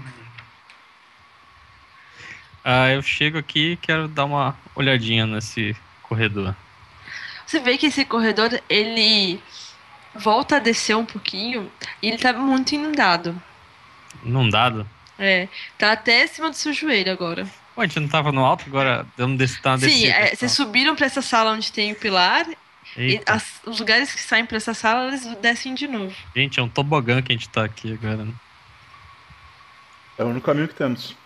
Eu chego aqui e quero dar uma olhadinha nesse corredor. Você vê que esse corredor, ele volta a descer um pouquinho e ele tá muito inundado. Inundado? É, tá até acima do seu joelho agora. Pô, a gente não tava no alto, agora dando uma Sim, descida. vocês subiram pra essa sala onde tem o pilar e Eita. os lugares que saem pra essa sala, eles descem de novo. Gente, é um tobogã que a gente tá aqui agora. Né? É o único caminho que temos.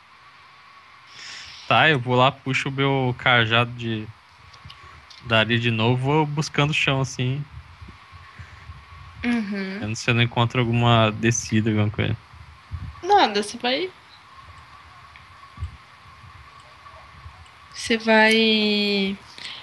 Tá, eu vou lá, puxo o meu cajado dali de novo, vou buscando o chão assim, vendo se eu não encontro alguma descida, alguma coisa. Nada, você vai. Você vai.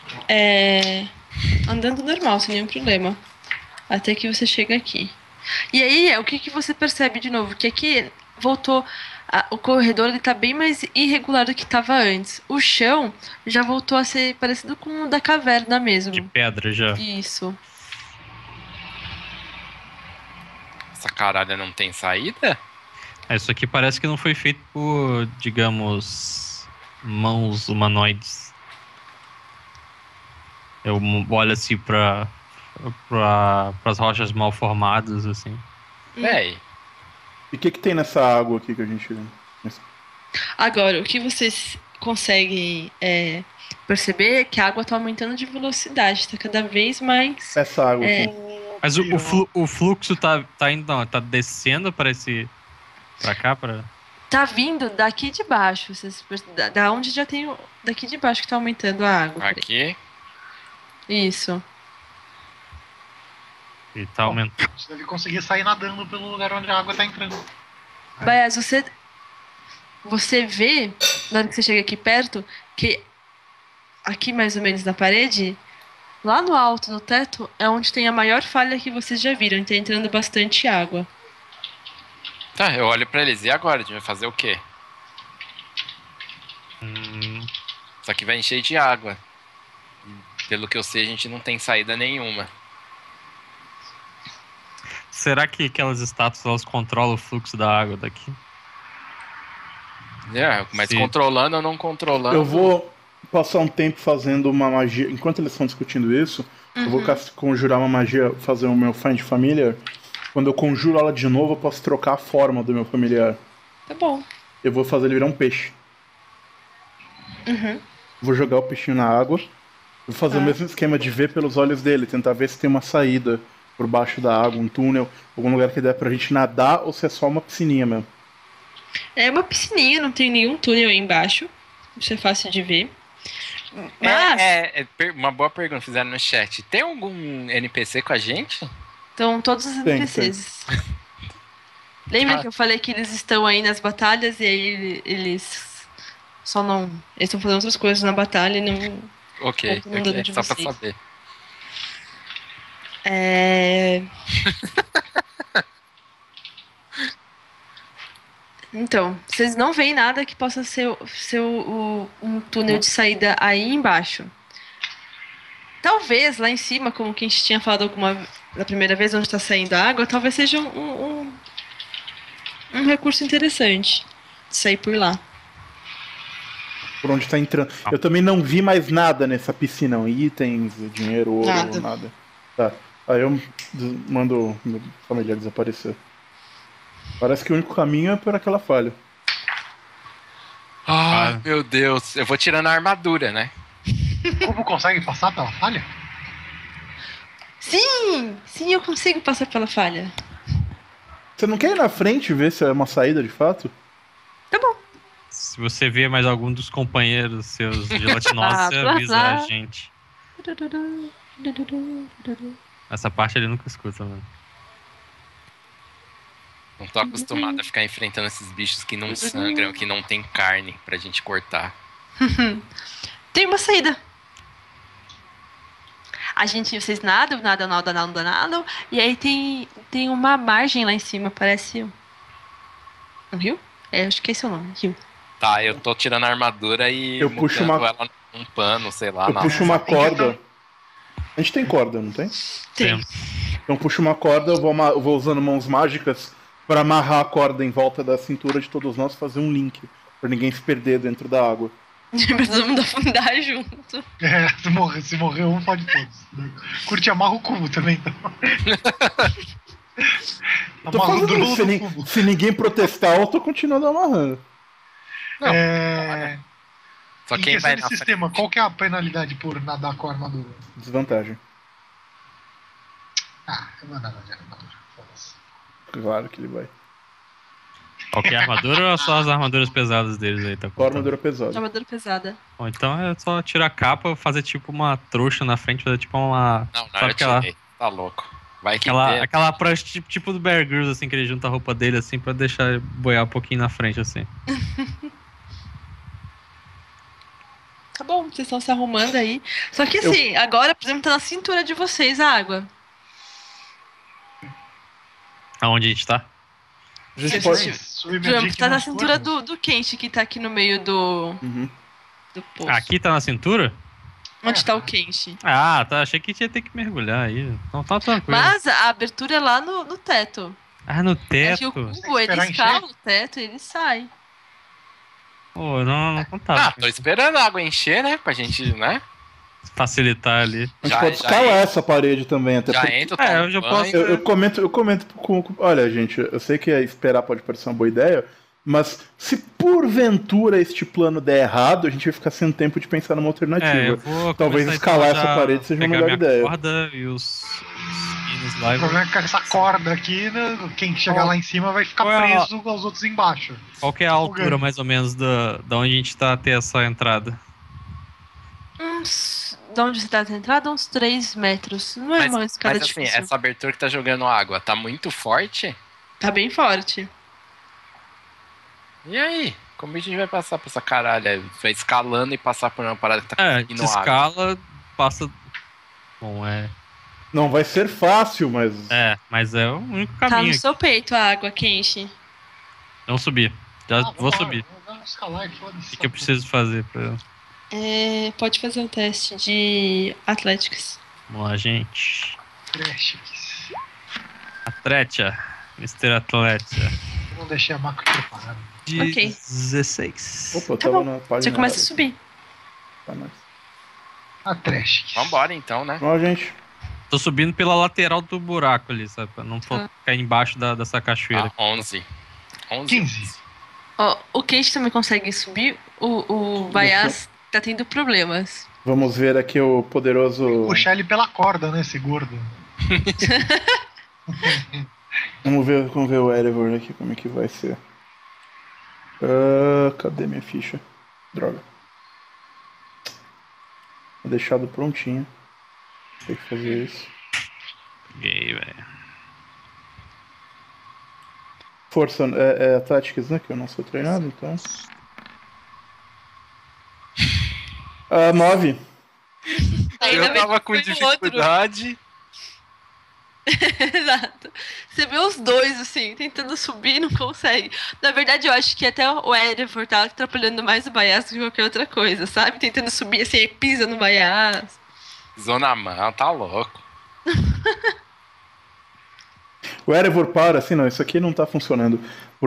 Andando normal, sem nenhum problema. Até que você chega aqui. E aí, o que você percebe de novo? Que aqui voltou. O corredor ele tá bem mais irregular do que estava antes. O chão já voltou a ser parecido com o da caverna mesmo. De pedra já. Isso. Essa caralha não tem saída? Isso aqui parece que não foi feito por, digamos, mãos humanoides. Eu olho assim pras rochas mal formadas, assim. Véi. E o que tem nessa água aqui que a gente... Agora, o que vocês conseguem perceber é que a água está aumentando de velocidade, está cada vez mais. Essa água aqui. Mas o fluxo tá indo, não, tá descendo pra cá, pra... Tá vindo daqui de baixo, da onde já tem daqui de baixo que tá aumentando a água. Aqui. Isso. E tá aumentando. Você deve conseguir sair nadando pelo lugar onde a água tá entrando. Baias, você vê, na hora que você chega aqui perto, que aqui mais ou menos na parede, lá no alto, no teto, é onde tem a maior falha que vocês já viram. Tá entrando bastante água. Tá, eu olho pra eles. E agora? A gente vai fazer o quê? Isso aqui vai encher de água. Pelo que eu sei, a gente não tem saída nenhuma. Será que aquelas estátuas elas controlam o fluxo da água daqui? Mas Sim. controlando ou não controlando... Eu vou passar um tempo fazendo uma magia. Enquanto eles estão discutindo isso, eu vou conjurar uma magia, fazer o meu Find Familiar Quando eu conjuro ela de novo, eu posso trocar a forma do meu familiar. Tá bom. Eu vou fazer ele virar um peixe. Uhum. Vou jogar o peixinho na água. Vou fazer o mesmo esquema de ver pelos olhos dele, tentar ver se tem uma saída por baixo da água, um túnel, algum lugar que dê pra gente nadar ou se é só uma piscininha mesmo. É uma piscininha, não tem nenhum túnel aí embaixo. Isso é fácil de ver. Mas Uma boa pergunta fizeram no chat. Tem algum NPC com a gente? estão todos os NPCs. Lembra que eu falei que eles estão aí nas batalhas e aí eles só não... Eles estão fazendo outras coisas na batalha e não... Ok, só pra saber. Então, vocês não veem nada que possa ser um túnel de saída aí embaixo. Talvez lá em cima, como que a gente tinha falado da primeira vez, onde está saindo a água, talvez seja um recurso interessante de sair por lá. Por onde tá entrando. Eu também não vi mais nada nessa piscina. Itens, dinheiro, ouro, nada. Tá. Aí eu mando meu familiar desaparecer. Parece que o único caminho é por aquela falha. Ai, meu Deus. Eu vou tirando a armadura, né? Como consegue passar pela falha? Sim, eu consigo passar pela falha. Você não quer ir na frente e ver se é uma saída de fato? Tá bom. Se você vê mais algum dos companheiros seus gelatinosos, você avisa a gente. Essa parte ele nunca escuta, mano. Não tô acostumado a ficar enfrentando esses bichos que não sangram, que não tem carne pra gente cortar. Tem uma saída. Vocês nadam, e aí tem uma margem lá em cima, parece um rio? Acho que esse é o nome, rio. Tá, eu tô tirando a armadura e eu puxo ela num pano, sei lá. Eu puxo uma corda. A gente tem corda, não tem? Tem. Então puxo uma corda, eu vou usando mãos mágicas pra amarrar a corda em volta da cintura de todos nós, fazer um link, pra ninguém se perder dentro da água. Precisamos afundar junto. Se morrer um, pode todos. Curte amarra o cubo também, então. Tô fazendo isso, se ninguém protestar, eu tô continuando amarrando. Não, Só quem vai na sistema, qual que é a penalidade por nadar com a armadura? Desvantagem. Eu vou nadar de armadura. Claro que ele vai. Qualquer armadura ou só as armaduras pesadas deles aí? Tá só armadura pesada. Armadura pesada. Bom, então é só tirar a capa, fazer tipo uma trouxa na frente, fazer tipo uma... Não, eu tirei. Tá louco. Vai que aquela prancha tipo do Bear Grylls, assim, que ele junta a roupa dele, assim, pra deixar boiar um pouquinho na frente, assim. Tá bom, vocês estão se arrumando aí. Só que assim, agora, por exemplo, tá na cintura de vocês a água. Aonde a gente tá? A gente pode... Tá na cintura do Kenshi, que tá aqui no meio do poço. Aqui tá na cintura? Onde tá o Kenshi? Ah, tá. Achei que ia ter que mergulhar aí. Então tá tranquilo. Mas a abertura é lá no teto. Ah, no teto? É que o cubo, ele escala no teto e ele sai. Pô, não tá. Tô esperando a água encher, né? Pra gente, né? Facilitar ali. A gente pode escalar essa parede também, até já porque... entra, eu já posso... Eu comento com... Olha, gente, eu sei que esperar pode parecer uma boa ideia, mas se porventura este plano der errado, a gente vai ficar sem tempo de pensar numa alternativa. Talvez escalar essa parede seja uma melhor ideia. Corda e os lá. O problema é que essa corda aqui, né, quem chegar lá em cima vai ficar preso aos outros embaixo. Qual que é a altura, mais ou menos, da onde a gente tá até essa entrada? De onde você tá até a entrada? Uns 3 metros. Não é uma escada difícil. Assim, essa abertura que tá jogando água, tá muito forte? Tá bem forte. E aí? Como a gente vai passar por essa caralho? Vai escalando e passar por uma parada que tá conseguindo água? Escala, passa... Bom, Não vai ser fácil, mas... mas é o único caminho. Tá no seu peito a água, Kenshi. Vamos subir. Vou subir. Vamos escalar, o que eu preciso fazer pra... Pode fazer um teste de Athletics. Vamos lá, gente. Athletics. Atletia. Mr. Atletia. Não deixei a macro preparada. 16. Opa, eu tava na página. Você começa a subir. Tá nice. Athletics. Vambora então, né? Vamos, gente. Tô subindo pela lateral do buraco ali, sabe? Pra não ficar embaixo dessa cachoeira. 11. 15. Ó, o Kate também consegue subir. O Bayaz tá tendo problemas. Vamos ver aqui o poderoso... Puxar ele pela corda, né, esse gordo. Vamos ver o Erebor aqui, como é que vai ser. Cadê minha ficha? Droga. Tá deixado prontinho. Tem que fazer isso. Peguei, velho. Força é Atléticas, né? Que eu não sou treinado, então. 9. Eu tava com dificuldade. Exato. Você vê os dois, assim, tentando subir e não consegue. Na verdade, eu acho que até o Erebor tá atrapalhando mais o Bayaz do que qualquer outra coisa, sabe? Tentando subir, assim, e pisa no Bayaz. Zona mão, tá louco. O Erebor para, assim, não, isso aqui não tá funcionando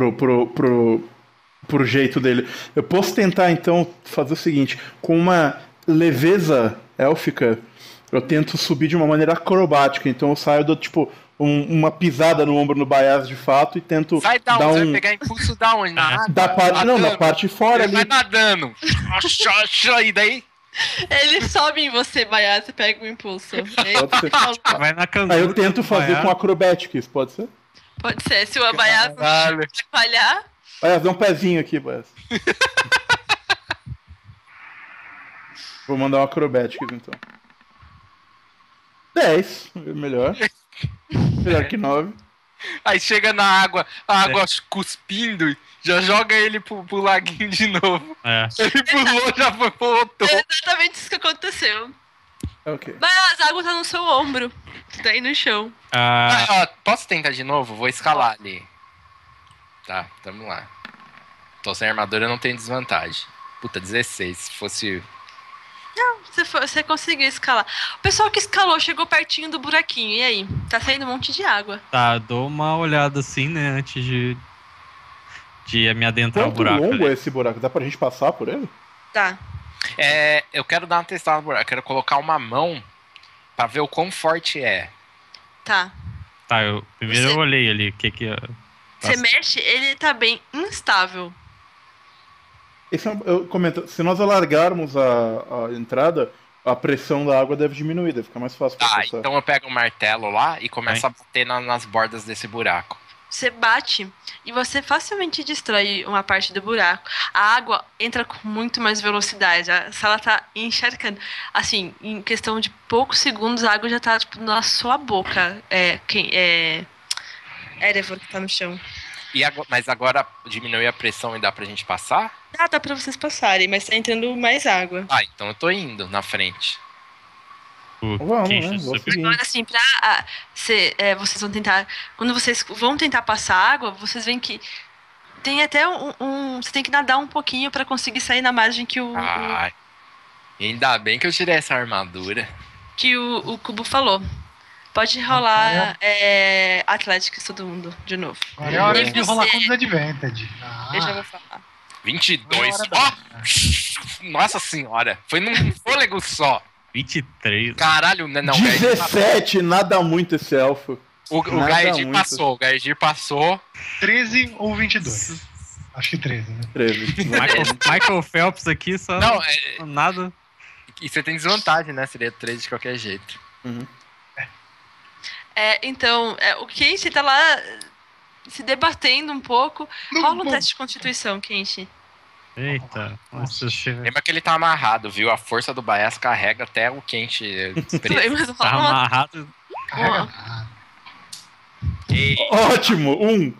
pro jeito dele. Eu posso tentar, então, fazer o seguinte, com uma leveza élfica, eu tento subir de uma maneira acrobática, então eu saio do, tipo, uma pisada no ombro no Bayaz de fato e tento Sai da dar onde? Você vai pegar impulso da onde? Na água? da parte, não, da parte de fora Ele ali. vai nadando. E daí? Ele sobe em você, Bayaz, você pega o impulso. Pode ser. Vai na canguru. Aí eu tento fazer com acrobatics, pode ser? Pode ser, se o Bayaz falhar. Bayaz, dá um pezinho aqui, Bayaz. Vou mandar um acrobatics, então. 10, melhor. Melhor que 9. Aí chega na água, a água cuspindo, já joga ele pro laguinho de novo. Ele pulou, já voltou. É exatamente isso que aconteceu. Ok. Mas a água tá no seu ombro. Tá aí no chão. Posso tentar de novo? Vou escalar ali. Tá, tamo lá. Tô sem armadura, não tem desvantagem. Puta, 16. Se fosse... Não, você conseguiu escalar. O pessoal que escalou chegou pertinho do buraquinho. E aí? Tá saindo um monte de água. Tá, dou uma olhada assim, né, antes de me adentrar no buraco. Quanto longo ali. é esse buraco? Dá pra gente passar por ele? Tá. Eu quero dar uma testada no buraco. Eu quero colocar uma mão pra ver o quão forte é. Tá. Tá, primeiro eu olhei ali o que Você mexe, ele tá bem instável. Eu comento, se nós alargarmos a entrada, a pressão da água deve diminuir, deve ficar mais fácil pra passar. Então eu pego o martelo lá e começo a bater nas bordas desse buraco. Você bate e você facilmente destrói uma parte do buraco. A água entra com muito mais velocidade. A sala tá encharcando. Assim, em questão de poucos segundos, a água já tá tipo, na sua boca. Erebor que tá no chão. Mas agora diminui a pressão e dá pra gente passar? Dá pra vocês passarem, mas tá entrando mais água. Então eu tô indo na frente. Vamos, né? Vou seguir. Agora, assim, vocês vão tentar... Quando vocês vão tentar passar água, vocês veem que tem até você tem que nadar um pouquinho pra conseguir sair na margem que Ainda bem que eu tirei essa armadura. Que o Cubo falou. Pode rolar Atléticos todo mundo, de novo. Agora é a hora de rolar com Disadvantage. Eu já vou falar. 22. Nossa senhora. Foi num fôlego só. 23. Caralho, não. 17, nada muito esse elfo. O Gaedir passou. O Gaedir passou. 13 ou 22? Acho que 13, né? 13. Michael Phelps aqui só. Não, nada. E você tem desvantagem, né? Seria 13 de qualquer jeito. Uhum. Então, o Kenshi tá lá se debatendo um pouco. Rola um teste de constituição, Kenshi. Eita. Nossa, Lembra que ele tá amarrado, viu? A força do Bayaz carrega até o Kenshi preso. Tá amarrado. Ótimo, 1.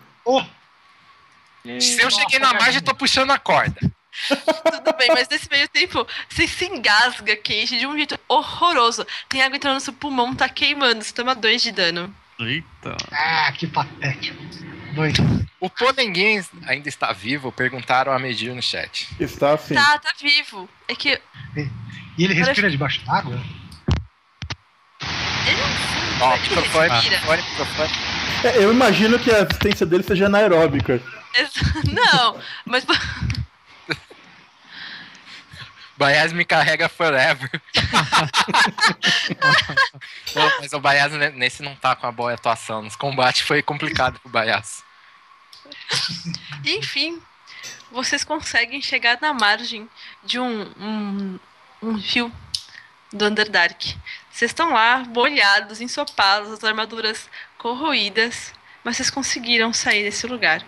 Se eu cheguei na margem, eu tô puxando a corda. Tudo bem, mas nesse meio tempo você se engasga, Kenshi, de um jeito horroroso. Tem água entrando no seu pulmão, tá queimando, você toma 2 de dano. Eita. Que patético. 2. O Ponenguin ainda está vivo? Perguntaram a Medir no chat. Está sim. Tá vivo. É que... E ele respira debaixo d'água? Ele não Microfone. Eu imagino que a assistência dele seja anaeróbica. Não, mas... Baias me carrega forever. Pô, mas o Baias nesse não tá com a boa atuação. Nos combates foi complicado pro Baias. Enfim, vocês conseguem chegar na margem de um rio do Underdark. Vocês estão lá, molhados, ensopados, as armaduras corroídas, mas vocês conseguiram sair desse lugar.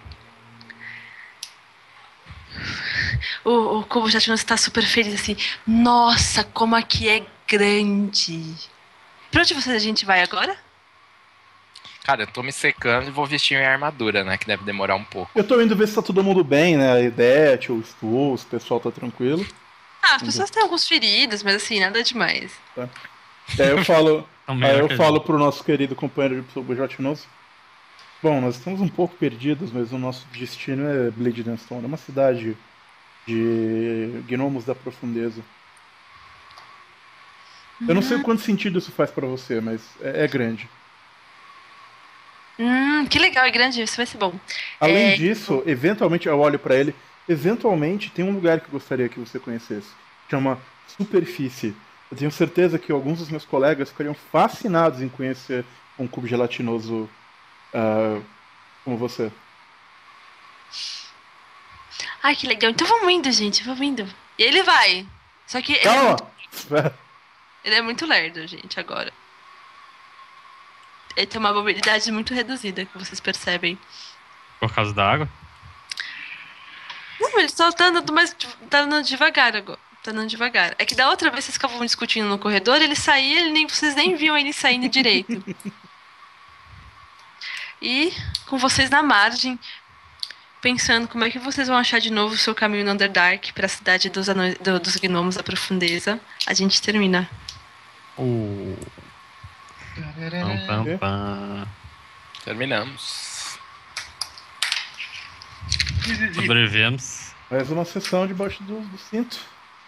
O Cubo Jatino está super feliz, assim. Nossa, como aqui é grande. Pra onde a gente vai agora? Cara, eu tô me secando e vou vestir minha armadura, né? Que deve demorar um pouco. Eu tô indo ver se tá todo mundo bem, né? A Idete, o Stu, o pessoal tá tranquilo. As pessoas têm alguns feridos, mas assim, nada demais. Tá. Aí eu falo pro nosso querido companheiro de Cubo Jatinoso. Bom, nós estamos um pouco perdidos, mas o nosso destino é Bleeding Stone. É uma cidade de gnomos da profundeza. Eu não sei quanto sentido isso faz pra você, mas é grande. Que legal, é grande, isso vai ser bom. Além disso, eventualmente, eu olho pra ele, eventualmente tem um lugar que eu gostaria que você conhecesse. Chama Superfície. Eu tenho certeza que alguns dos meus colegas ficariam fascinados em conhecer um cubo gelatinoso como você. Ai, que legal. Então vamos indo, gente, vamos indo. E ele vai. Só que Calma! ele é muito lerdo, gente, agora. Ele tem uma mobilidade muito reduzida, que vocês percebem. Por causa da água? Não, ele só tá andando tá andando devagar agora. Tá andando devagar. É que da outra vez vocês ficavam discutindo no corredor, ele saía, vocês nem viam ele saindo direito. E com vocês na margem, pensando como é que vocês vão achar de novo o seu caminho no Underdark pra cidade dos gnomos da profundeza, a gente termina. Pam, pam. Terminamos. Sobrevivemos. Mais uma sessão debaixo do cinto.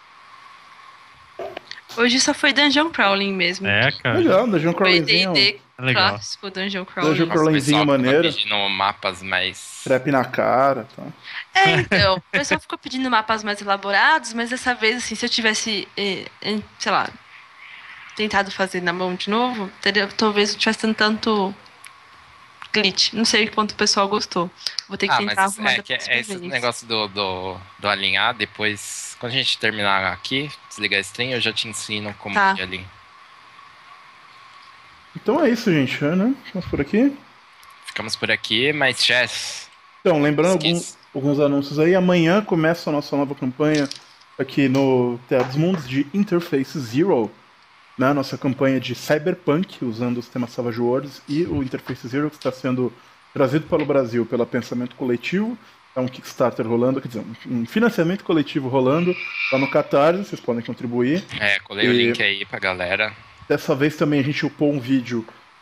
Hoje só foi Dungeon Crawling mesmo. É, cara. Legal, Dungeon Foi Crawlingzinho. D&D Legal. clássico, Dungeon Crawling. Dungeon Crawlingzinho maneiro. Pedindo mapas mais... Trap na cara, tá? Então, o pessoal ficou pedindo mapas mais elaborados, mas dessa vez, assim, se eu tivesse, sei lá, tentado fazer na mão de novo, talvez não tivesse tanto glitch. Não sei quanto o pessoal gostou. Vou ter que tentar mas arrumar esse negócio do alinhar, depois, quando a gente terminar aqui, desligar a stream, eu já te ensino como que alinha. Então é isso, gente, né? Ficamos por aqui. Ficamos por aqui, mas Chess... Então, lembrando alguns anúncios aí, amanhã começa a nossa nova campanha aqui no Teatro dos Mundos de Interface Zero, né? Nossa campanha de Cyberpunk, usando os temas Savage Worlds e o Interface Zero, que está sendo trazido para o Brasil pela Pensamento Coletivo. É um Kickstarter rolando, quer dizer, um financiamento coletivo rolando lá no Catarse, vocês podem contribuir. Colei o link aí pra galera. Dessa vez também a gente upou um vídeo.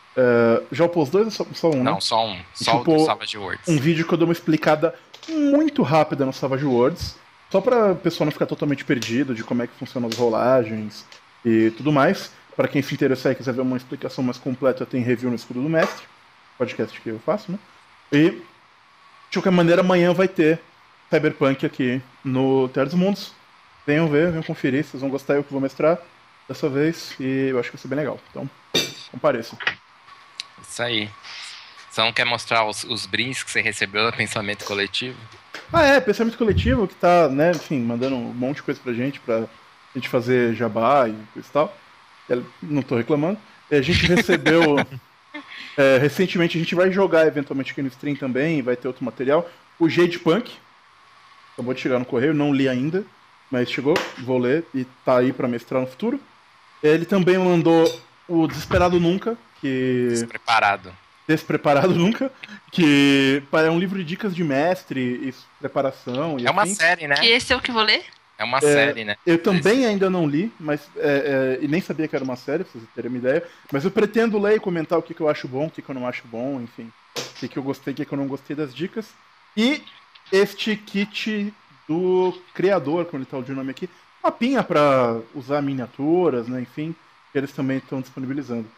Já upou os dois ou só um, né? Não, só um. Só o do Savage Worlds. Um vídeo que eu dou uma explicada muito rápida no Savage Worlds, só pra pessoa não ficar totalmente perdido de como é que funcionam as rolagens e tudo mais. Pra quem se interessar e quiser ver uma explicação mais completa, tem review no Escudo do Mestre, podcast que eu faço, né? E, de qualquer maneira, amanhã vai ter Cyberpunk aqui no Teatro dos Mundos. Venham ver, venham conferir, vocês vão gostar, eu que vou mestrar dessa vez, e eu acho que vai ser bem legal. Então, compareçam. Isso aí. Você não quer mostrar os brindes que você recebeu do Pensamento Coletivo? Pensamento Coletivo que tá, né, enfim, mandando um monte de coisa pra gente fazer jabá e coisa e tal. Não tô reclamando. A gente recebeu... recentemente a gente vai jogar eventualmente aqui no stream também, vai ter outro material. O Jade Punk acabou de chegar no correio, não li ainda, mas chegou, vou ler e tá aí pra mestrar no futuro. Ele também mandou o Desesperado Nunca, que... Despreparado Nunca, que é um livro de dicas de mestre e preparação. E uma série, né? E esse é o que vou ler? É uma série, né? Eu também ainda não li, mas e nem sabia que era uma série, pra vocês terem uma ideia. Mas eu pretendo ler e comentar o que eu acho bom, o que eu não acho bom, enfim. O que eu gostei, o que eu não gostei das dicas. E este kit do criador, como ele tá o nome aqui, mapinha pra usar miniaturas, né? Enfim, que eles também estão disponibilizando.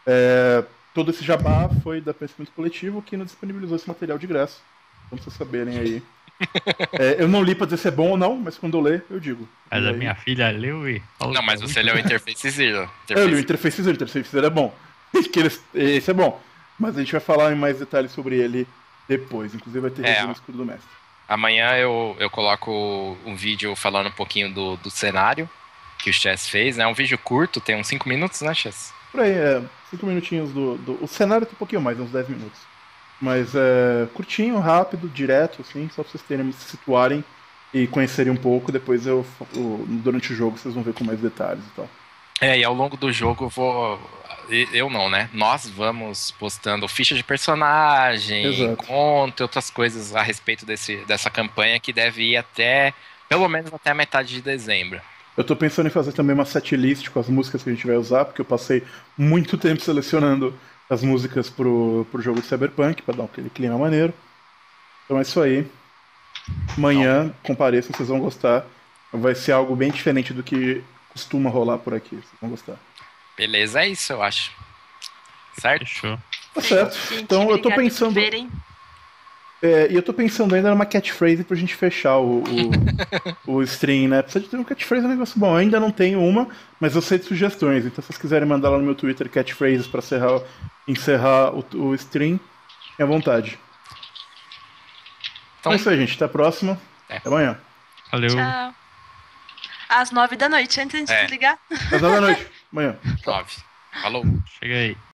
Todo esse jabá foi da Pensamento Coletivo que nos disponibilizou esse material de graça. Pra vocês saberem aí Eu não li pra dizer se é bom ou não, mas quando eu ler, eu digo. Mas E a aí- minha filha leu e falou. Não, mas você leu o Interface Zero. Eu li o Interface Zero, o Interface Zero é bom. Esse é bom. Mas a gente vai falar em mais detalhes sobre ele depois. Inclusive vai ter resumo escuro do mestre. Amanhã eu coloco um vídeo falando um pouquinho do cenário que o Chess fez, né? Um vídeo curto, tem uns 5 minutos, né, Chess? Por aí, 5 minutinhos O cenário tem um pouquinho mais, uns 10 minutos. Mas curtinho, rápido, direto, assim, só pra vocês terem se situarem e conhecerem um pouco. Depois durante o jogo vocês vão ver com mais detalhes e tal. E ao longo do jogo eu não, né? Nós vamos postando ficha de personagem, Exato. conto e outras coisas a respeito dessa campanha que deve ir pelo menos até a metade de dezembro. Eu tô pensando em fazer também uma setlist com as músicas que a gente vai usar, porque eu passei muito tempo selecionando as músicas pro jogo de Cyberpunk, pra dar aquele clima maneiro. Então é isso aí. Amanhã, compareçam, vocês vão gostar. Vai ser algo bem diferente do que costuma rolar por aqui, vocês vão gostar. Beleza, é isso, eu acho. Certo? Fechou. Tá certo. Gente, Então eu tô obrigada por pensando. verem. E eu tô pensando ainda numa catchphrase pra gente fechar o stream, né? Precisa de ter uma catchphrase, é um negócio bom. Eu ainda não tenho uma, mas eu sei de sugestões. Então se vocês quiserem mandar lá no meu Twitter catchphrases pra encerrar o stream, fiquem à vontade. Então é isso aí, gente. Até a próxima. Até amanhã. Valeu. Tchau. Às 9 da noite, antes de desligar. Às 9 da noite. Amanhã. 9. Falou. Chega aí.